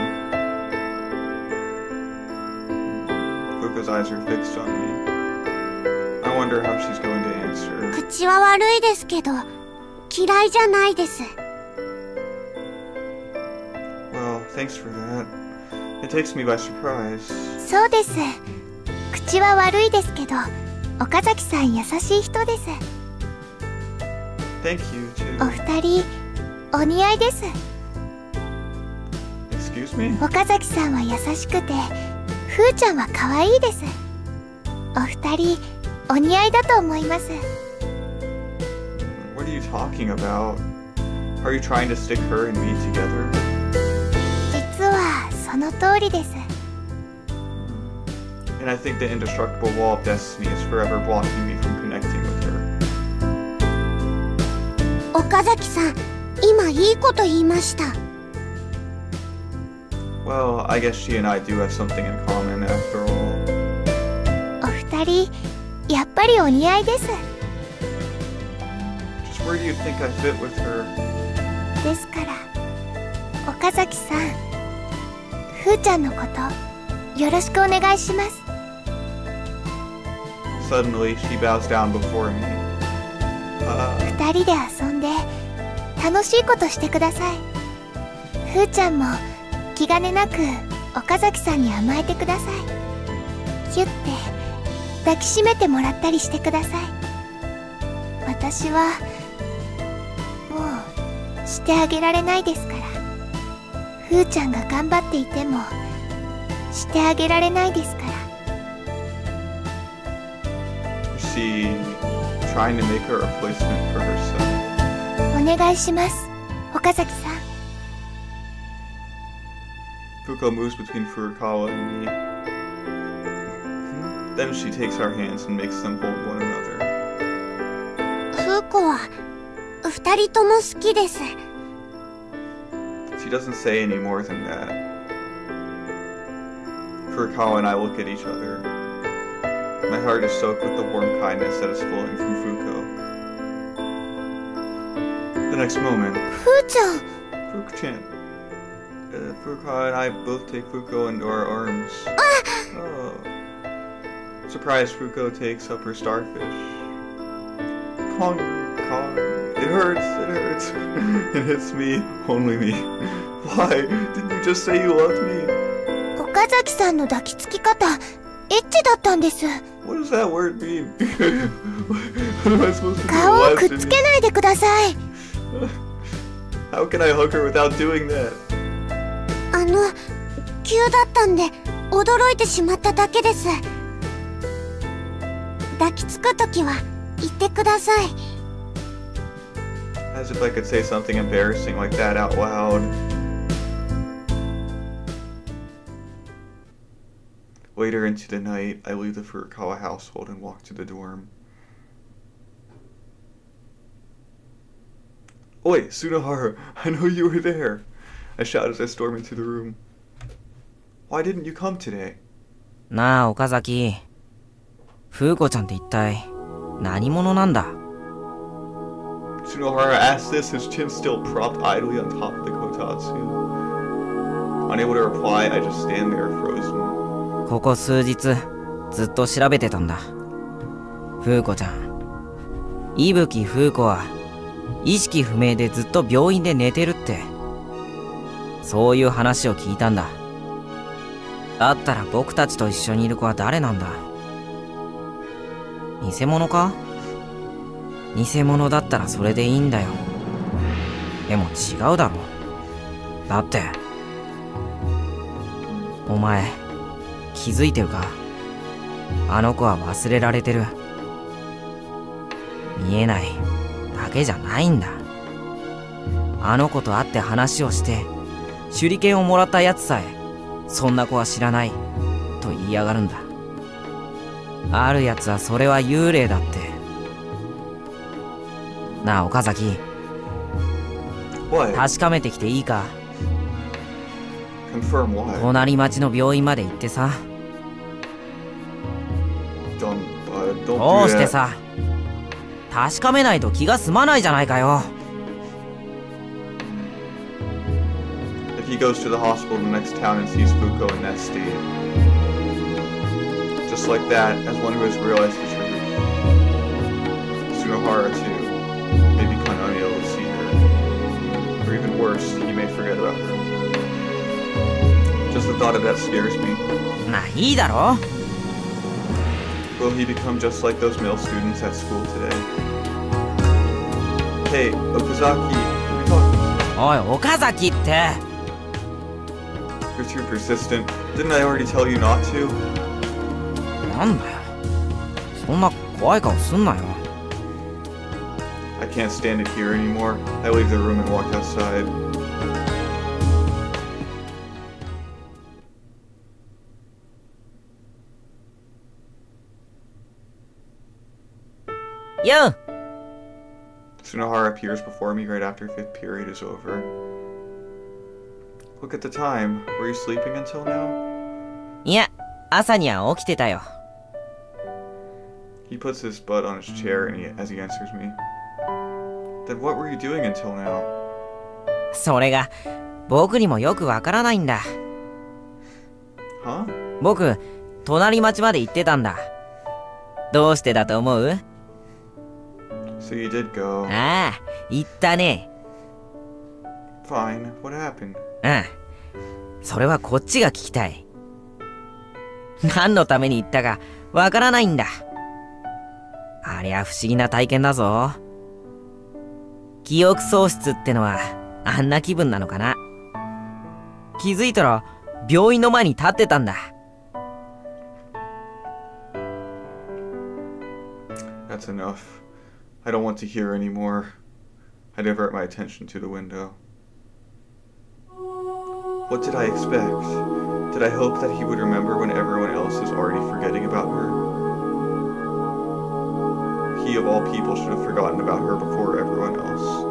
Fuko's eyes are fixed on me. I wonder how she's going to answer. 口は悪いですけど嫌いじゃないです。 Well, thanks for that. It takes me by surprise. そうです。口は悪いですけど岡崎さん優しい人です。 Thank you, too. お二人お似合いです。 Excuse me? 岡崎さんは優しくてふーちゃんは可愛いです。お二人お似合いだと思います。 What are you talking about? Are you trying to stick her and me together? 実はその通りです。 And I think the indestructible wall of destiny is forever blocking me from connecting with her. 岡崎さん、今いいこと言いました。 Well, I guess she and I do have something in common after all. お二人やっぱりお似合いです。 Just where do you think I fit with her? ですから岡崎さん、ふーちゃんのことよろしくお願いします。 Suddenly, she bows down before me. Uh, 二人で遊んで楽しいことしてください。ふーちゃんも気兼ねなく岡崎さんに甘えてください。キュッて抱きしめてもらったりしてください。私はもうしてあげられないですから。ふーちゃんが頑張っていてもしてあげられないですから。 is she trying to make a replacement for herself? お願いします、岡崎さん。 Fuko moves between Furukawa and me. Then she takes our hands and makes them hold one another. ふうこは二人とも好きです。 She doesn't say any more than that. Furukawa and I look at each other. My heart is soaked with the warm kindness that is flowing from Fuko. The next moment, ふーちゃん。 Fuko-chan. Uh, Furukawa and I both take Fuko into our arms. Oh. Surprised, Fuko takes up her starfish. Kong, Kong. It hurts, it hurts. It hits me, only me. Why? Didn't you just say you loved me? 岡崎さんの抱きつき方、エッチだったんです。 What does that word mean? What am I supposed to do? 顔をくっつけないでください。 How can I hug her without doing that? あの、急だったんで驚いてしまっただけです。抱きつくときは言ってください。 As if I could say something embarrassing like that out loud. Later into the night, I leave the Furukawa household and walk to the dorm. Oi, Tsunohara, I know you were there. I shout as I storm into the room. Why didn't you come today? なあ岡崎、風子ちゃんって一体何者なんだ？ Tsunohara asked this, his chin still propped idly on top of the kotatsu. Unable to reply, I just stand there frozen. ここ数日ずっと調べてたんだ。風子ちゃん、伊吹風子は意識不明でずっと病院で寝てるって、そういう話を聞いたんだ。 だったら僕たちと一緒にいる子は誰なんだ？偽物か？偽物だったらそれでいいんだよ。でも違うだろ。だってお前気づいてるか？あの子は忘れられてる。見えないだけじゃないんだ。あの子と会って話をして手裏剣をもらったやつさえそんな子は知らないと言いやがるんだ。あるやつはそれは幽霊だって。なあ岡崎、確かめてきていいか？隣町の病院まで行ってさ。どうしてさ、確かめないと気が済まないじゃないかよ。 If he goes to the hospital in the next town and sees Fuko in that state, just like that, as one who has realized the truth, Tsunohara too may become unable to see her, or even worse, he may forget about her. Just the thought of that scares me. まあいいだろ。 Will he become just like those male students at school today? Hey, Okazaki, what are you talking about? おい、岡崎って。 You're too persistent. Didn't I already tell you not to? なんだよ。そんな怖い顔すんなよ。 I can't stand it here anymore. I leave the room and walk outside. Yo! Tsunohara appears before me right after fifth period is over. Look at the time. Were you sleeping until now? いや、朝には起きてたよ。 He puts his butt on his chair and he, as he answers me. Then what were you doing until now? それが僕にもよくわからないんだ。 Huh? 僕、隣町まで行ってたんだ。どうしてだと思う？ So you did go. ああ、行ったね。 Fine. What happened? うん。それはこっちが聞きたい。何のために行ったかわからないんだ。ありゃ不思議な体験だぞ。記憶喪失ってのはあんな気分なのかな。気づいたら病院の前に立ってたんだ。 That's enough. I don't want to hear anymore. I divert my attention to the window. What did I expect? Did I hope that he would remember when everyone else is already forgetting about her? He of all people should have forgotten about her before everyone else.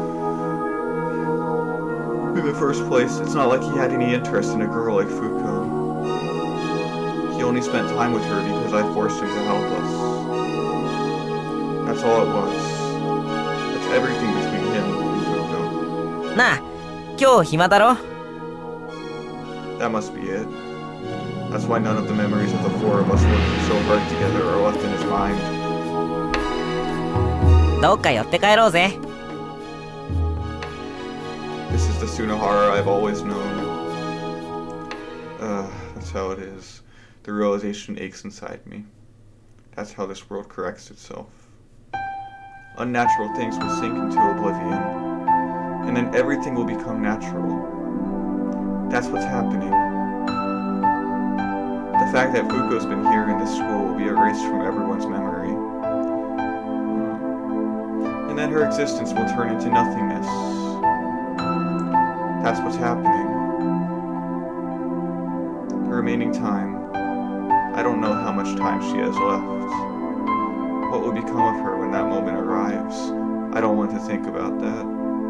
In the first place, it's not like he had any interest in a girl like Fuko. He only spent time with her because I forced him to help us. That's all it was. That's everything between him and Fuko. なあ、今日暇だろ？ That must be it. That's why none of the memories of the four of us working so hard together are left in his mind. どっか寄って帰ろうぜ。 This is the Tsunohara I've always known. Uh, that's how it is. The realization aches inside me. That's how this world corrects itself. Unnatural things will sink into oblivion, and then everything will become natural. That's what's happening. The fact that Fuko's been here in this school will be erased from everyone's memory. And then her existence will turn into nothingness. That's what's happening. The remaining time, I don't know how much time she has left. What will become of her when that moment arrives? I don't want to think about that.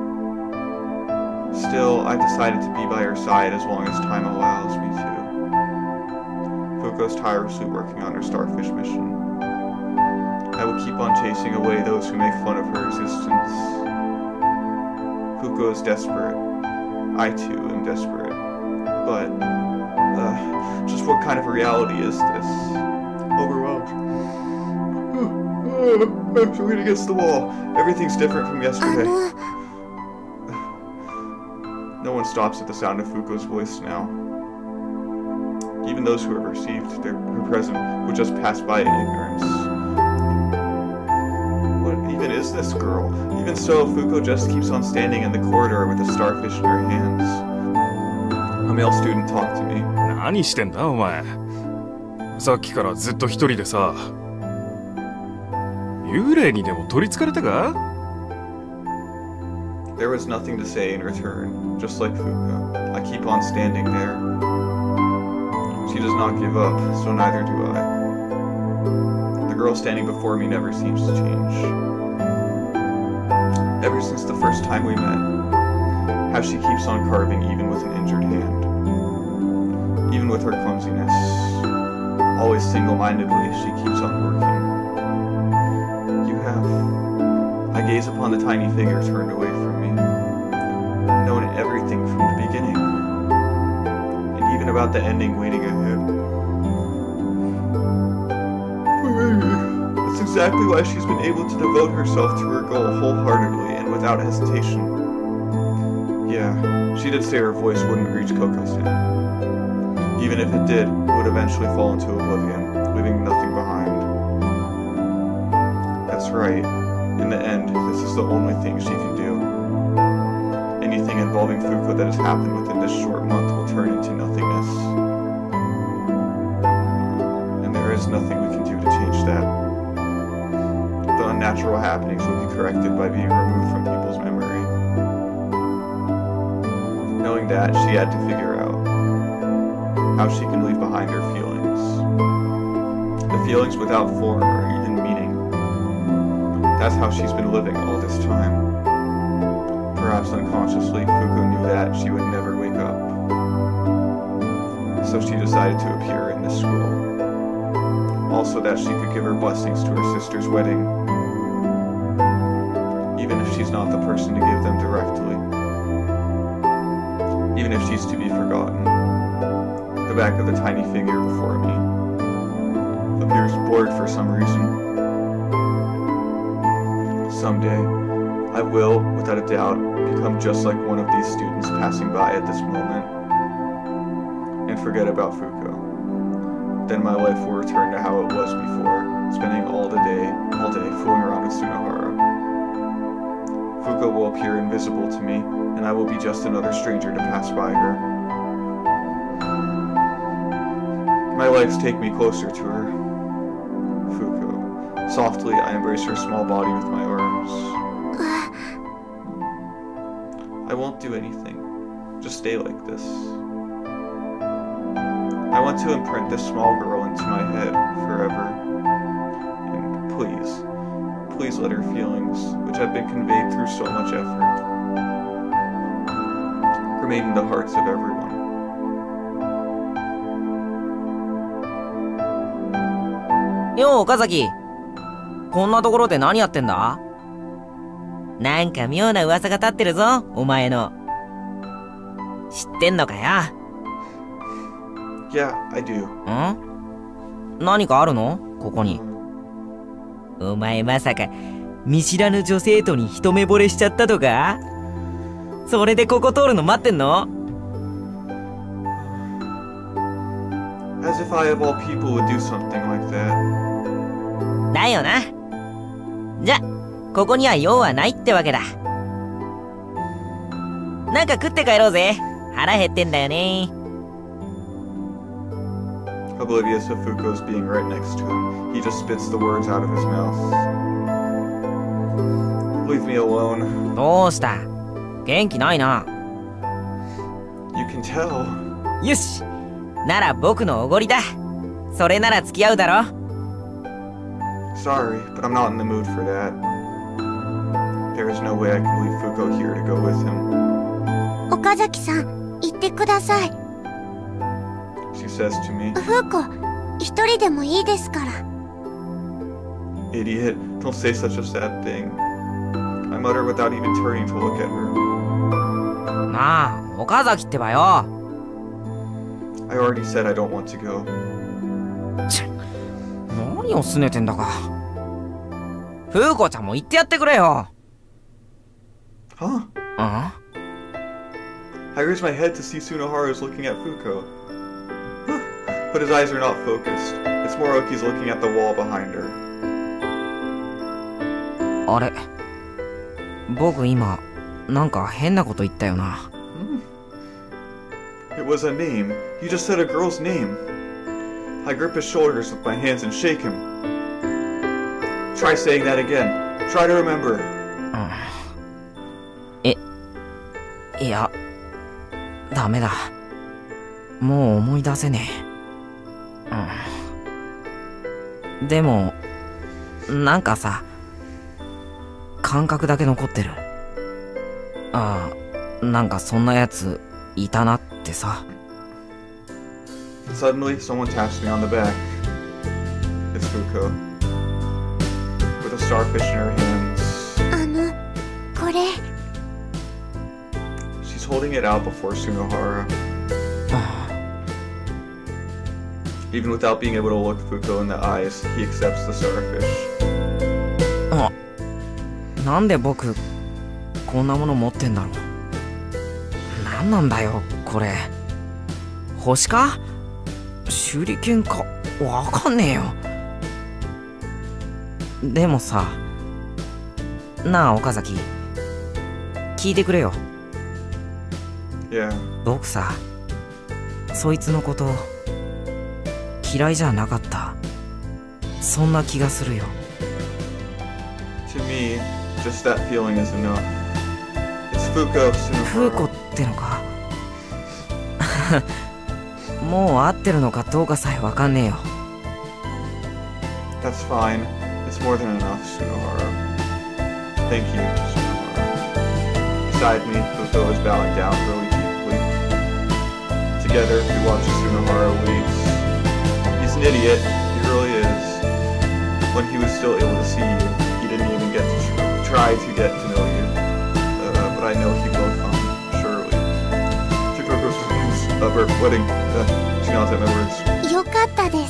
Still, I've decided to be by her side as long as time allows me to. Fuko's tirelessly working on her starfish mission. I will keep on chasing away those who make fun of her existence. Fuko is desperate. I too am desperate. But, uh, just what kind of a reality is this? Overwhelmed. I'm leaning against the wall. Everything's different from yesterday. No one stops at the sound of Fuko's voice now. Even those who have received their her present would just pass by in ignorance. What even is this girl? Even so, Fuko just keeps on standing in the corridor with a starfish in her hands. A male student talked to me. 何してんだお前。さっきからずっと一人でさ。幽霊にでも取り憑かれたか？ There was nothing to say in return, just like Fuko. I keep on standing there. She does not give up, so neither do I. The girl standing before me never seems to change. Ever since the first time we met, how she keeps on carving even with an injured hand. Even with her clumsiness, always single-mindedly, she keeps on working. You have. I gaze upon the tiny figure turned away from me, known everything from the beginning, and even about the ending waiting ahead. That's exactly why she's been able to devote herself to her goal wholeheartedly and without hesitation. Yeah, she did say her voice wouldn't reach Kouko-san. Even if it did, it would eventually fall into oblivion, leaving nothing behind. That's right. In the end, this is the only thing she can do. Anything involving Fuko that has happened within this short month will turn into nothingness. And there is nothing we can do to change that. The unnatural happenings will be corrected by being removed from people's memory. Knowing that, she had to figure out how she can leave behind her feelings. The feelings without form or even meaning. That's how she's been living all this time. Perhaps unconsciously, Fuko knew that she would never wake up. So she decided to appear in this school. Also that she could give her blessings to her sister's wedding. Even if she's not the person to give them directly. Even if she's to be forgotten. The back of the tiny figure before me appears bored for some reason. Someday, I will, without a doubt, become just like one of these students passing by at this moment, and forget about Fuko. Then my life will return to how it was before, spending all the day, all day fooling around with Tsunohara. Fuko will appear invisible to me, and I will be just another stranger to pass by her. My legs take me closer to her. Fuko. Softly, I embrace her small body with my arms. I won't do anything. Just stay like this. I want to imprint this small girl into my head forever. And please, please let her feelings, which have been conveyed through so much effort, remain in the hearts of everyone. Yo, 岡崎。こんなところで何やってんだ？なんか妙な噂が立ってるぞ、お前の。知ってんのかよ。 Yeah, I do. ん？何かあるの？ここに。お前まさか、見知らぬ女性とに一目惚れしちゃったとか？それでここ通るの待ってんの？ As if I of all people would do something like that. だよな。じゃ、ここには用はないってわけだ。なんか食って帰ろうぜ。腹減ってんだよね。 Oblivious of Fuko's being right next to him, he just spits the words out of his mouth. Leave me alone. どうした？元気ないな。 You can tell. よし。なら僕のおごりだ。それなら付き合うだろ。 Sorry, but I'm not in the mood for that. There is no way I can leave Fuko here to go with him. 岡崎さん、行ってください。 She says to me. フーコ、一人でもいいですから。 Idiot, don't say such a sad thing. I mutter without even turning to look at her. なあ、岡崎ってばよ。 I already said I don't want to go. 何をすねてんだか。フーコちゃんも言ってやってくれよ。 Huh? あ I raise my head to see Tsunohara is looking at Fuko. but his eyes are not focused. It's more like he's looking at the wall behind her. あれ、僕今なんか変なこと言ったよな。 It was a name. You just said a girl's name. I grip his shoulders with my hands and shake him. Try saying that again. Try to remember. え、いや、ダメだ。もう思い出せねえ。うん。でも、なんかさ、感覚だけ残ってる。ああ、なんかそんなやついたなってさ。 Suddenly, someone taps me on the back. It's Fuko. With a starfish in her hands. あの、これ。 She's holding it out before Sunohara. Even without being able to look Fuko in the eyes, he accepts the starfish. あ、なんで僕こんなもの持ってんだろう。なんなんだよこれ。星か？手裏剣か？わかんねえよ。でもさ、なあ岡崎、聞いてくれよ。 Yeah. 僕さ、そいつのこと嫌いじゃなかった。そんな気がするよ。 To me, just that feeling is enough. It's Fuko, Sunohara. フーコってのか。もう合ってるのかどうかさえわかんねえよ。 That's fine. It's more than enough, Sunohara. Thank you, Sunohara. Beside me, Fuko is bowing down really deeply. Together, we watch as Sunohara leaves. He's an idiot, he really is. When he was still able to see you, he didn't even get to tr try to get to know you. Uh, but I know he will come, surely. To Koko's of her wedding, uh, she nods at my words. よかったです。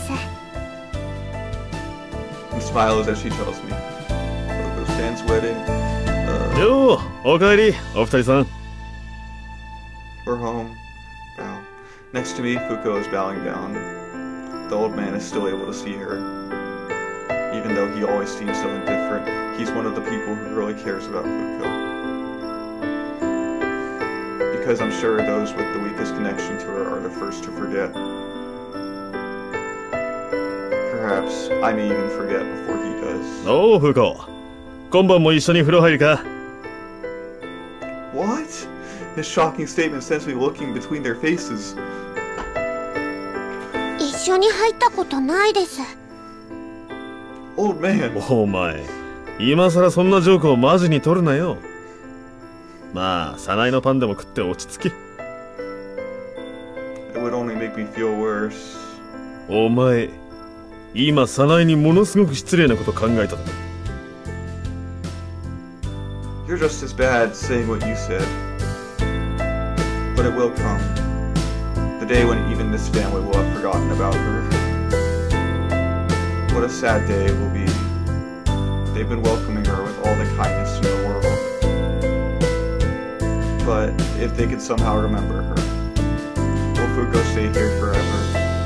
And smiles as she tells me. Koko's dance wedding. Uh, よう、おかえり、お二人さん。 We're home. Bow. Next to me, Fuko is bowing down. The old man is still able to see her. Even though he always seems so indifferent, he's one of the people who really cares about Fuko. Because I'm sure those with the weakest connection to her are the first to forget. Perhaps I may even forget before he does. おう、フーコ。今晩も一緒に風呂入るか？ What? His shocking statement sends me looking between their faces. 一緒に入ったことないです。 Old man. お前、今さらそんなジョークをマジに取るなよ。まあ、サナイのパンでも食って落ち着き。 It would only make me feel worse. お前、今サナイにものすごく失礼なこと考えただろ。 You're just as bad saying what you said. But it will come. The day when even this family will have forgotten about her. What a sad day it will be. They've been welcoming her with all the kindness in the world. But if they could somehow remember her, will Fuko stay here forever?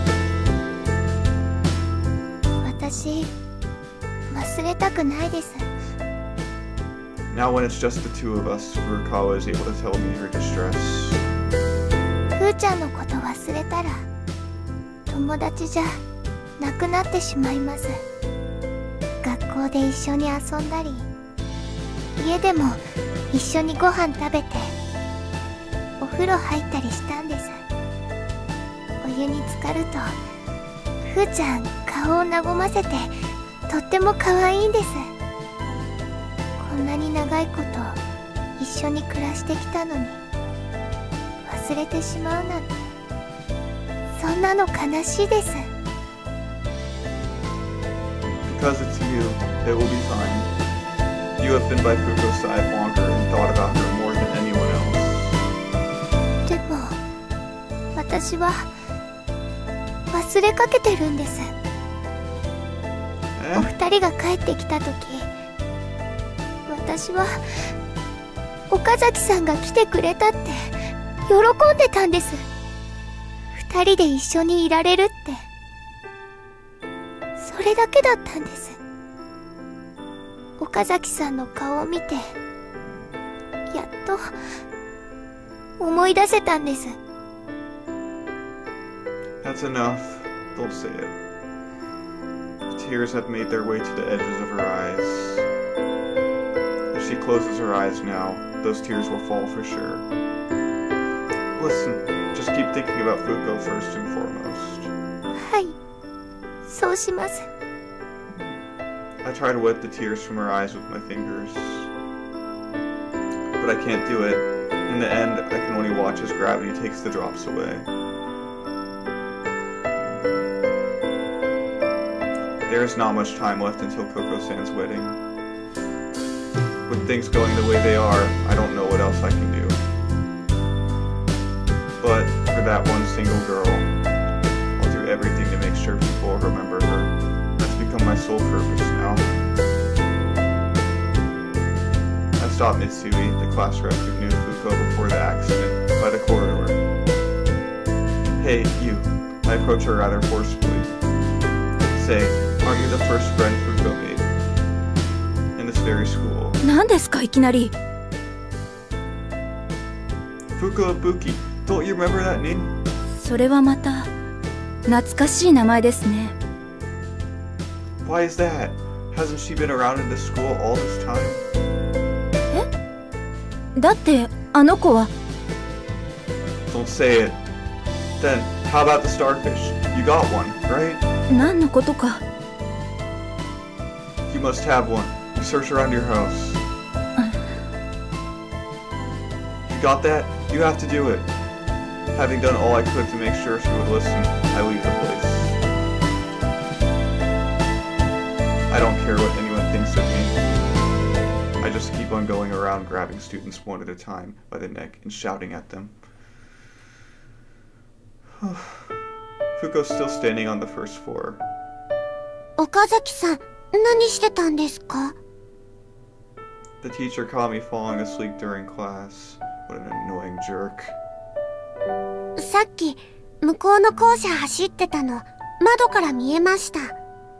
私、忘れたくないです。 Now when it's just the two of us, Furukawa is able to tell me her distress. ふーちゃんのこと忘れたら、友達じゃなくなってしまいます。学校で一緒に遊んだり、家でも一緒にご飯食べて、お風呂入ったりしたんです。お湯に浸かると、ふーちゃん顔を和ませて、とっても可愛いんです。こんなに長いこと一緒に暮らしてきたのに、忘れてしまうなんて、そんなの悲しいです。 Because it's you, it will be fine. You have been by Fuko's side longer and thought about her more than anyone else. でも、私は忘れかけてるんです。お二人が帰ってきた時、私は岡崎さんが来てくれたって喜んでたんです。二人で一緒にいられるって。 れだけだったんです。岡崎さんの顔を見て、やっと思い出せたんです。 That's enough. Don't say it. The tears have made their way to the edges of her eyes. If she closes her eyes now, those tears will fall for sure. Listen, just keep thinking about Fuko first and foremost. はい、そうします。 I try to wipe the tears from her eyes with my fingers. But I can't do it. In the end, I can only watch as gravity takes the drops away. There is not much time left until Kouko-san's wedding. With things going the way they are, I don't know what else I can do. But for that one single girl, I'll do everything to make sure people will remember her. That's become my sole purpose now. I stopped Mitsui, the class rep who knew Fuko before the accident, by the corridor. Hey, you. I approach her rather forcefully. Say, aren't you the first friend Fuko made? In this very school. 何ですかいきなり。 Fuko Ibuki. Don't you remember that name? それはまた懐かしい名前ですね。 Why is that? Hasn't she been around in this school all this time? え？だってあの子は。 Don't say it. Then, how about the starfish? You got one, right? 何のことか。 You must have one. You search around your house. You got that? You have to do it. Having done all I could to make sure she would listen, I leave the place. I don't care what anyone thinks of me. I just keep on going around grabbing students one at a time by the neck and shouting at them. Fuko's still standing on the first floor. 岡崎さん、何してたんですか? The teacher caught me falling asleep during class. What an annoying jerk. さっき、向こうの校舎走ってたの、窓から見えました。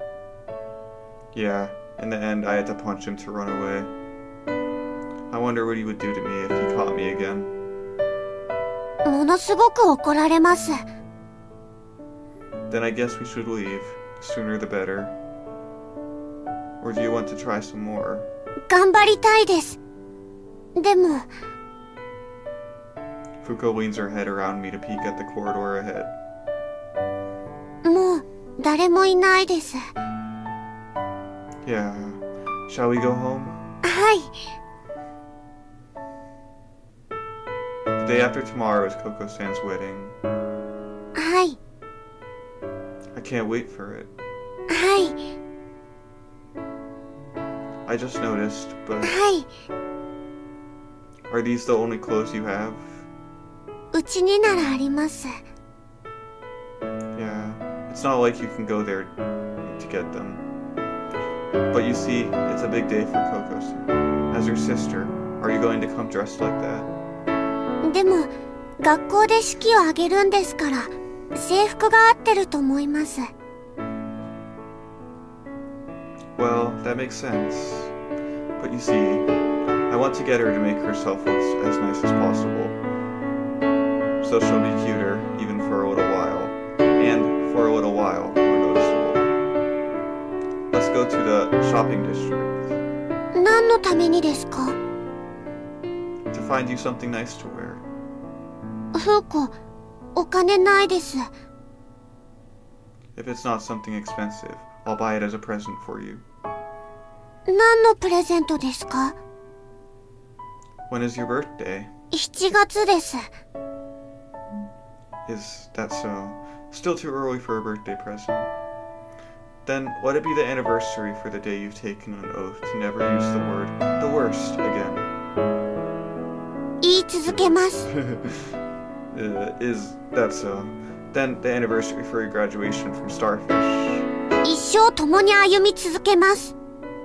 Yeah, in the end I had to punch him to run away. I wonder what he would do to me if he caught me again. ものすごく怒られます。 Then I guess we should leave. The sooner the better. Or do you want to try some more? 頑張りたいです。でも... Fuko leans her head around me to peek at the corridor ahead. もう誰もいないです。 Yeah. Shall we go home? はい。 The day after tomorrow is Kouko-san's wedding. はい。 I can't wait for it. はい。 I just noticed, but... はい。 Are these the only clothes you have? うちにならあります。 Yeah, it's not like you can go there to get them. But you see, it's a big day for Kouko-san. As your sister, are you going to come dressed like that? でも、学校で式を挙げるんですから、制服が合ってると思います。 Well, that makes sense. But you see, I want to get her to make herself look as nice as possible. So she'll be cuter, even for a little while. And for a little while, more noticeable. Let's go to the shopping district. 何のためにですか? To find you something nice to wear. フーコ、お金ないです。 If it's not something expensive, I'll buy it as a present for you. 何のプレゼントですか? When is your birthday? しちがつです。 Is that so? Still too early for a birthday present. Then let it be the anniversary for the day you've taken an oath to never use the word the worst again. 言い続けます。 uh, is that so? Then the anniversary for your graduation from Starfish. 一生共に歩み続けます。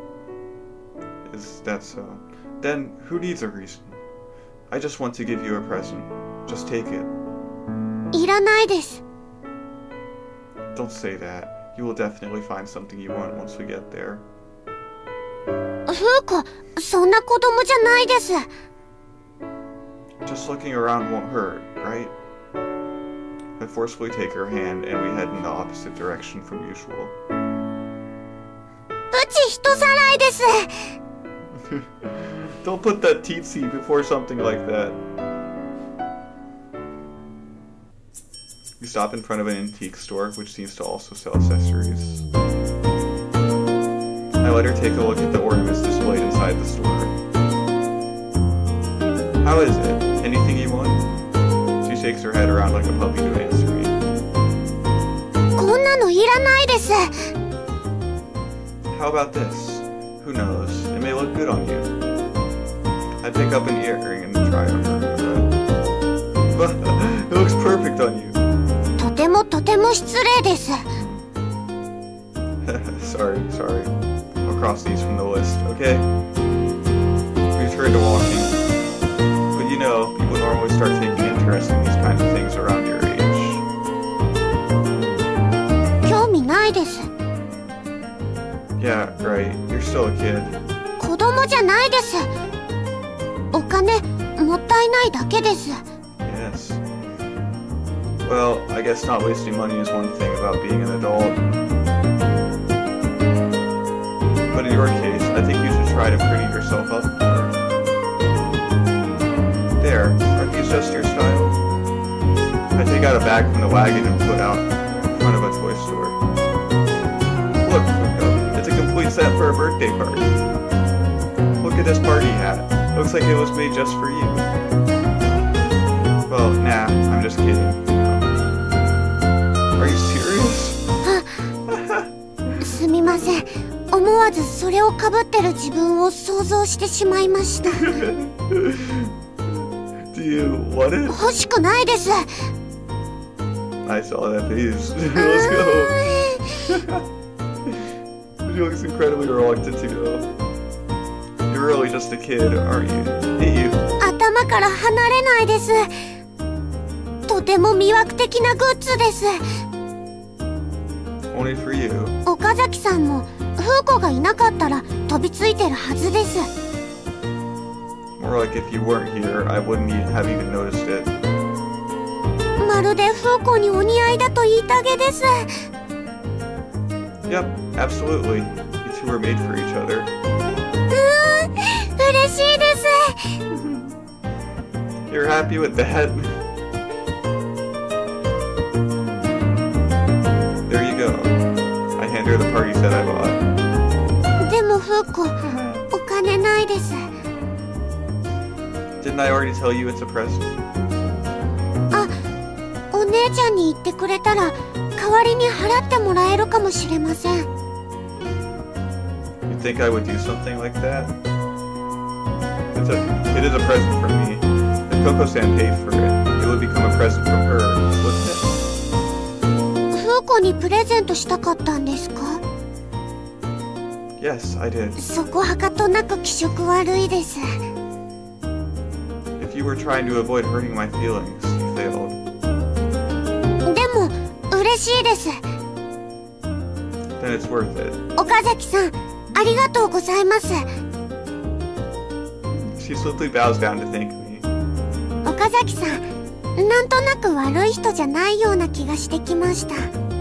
Is that so? Then who needs a reason? I just want to give you a present. Just take it. いらないです。 Don't say that. You will definitely find something you want once we get there. Fuko, そんな子供じゃないです。 Just looking around won't hurt, right? I forcefully take her hand and we head in the opposite direction from usual. プチ人さらいです。 Don't put that teensy before something like that. We stop in front of an antique store, which seems to also sell accessories. I let her take a look at the ornaments displayed inside the store. How is it? Anything you want? She shakes her head around like a puppy to answer me. こんなのいらないです。 How about this? Who knows? It may look good on you. I pick up an earring and try on her. It looks perfect on you. とてもとても失礼です。 Sorry, sorry. I'll cross these from the list, okay? We return to walking. But you know, people normally start taking interest in these kinds of things around your age. 興味ないです。 Yeah, right. You're still a kid. 子供じゃないです。お金もったいないだけです。 Yes. Well, I guess not wasting money is one thing about being an adult. But in your case, I think you should try to pretty yourself up more. There, aren't these just your style? I take out a bag from the wagon and put out in front of a toy store. Look, Fuko, it's a complete set for a birthday party. Look at this party hat. Looks like it was made just for you. Well, nah, I'm just kidding. Are you serious? すみません。思わずそれをかぶってる自分を想像してしまいました。 Do you want it? 欲しくないです。 I saw that face. Let's go. She looks incredibly reluctant to go. You're really just a kid, aren't you? Hey, you. 頭から離れないです。とても魅惑的なグッズです。 Only for you. 岡崎さんもフーコがいなかったら飛びついてるはずです。 More like if you weren't here, I wouldn't have even noticed it. まるでフーコにお似合いだと言いたげです。 Yep, absolutely. You two were made for each other. うーん、嬉しいです。 You're happy with that? There you go. I hand her the party set I bought. でもフーコ、お金ないです。 Didn't I already tell you it's a present? あ、お姉ちゃんに言ってくれたら代わりに払ってもらえるかもしれません。 You think I would do something like that? It's a, it is a present from me. If Kouko-san paid for it, it would become a present from her, wouldn't it? フーコにプレゼントしたかったんですか？ Yes, I did. そこはかとなく気色悪いです。 If you were trying to avoid hurting my feelings, you failed. でも嬉しいです。 Then it's worth it. 岡崎さん、ありがとうございます。 She swiftly bows down to thank me. 岡崎さん、なんとなく悪い人じゃないような気がしてきました。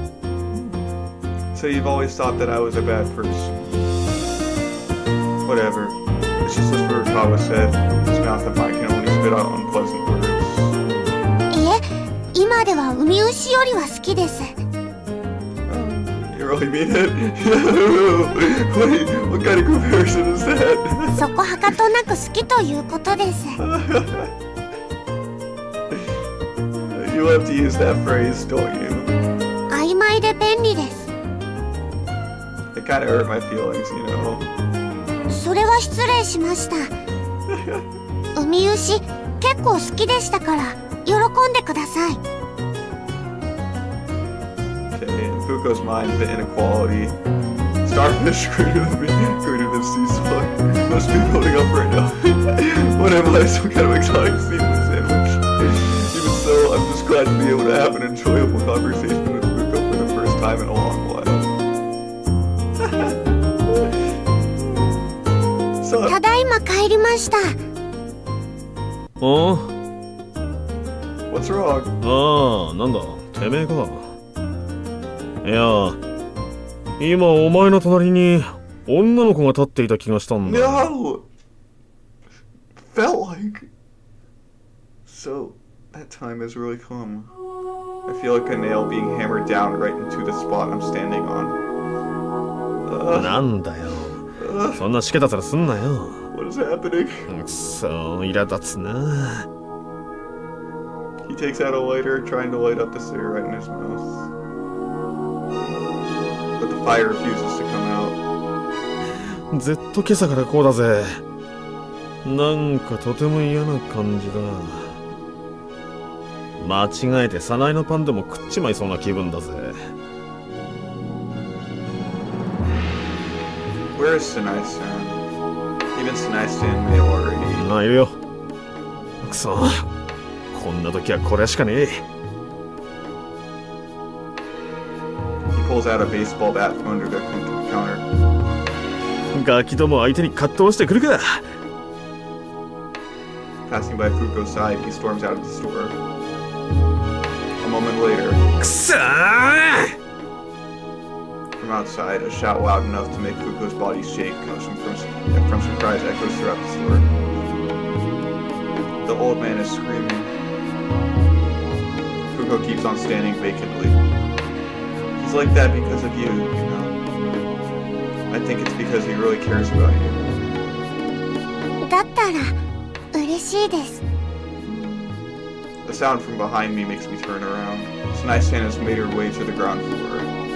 So you've always thought that I was a bad person. Whatever. It's just as Furukawa said, his mouth of mine can only spit out unpleasant words. いえ、今ではウミウシよりは好きです。 You really mean it? Wait, what kind of comparison is that? そこはかとなく好きということです。 You have to use that phrase, don't you? 曖昧で便利です。 It kind of hurt my feelings, you know. それは失礼しました。ウミウシ結構好きでしたから喜んでください。 Okay, in Fuko's mind, the inequality. Starfish greater than me, greater than sea slug. Must be building up right now. What am I, some kind of exotic seafood sandwich? Even so, I'm just glad to be able to have an enjoyable conversation with Fuko for the first time in a long while. ました。 お What's wrong? ああ、なんだ、てめえか。いや、今お前の隣に女の子が立っていた気がしたんだ。 No! Felt like. So, that time has really come. I feel like a nail being hammered down right into the spot I'm standing on. Uh, なんだよ。 uh, そんなしけた面すんなよ。 what is happening? くそ、苛立つな。 He takes out a lighter, trying to light up the cigarette in his mouth. But the fire refuses to come out. ずっと今朝からこうだぜ。なんかとても嫌な感じだ。間違えて早苗のパンでも食っちまいそうな気分だぜ。 Where is Sanai-san? Even Sanai-san may already. ないるよ。くそ、こんな時はこれしかねえ。 He pulls out a baseball bat from under the counter. ガキども相手に葛藤してくるか。 Passing by Fuko's side, he storms out of the store. A moment later, くそー！ from outside, a shout loud enough to make Fuko's body shake comes from, from, from surprise echoes throughout the store. The old man is screaming. Fuko keeps on standing vacantly. He's like that because of you, you know. I think it's because he really cares about you. だったら嬉しいです。 The sound from behind me makes me turn around. Sanai-san has made her way to the ground floor.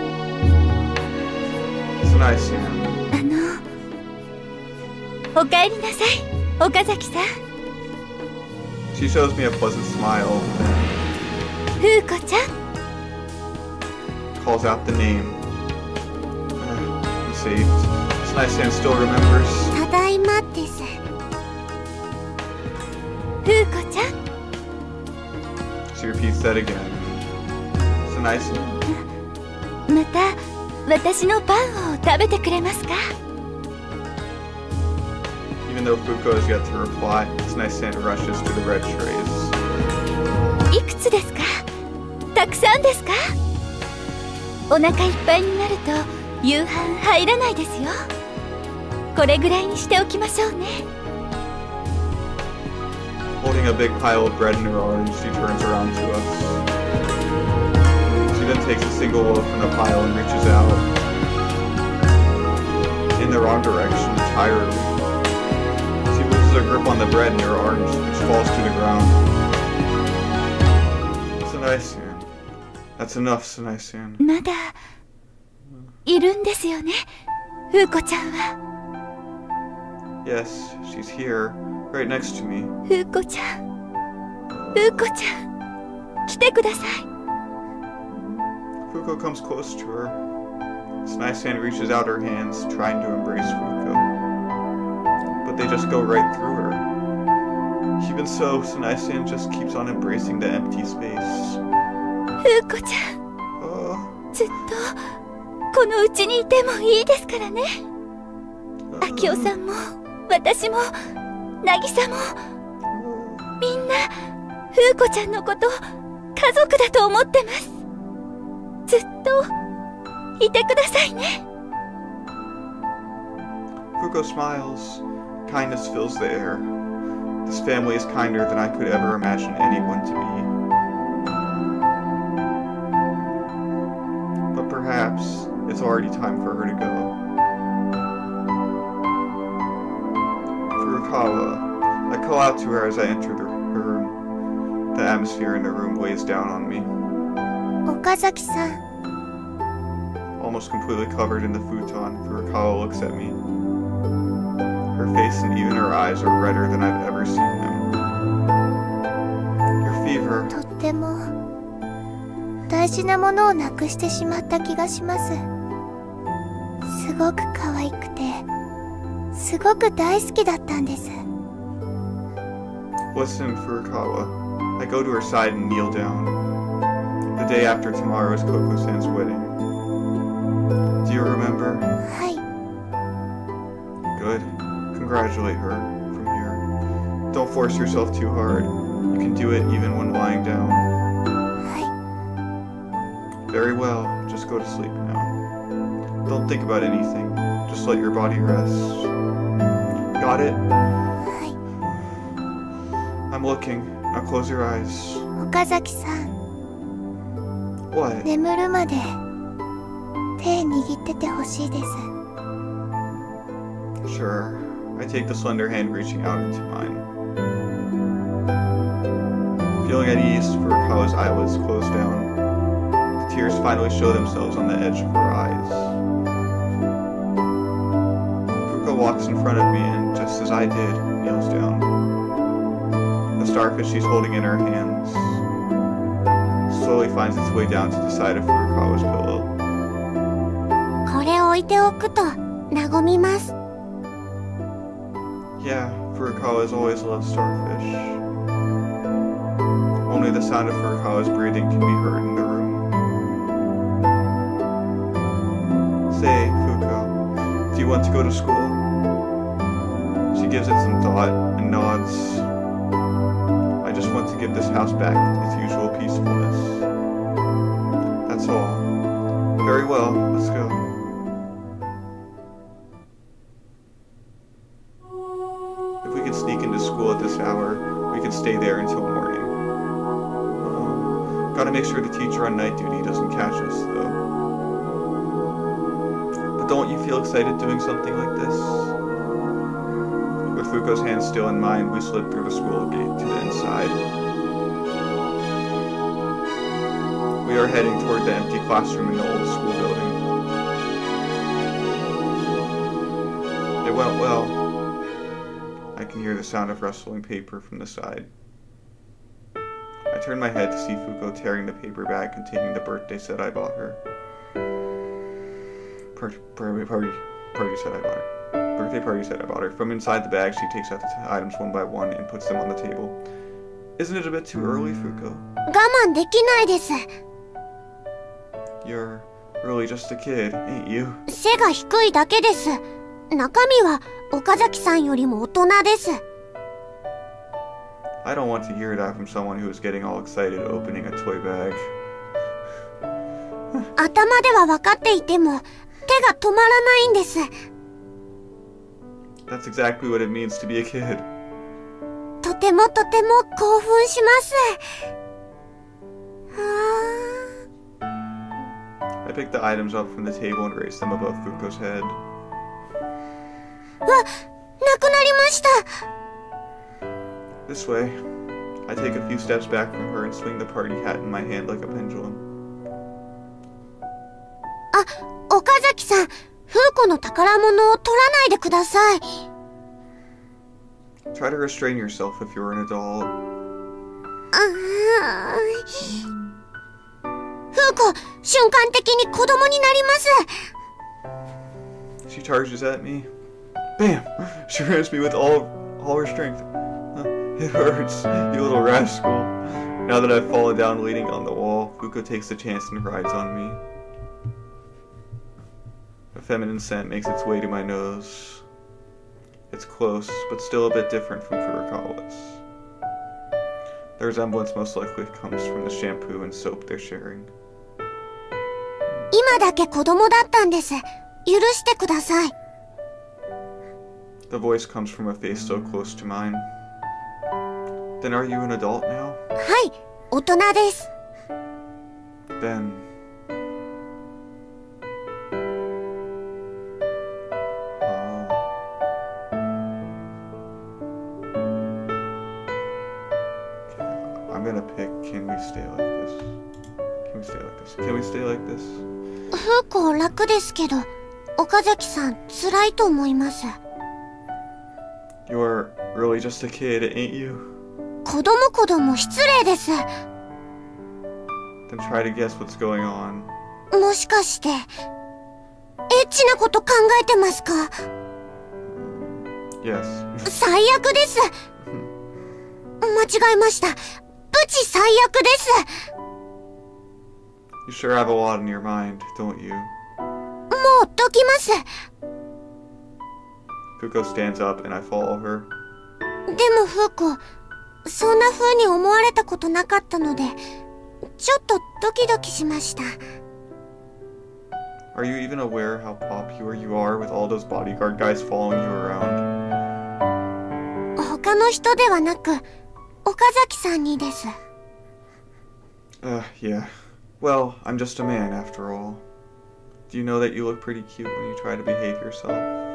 Sanai-san. あの、お帰りなさい、岡崎さん。 She shows me a pleasant smile 風子ちゃん。 calls out the name. Uh, I'm saved. Sanai-san still remembers. ただいまです。 風子ちゃん。 She repeats that again. Sanai-san. また私のパンを食べてくれますか？ Even though Fuko has yet to reply, Sanai-san rushes to the bread trays. いくつですか？たくさんですか？お腹いっぱいになると夕飯入らないですよ。これぐらいにしておきましょうね。 Holding a big pile of bread in her arms, she turns around to us. She then takes a single loaf from the pile and reaches out. In the wrong direction entirely. She loses her grip on the bread in her arms, which falls to the ground. Sanai-san. That's enough, Sanai-san. まだいるんですよね、風子ちゃんは。 Yes, she's here, right next to me. 風子ちゃん、風子ちゃん、来てください。 Fuko comes close to her. Sanai-san reaches out her hands, trying to embrace Fuko. But they just go right through her. Even so, Sanai-san just keeps on embracing the empty space. 風子ちゃん、 Uh, ずっとこのうちにいてもいいですからね。明夫さんも私も渚もみんな風子ちゃんのこと家族だと思ってます。ずっといてくださいね。 Fuko smiles. Kindness fills the air. This family is kinder than I could ever imagine anyone to be. But perhaps it's already time for her to go. Furukawa, I call out to her as I enter the, her room. The atmosphere in the room weighs down on me. 岡崎さん、 Almost completely covered in the futon, Furukawa looks at me. Her face and even her eyes are redder than I've ever seen them. Your fever. とっても大事なものをなくしてしまった気がします。すごく可愛くて、すごく大好きだったんです。 Listen, Furukawa. I go to her side and kneel down. The day after tomorrow is Kouko-san's wedding. Do you remember? はい。 Good. Congratulate her from here. Don't force yourself too hard. You can do it even when lying down. Very well. Just go to sleep now. Don't think about anything. Just let your body rest. Got it? I'm looking. Now close your eyes. 岡崎さん。 What? 眠るまで手握っててほしいです。 Sure. I take the slender hand reaching out into mine. Feeling at ease, Furukawa's eyelids close down. The tears finally show themselves on the edge of her eyes. Furukawa walks in front of me and, just as I did, kneels down. The starfish she's holding in her hands slowly finds its way down to the side of Furukawa's pillow. これ置いておくと和みます。 Yeah, Furukawa has always loved starfish. Only the sound of Furukawa's breathing can be heard in the room. Say, Fuko, do you want to go to school? She gives it some thought and nods. I just want to give this house back its usual peacefulness. That's all. Very well, let's go. If we could sneak into school at this hour, we could stay there until morning. Um, gotta make sure the teacher on night duty doesn't catch us, though. But don't you feel excited doing something like this? With Fuko's hand still in mine, we slip through the school gate to the inside. We are heading toward the empty classroom in the old school building. It went well. I can hear the sound of rustling paper from the side. I turn my head to see Fuko tearing the paper bag containing the birthday set I bought her. Party, party, party, party set I bought her. Birthday party set I bought her. From inside the bag, she takes out the items one by one and puts them on the table. Isn't it a bit too early, Fuko? 我慢できないです。 You're really just a kid, ain't you? 背が低いだけです。中身は岡崎さんよりも大人です。 I don't want to hear that from someone who is getting all excited opening a toy bag. 頭では分かっていても手が止まらないんです。 That's exactly what it means to be a kid. とてもとても興奮します。あ I pick the items up from the table and raise them above Fuko's head. わ、なくなりました。 This way. I take a few steps back from her and swing the party hat in my hand like a pendulum. あ、岡崎さん、フーコの宝物を取らないでください。 Try to restrain yourself if you're an adult. あーフーコ、瞬間的に子供になります。 She charges at me. Bam! She rams me with all, all her strength. It hurts, you little rascal. Now that I've fallen down leaning on the wall, Fuko takes the chance and rides on me. A feminine scent makes its way to my nose. It's close, but still a bit different from Furukawa's. The resemblance most likely comes from the shampoo and soap they're sharing. 今だけ子供だったんです。許してください。 The voice comes from a face so close to mine. Then are you an adult now? はい、大人です。 Then... Oh... I'm gonna pick, can we stay like this? Can we stay like this? Can we stay like this? フーコ楽ですけど、岡崎さん辛いと思います。 You're really just a kid, ain't you? 子供子供失礼です。 Then try to guess what's going on. もしかして、エッチなこと考えてますか？ Yes. 最悪です。間違えました。プチ最悪です。 You sure have a lot in your mind, don't you? もうどきます。 Fuko stands up and I follow her. でもフーコ、そんな風に思われたことなかったので、ちょっとドキドキしました。 Are you even aware how popular you are with all those bodyguard guys following you around? 他の人ではなく、岡崎さんにです。 Uh, yeah. Well, I'm just a man after all. Do you know that you look pretty cute when you try to behave yourself?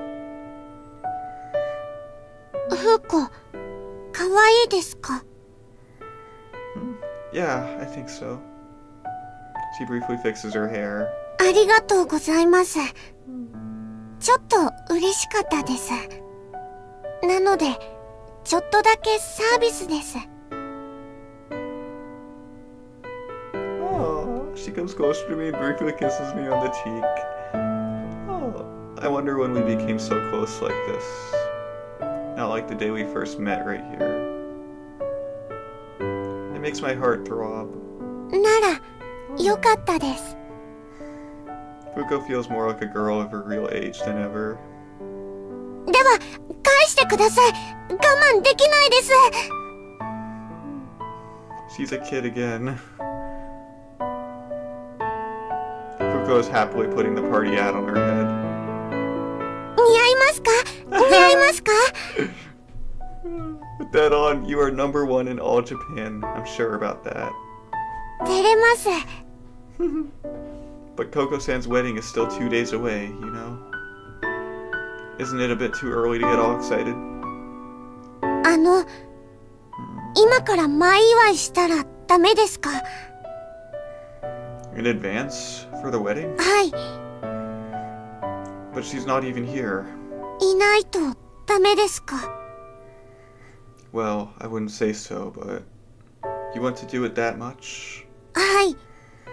フーコ、かわいいですか？ Hmm? Yeah, I think so. She briefly fixes her hair. ありがとうございます。ちょっと嬉しかったです。なので、ちょっとだけサービスです。 Oh, she comes closer to me and briefly kisses me on the cheek. Oh, I wonder when we became so close like this. Not like the day we first met right here. It makes my heart throb. なら、よかったです。 Fuko feels more like a girl of her real age than ever. では、返してください。我慢できないです。 She's a kid again. Fuko is happily putting the party hat on her head. 似合いますか？似合いますか？ Put that on, you are number one in all Japan. I'm sure about that. 照れます。 But Kouko-san's wedding is still two days away, you know? Isn't it a bit too early to get all excited? あの、今から前祝いしたらダメですか？ In advance? For the wedding? はい。 But she's not even here. いないとダメですか？ Well, I wouldn't say so, but... You want to do it that much? はい。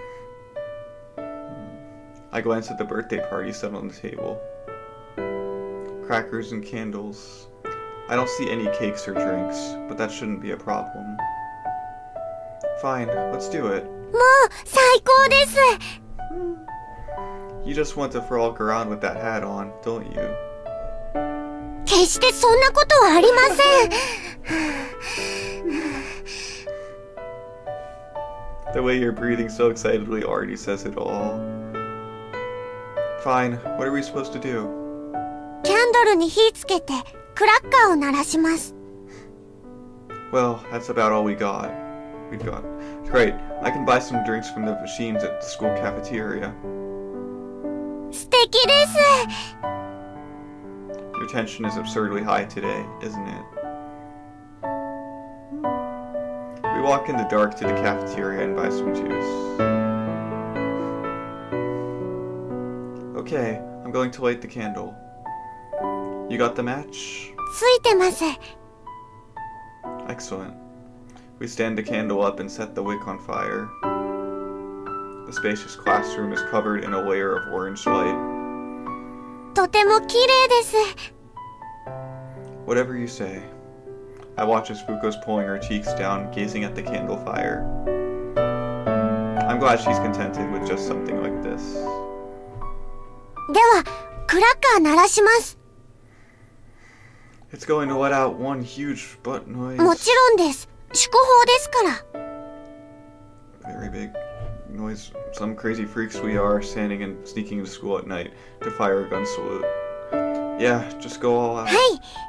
I glance at the birthday party set on the table. Crackers and candles. I don't see any cakes or drinks, but that shouldn't be a problem. Fine, let's do it. もう最高です。 You just want to frolic around with that hat on, don't you? 決してそんなことはありません。 The way you're breathing so excitedly already says it all. Fine, what are we supposed to do? キャンドルに火つけてクラッカーを鳴らします。 Well, that's about all we got. We've got. Great, I can buy some drinks from the machines at the school cafeteria. 素敵です。 Your tension is absurdly high today, isn't it? We walk in the dark to the cafeteria and buy some juice. Okay, I'm going to light the candle. You got the match? ついてます。 Excellent. We stand the candle up and set the wick on fire. The spacious classroom is covered in a layer of orange light. とても綺麗です。 Whatever you say. I watch as Fuko's pulling her cheeks down, gazing at the candle fire. I'm glad she's contented with just something like this. では、クラッカー鳴らします。 It's going to let out one huge butt noise. もちろんです。祝砲ですから。 Very big noise. Some crazy freaks we are, standing and sneaking into school at night to fire a gun salute. Yeah, just go all out. はい。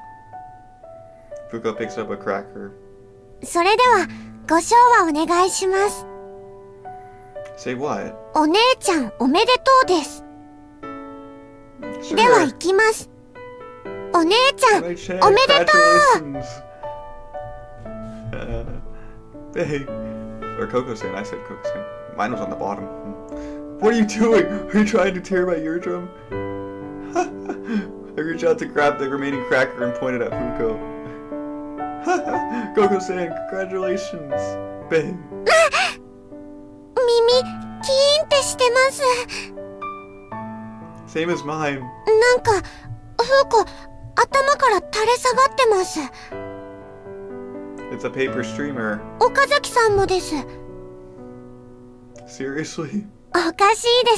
Fuko picks up a cracker. それでは、ご唱和お願いします。 Say what? お姉ちゃんおめでとうです。 Sure. では行きます。お姉ちゃん、おめでとう。 Congratulations. Uh, hey. Or Kouko-san, I said Kouko-san. Mine was on the bottom. What are you doing? Are you trying to tear my eardrum? I reach out to grab the remaining cracker and point it at Fuko. Kouko-san, congratulations. Bang. 耳、キーンってしてます。 Same as mine. なんか、フーコ、頭から垂れ下がってます。 It's a paper streamer. 岡崎さんもです。 Seriously? おかしいです。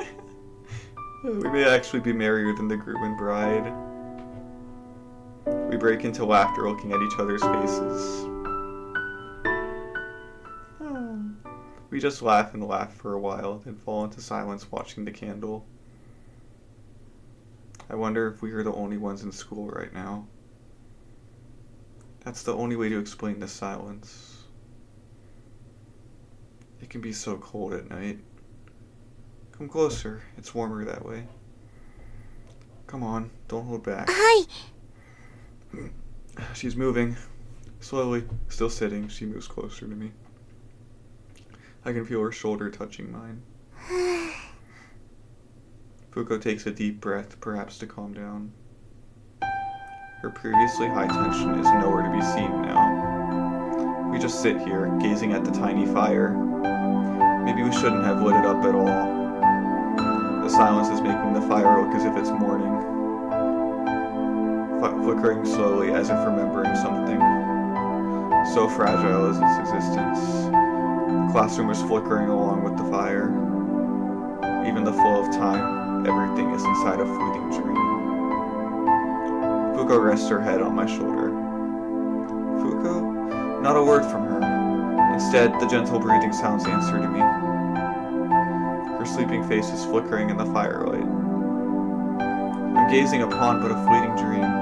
We may actually be merrier than the groom and bride. We break into laughter looking at each other's faces. We just laugh and laugh for a while, then fall into silence watching the candle. I wonder if we are the only ones in school right now. That's the only way to explain this silence. It can be so cold at night. Come closer, it's warmer that way. Come on, don't hold back. Hi. She's moving. Slowly, still sitting, she moves closer to me. I can feel her shoulder touching mine. Fuko takes a deep breath, perhaps to calm down. Her previously high tension is nowhere to be seen now. We just sit here, gazing at the tiny fire. Maybe we shouldn't have lit it up at all. The silence is making the fire look as if it's morning. F- flickering slowly as if remembering something. So fragile is its existence. The classroom is flickering along with the fire. Even the flow of time, everything is inside a fleeting dream. Fuko rests her head on my shoulder. Fuko? Not a word from her. Instead, the gentle breathing sounds answer to me. Her sleeping face is flickering in the firelight. I'm gazing upon but a fleeting dream.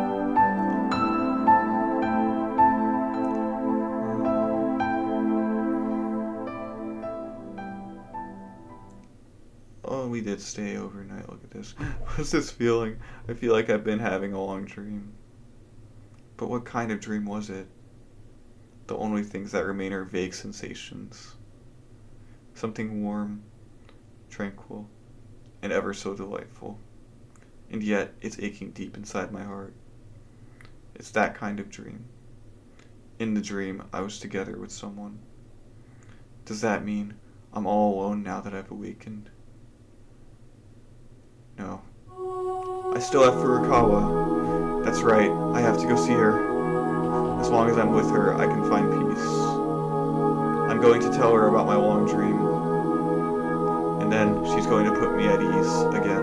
Oh, we did stay overnight. Look at this. What's this feeling? I feel like I've been having a long dream. But what kind of dream was it? The only things that remain are vague sensations. Something warm, tranquil, and ever so delightful. And yet, it's aching deep inside my heart. It's that kind of dream. In the dream, I was together with someone. Does that mean I'm all alone now that I've awakened? No. I still have Furukawa. That's right, I have to go see her. As long as I'm with her, I can find peace. I'm going to tell her about my long dream. And then she's going to put me at ease again.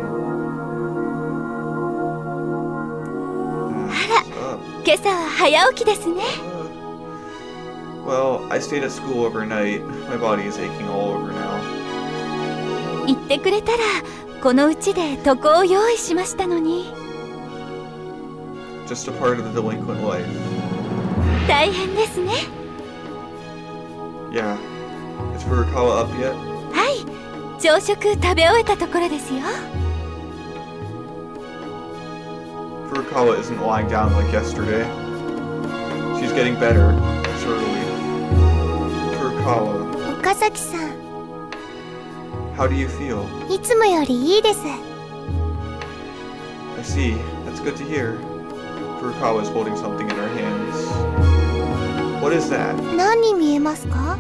What's up? 今朝は早起きですね。 Well, I stayed at school overnight. My body is aching all over now. 言ってくれたらこのうちで床を用意しましたのに。 Just a part of the delinquent life. 大変ですね。 Yeah. Is Furukawa up yet? はい、朝食食べ終えたところですよ。 Furukawa isn't lying down like yesterday. She's getting better, surely. Furukawa, 岡崎さん、 how do you feel? いつもよりいいです。 I see. That's good to hear. Furukawa is holding something in her hands. What is that? 何に見えますか？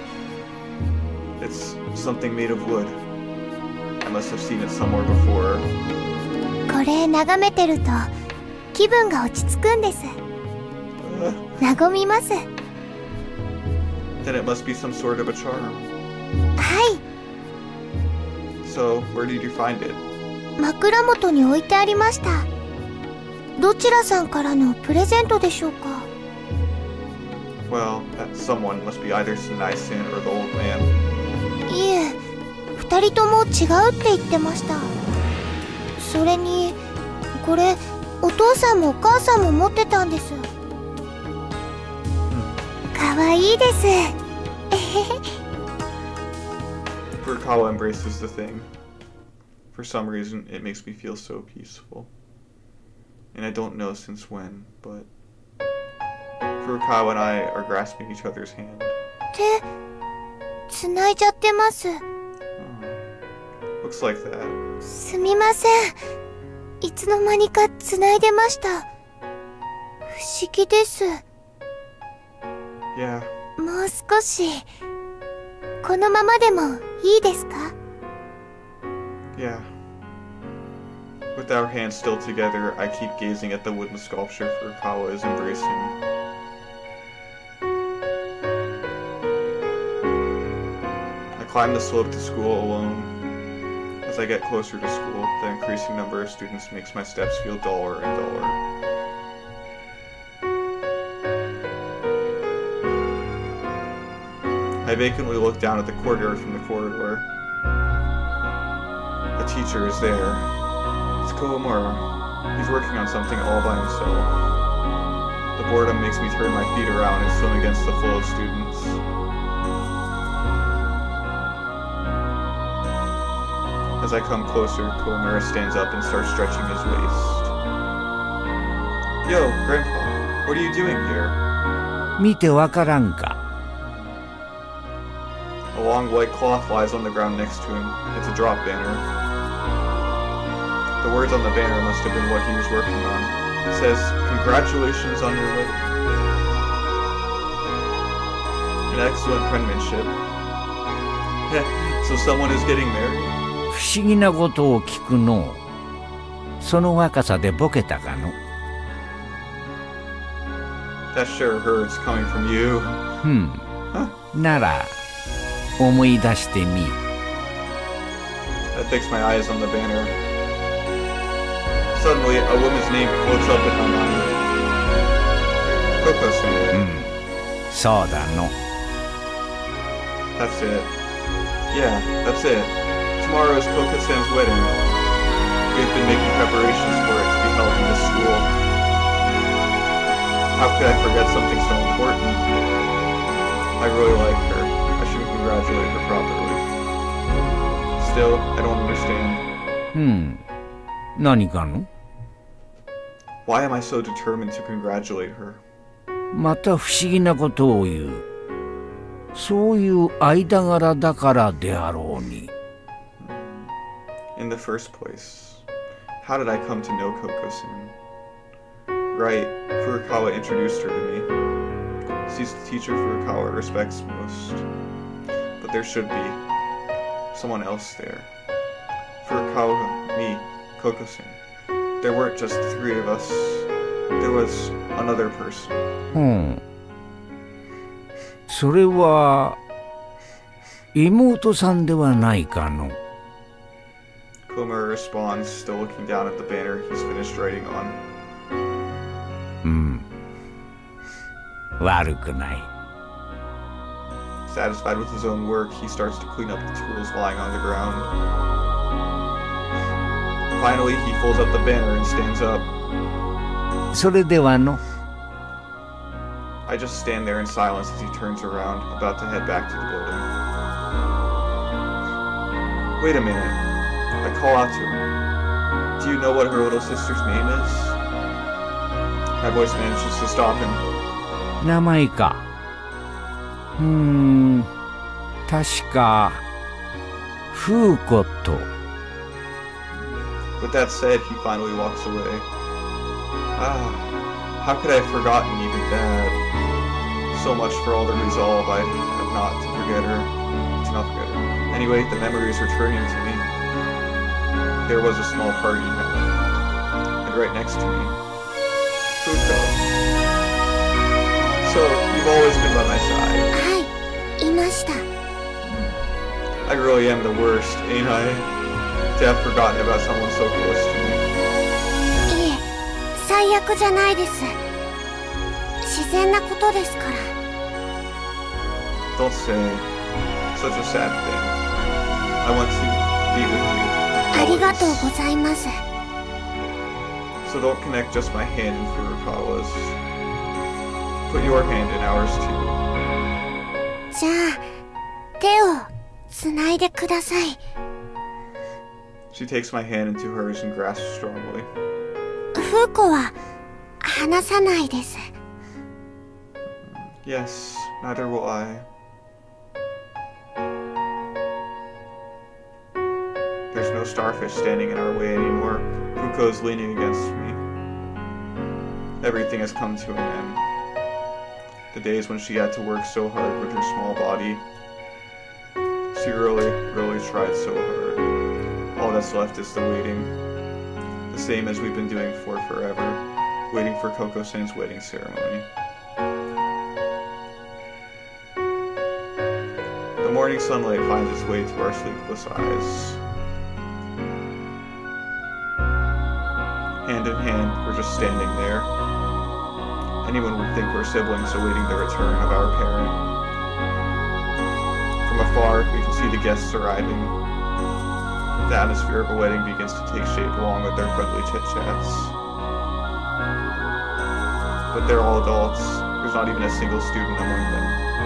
It's something made of wood. I must have seen it somewhere before. これ眺めてると気分が落ち着くんです。 Uh, 和みます。 then it must be some sort of a charm. はい、 So, where did you find it? 枕元に置いてありました。どちらさんからのプレゼントでしょうか？ Well, that someone must be either Sanai-san or the old man. いえ、二人とも違うって言ってました。それに、これ、お父さんもお母さんも持ってたんです。かわいいです。 Furukawa embraces the thing. For some reason, it makes me feel so peaceful. And I don't know since when, but Furukawa and I are grasping each other's hand. 手、繋いじゃってます。 Oh, looks like that. すみません。いつの間にか繋いでました。不思議です。 Yeah. もう少し、このままでもいいですか？ Yeah. With our hands still together, I keep gazing at the wooden sculpture Furukawa is embracing. I climb the slope to school alone. As I get closer to school, the increasing number of students makes my steps feel duller and duller. I vacantly look down at the courtyard from the corridor. The teacher is there. It's Koamura. He's working on something all by himself. The boredom makes me turn my feet around and swim against the flow of students. As I come closer, Koamura stands up and starts stretching his waist. Yo, Grandpa, what are you doing here? 見てわからんか A long white cloth lies on the ground next to him. It's a drop banner. The words on the banner must have been what he was working on. It says, "Congratulations on your wedding." An excellent penmanship. So someone is getting married? 不思議なことを聞くのう。その若さでボケたかの That sure hurts coming from you. ふん。なら、思い出してみ。 I fix my eyes on the banner. Suddenly, a woman's name floats up in my mind. Kouko-san. うん。そうだの。 That's it. Yeah, that's it. Tomorrow is Kouko-san's wedding. We've been making preparations for it to be held in this school. How could I forget something so important? I really like her. I should congratulate her properly. Still, I don't understand. うん。何かの Why am I so determined to congratulate her? また不思議なことを言う。そういう間柄だからであろうに。 In the first place, how did I come to know Kouko-san? Right, Furukawa introduced her to me. She's the teacher Furukawa respects most. But there should be someone else there. Furukawa, me, Kouko-san. There weren't just the three of us. There was another person. うん。それは妹さんではないかの。 Koamura responds, still looking down at the banner he's finished writing on. うん。悪くない。 Satisfied with his own work, he starts to clean up the tools lying on the ground. Finally, he folds up the banner and stands up. それではの。 I just stand there in silence as he turns around, about to head back to the building. Wait a minute. I call out to him. Do you know what her little sister's name is? My voice manages to stop him. 名前か。うーん。確か、フーコと。 With that said, he finally walks away. Ah, how could I have forgotten even that? So much for all the resolve I have not to forget her. To not forget her. Anyway, the memory is returning to me. There was a small party happening. And right next to me, Fuko. So, you've always been by my side. はい、いました。 I really am the worst, ain't I? To have forgotten about someone so close to me. いえ、最悪じゃないです。自然なことですから。 Don't say such a sad thing. I want to be with you. ありがとうございます。 So don't connect just my hand in Furukawa's. Put your hand in ours too. じゃあ、手をつないでください。 She takes my hand into hers and grasps strongly. フーコは離さないです。 Yes, neither will I. There's no starfish standing in our way anymore. Fuko is leaning against me. Everything has come to an end. The days when she had to work so hard with her small body. She really, really tried so hard. All that's left is the waiting. The same as we've been doing for forever. Waiting for Kouko-san's wedding ceremony. The morning sunlight finds its way to our sleepless eyes. Hand in hand, we're just standing there. Anyone would think we're siblings awaiting the return of our parent. afar, we can see the guests arriving. The atmosphere of a wedding begins to take shape along with their friendly chit-chats. But they're all adults. There's not even a single student among them.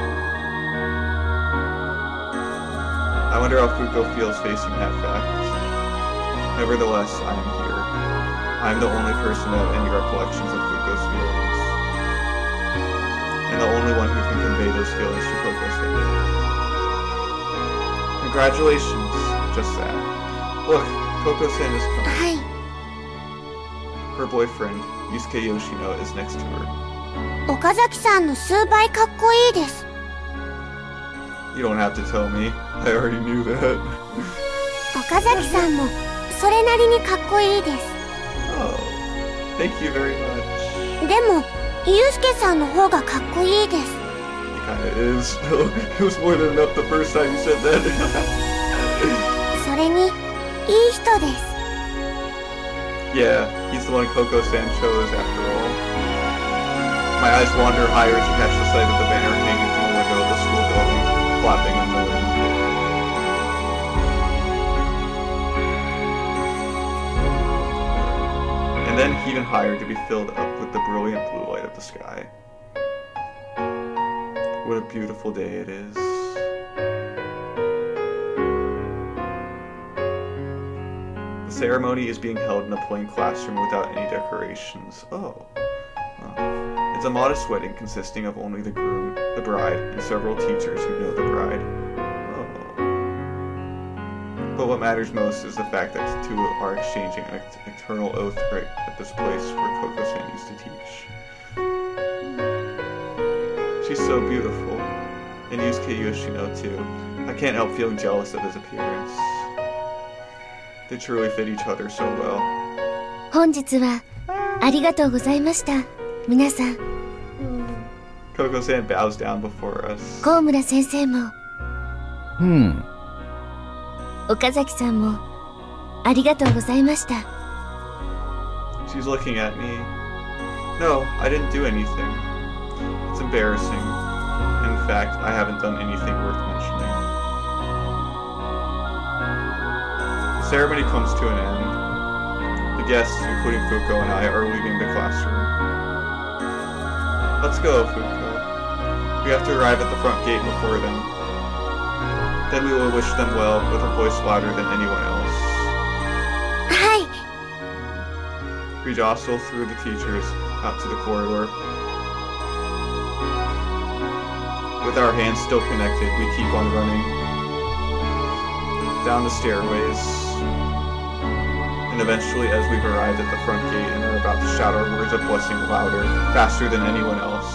I wonder how Fuko feels facing that fact. Nevertheless, I am here. I am the only person to have any recollections of Fuko's feelings. And the only one who can convey those feelings to Kouko-san. Congratulations. Just that. Look, Kouko-san is coming. Her boyfriend, Yusuke Yoshino, is next to her. 岡崎さんの数倍かっこいいです。 You don't have to tell me. I already knew that. 岡崎さんもそれなりにかっこいいです。 Oh, thank you very much. でも、ユウスケさんの方がかっこいいです。 It kinda is. It was more than enough the first time you said that. それに、いい人です。 Yeah, he's the one Kouko-san chose after all. My eyes wander higher to catch the sight of the banner hanging from the window of the school building, flapping in the wind. And then even higher to be filled up with the brilliant blue light of the sky. What a beautiful day it is. The ceremony is being held in a plain classroom without any decorations. Oh. Oh. It's a modest wedding consisting of only the groom, the bride, and several teachers who know the bride. Oh. But what matters most is the fact that the two are exchanging an eternal oath right at this place where Kouko-san used to teach. She's so beautiful. And Yusuke Yoshino too. I can't help feeling jealous of his appearance. They truly fit each other so well. 本日はありがとうございました。皆さん。 Kouko-san bows down before us. 高村先生も。 うん。 岡崎さんもありがとうございました。 She's looking at me. No, I didn't do anything. It's embarrassing. In fact, I haven't done anything worth mentioning. The ceremony comes to an end. The guests, including Fuko and I, are leaving the classroom. Let's go, Fuko. We have to arrive at the front gate before them. Then we will wish them well with a voice louder than anyone else. Hi. We jostle through the teachers out to the corridor. With our hands still connected, we keep on running down the stairways. And eventually, as we've arrived at the front gate and are about to shout our words of blessing louder, faster than anyone else,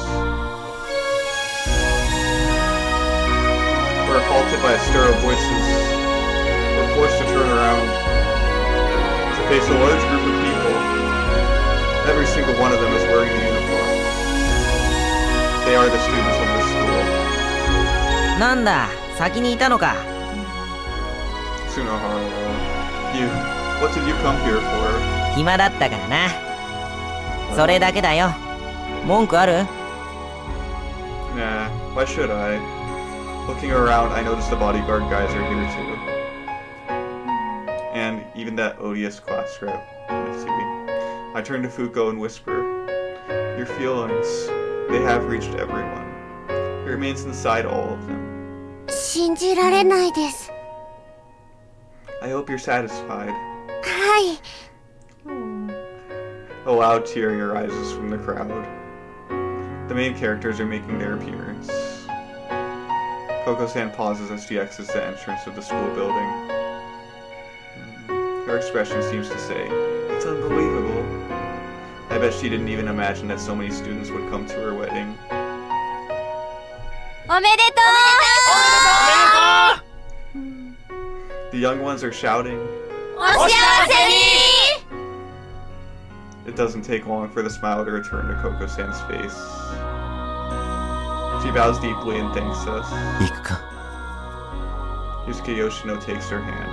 we're halted by a stir of voices. We're forced to turn around to face a large group of people. Every single one of them is wearing the uniform. They are the students of this school. なんだ、先にいたのか。 Tsunohara, you, what did you come here for? 暇だったからな。それだけだよ。文句ある？ Nah, why should I? Looking around, I notice the bodyguard guys are here too. And even that odious class rep. Let's see. I turn to Fuko and whisper, your feelings, they have reached everyone. It remains inside all of them. 信じられないです。 I hope you're satisfied. はい。 A loud tearing arises from the crowd. The main characters are making their appearance. Kouko-san pauses as she exits the entrance of the school building. Her expression seems to say, it's unbelievable. I bet she didn't even imagine that so many students would come to her wedding. おめでとう！ The young ones are shouting, お幸せに！ It doesn't take long for the smile to return to Kouko-san's face. She bows deeply and thanks us. 行くか。 Yusuke Yoshino takes her hand.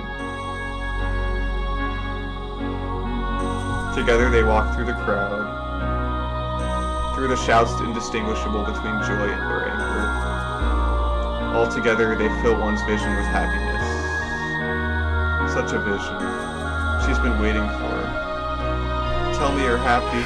Together they walk through the crowd, through the shouts indistinguishable between joy or anger. Altogether, they fill one's vision with happiness. Such a vision. She's been waiting for. Tell me you're happy.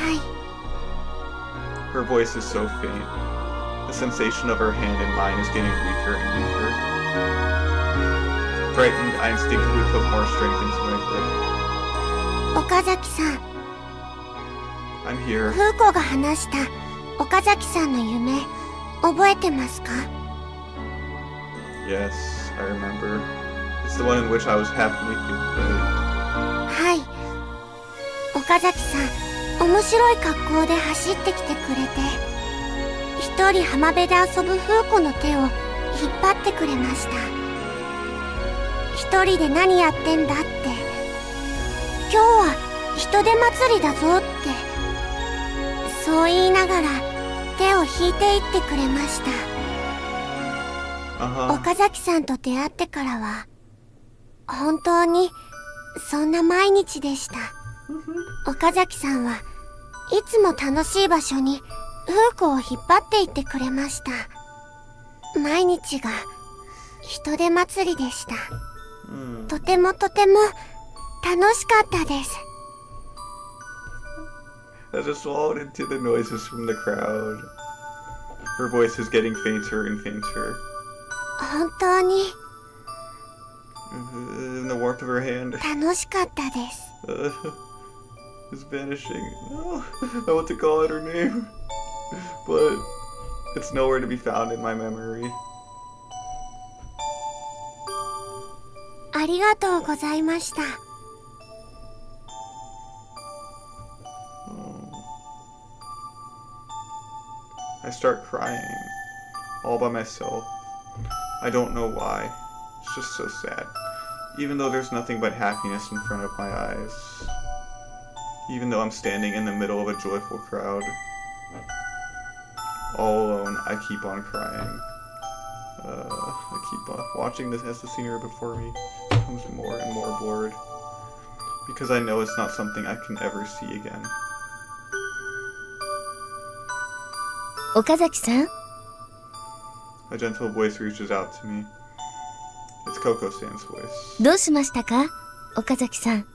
Her voice is so faint. The sensation of her hand in mine is getting weaker and weaker. Frightened, I instinctively put more strength into my grip. Okazaki-san. I'm here. Fuko が話した岡崎さんの夢、覚えてますか? Yes, I remember. It's the one in which I was half naked, right? はい。岡崎さん、面白い格好で走ってきてくれて、一人浜辺で遊ぶフーコの手を引っ張ってくれました。一人で何やってんだって、今日は人手祭りだぞって、そう言いながら手を引いていってくれました。 Uh-huh. 岡崎さんと出会ってからは本当にそんな毎日でした。岡崎さんはいつも楽しい場所にフーコを引っ張っていってくれました。毎日が人手祭りでした。 Mm. とてもとても楽しかったです。 I just swallowed into the noises from the crowd. Her voice is getting fainter and fainter. 本当に In the warmth of her hand. 楽しかったです。 Uh, it's vanishing. No, I want to call out her name, but it's nowhere to be found in my memory. ありがとうございました。 I start crying, all by myself. I don't know why. It's just so sad. Even though there's nothing but happiness in front of my eyes. Even though I'm standing in the middle of a joyful crowd. All alone, I keep on crying. Uh, I keep on watching this as the scenery before me becomes more and more blurred. Because I know it's not something I can ever see again. 岡崎さん A gentle voice reaches out to me. It's Kouko-san's voice. どうしましたか岡崎さん。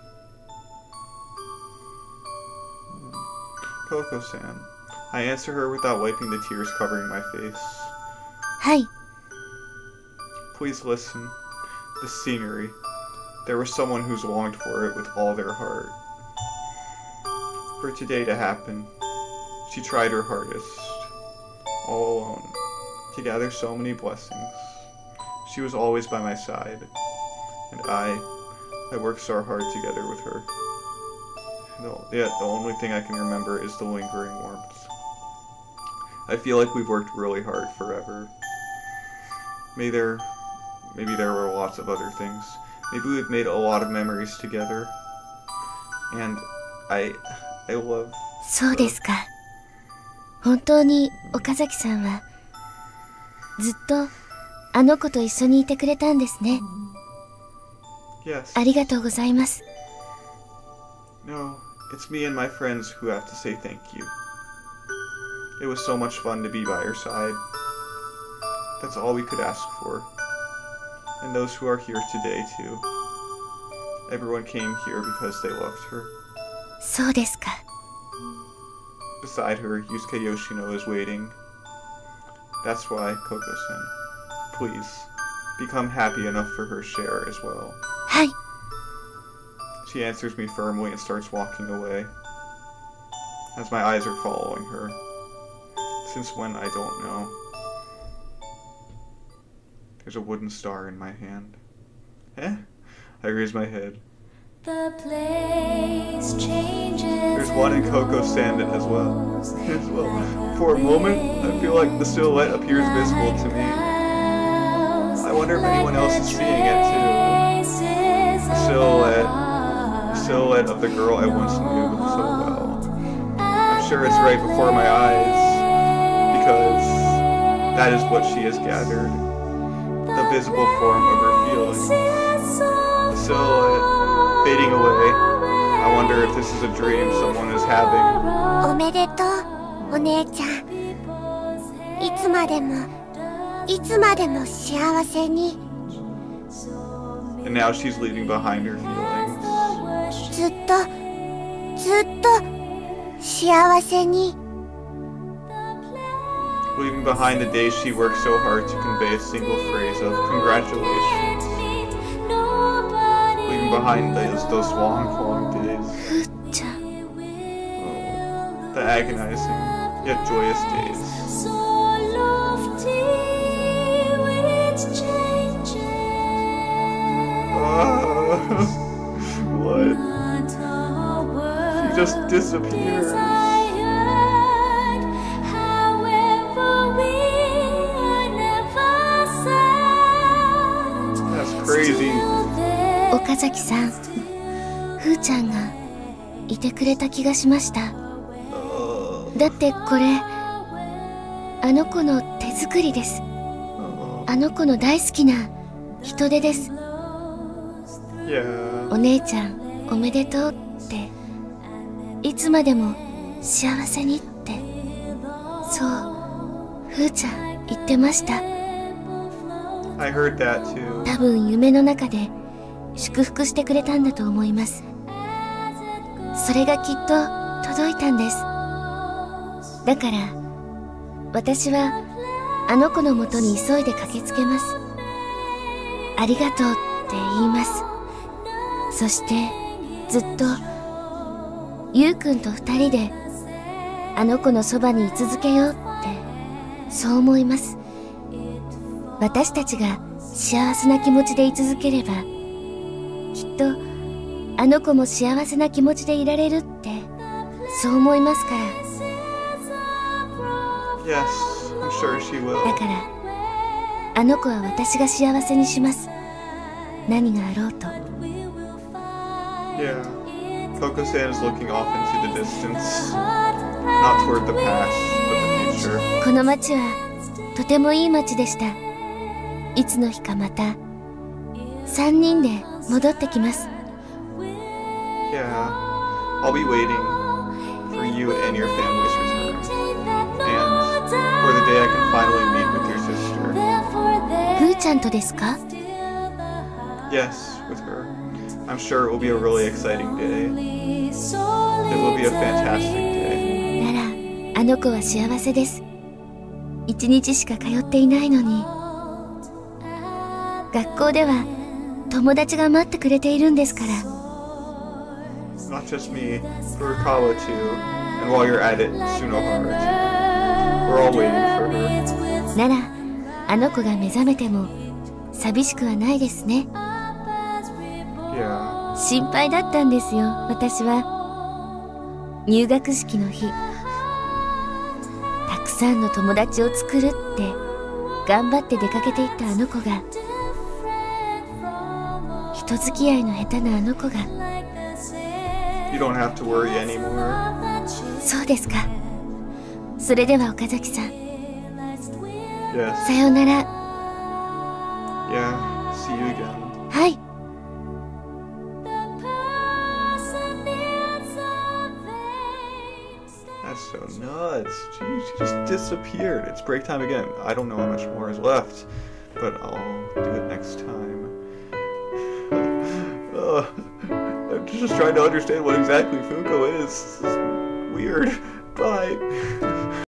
Kouko-san. I answer her without wiping the tears covering my face. はい。 Please listen. The scenery. There was someone who's longed for it with all their heart. For today to happen, she tried her hardest. All alone. To gather so many blessings. She was always by my side. And I, I worked so hard together with her. No, yet the only thing I can remember is the lingering warmth. I feel like we've worked really hard forever. Maybe there, maybe there were lots of other things. Maybe we've made a lot of memories together. And I, I love... そうですか。本当に岡崎さんはずっとあの子と一緒にいてくれたんですね。 Yes. ありがとうございます。 No, it's me and my friends who have to say thank you. It was so much fun to be by your side. That's all we could ask for. And those who are here today too. Everyone came here because they loved her. そうですか。 Beside her, Yusuke Yoshino is waiting. That's why, Kouko-san, please, become happy enough for her share as well. はい。 She answers me firmly and starts walking away. As my eyes are following her. Since when, I don't know. There's a wooden star in my hand. Eh? I raise my head. The place changes. There's one in Kouko-san as well. as well. For a moment, I feel like the silhouette appears visible to me. I wonder if anyone else is seeing it too. The silhouette, the silhouette of the girl I once knew so well. I'm sure it's right before my eyes, because that is what she has gathered. The visible form of her feelings. The silhouette fading away. I wonder if this is a dream someone is having. おめでとう、お姉ちゃん。いつまでもいつまでも幸せに。 And now she's leaving behind her feelings. ずっとずっと幸せに。 Leaving behind the days she worked so hard to convey a single phrase of congratulations. Leaving behind those, those long, long days. Oh, the agonizing, yet joyous days. Uh, what? She just disappeared. Crazy. 岡崎さん、ふーちゃんがいてくれた気がしました。だってこれあの子の手作りです。あの子の大好きな人手です。お姉ちゃんおめでとうって、いつまでも幸せにって、そうふーちゃん言ってました。 I heard that too. 多分夢の中で祝福してくれたんだと思います。それがきっと届いたんです。だから私はあの子のもとに急いで駆けつけます。ありがとうって言います。そしてずっとゆうくんと二人であの子のそばに居続けようって、そう思います。私たちが幸せな気持ちでい続ければ、きっとあの子も幸せな気持ちでいられるって、そう思いますから。 Yes, I'm sure she will. だからあの子は私が幸せにします。何があろうと。 Yeah, Kouko-san is looking off into the distance, not toward the past, but the future. この街はとてもいい街でした。いつの日かまた三人で戻ってきます。 Yeah, I'll be waiting for you and your family's return, and for the day I can finally meet with your sister. ふーちゃんとですか？ Yes, with her. I'm sure it will be a really exciting day. It will be a fantastic day. ならあの子は幸せです。一日しか通っていないのに。学校では友達が待ってくれているんですから。 Not just me, Furukawa too, and while you're at it, Sunohara too. We're all waiting for her. ならあの子が目覚めても寂しくはないですね。 Yeah. 心配だったんですよ、私は。入学式の日、たくさんの友達を作るって頑張って出かけていったあの子が、人付き合いの下手なあの子が。 You don't have to worry anymore. そうですか。それでは岡崎さん。 Yes. さようなら。 Yeah. See you again. はい。 That's so nuts. She, she just disappeared. It's break time again. I don't know how much more is left, but I'll do it next time. uh, I'm just trying to understand what exactly Fuko is. This is weird. Bye.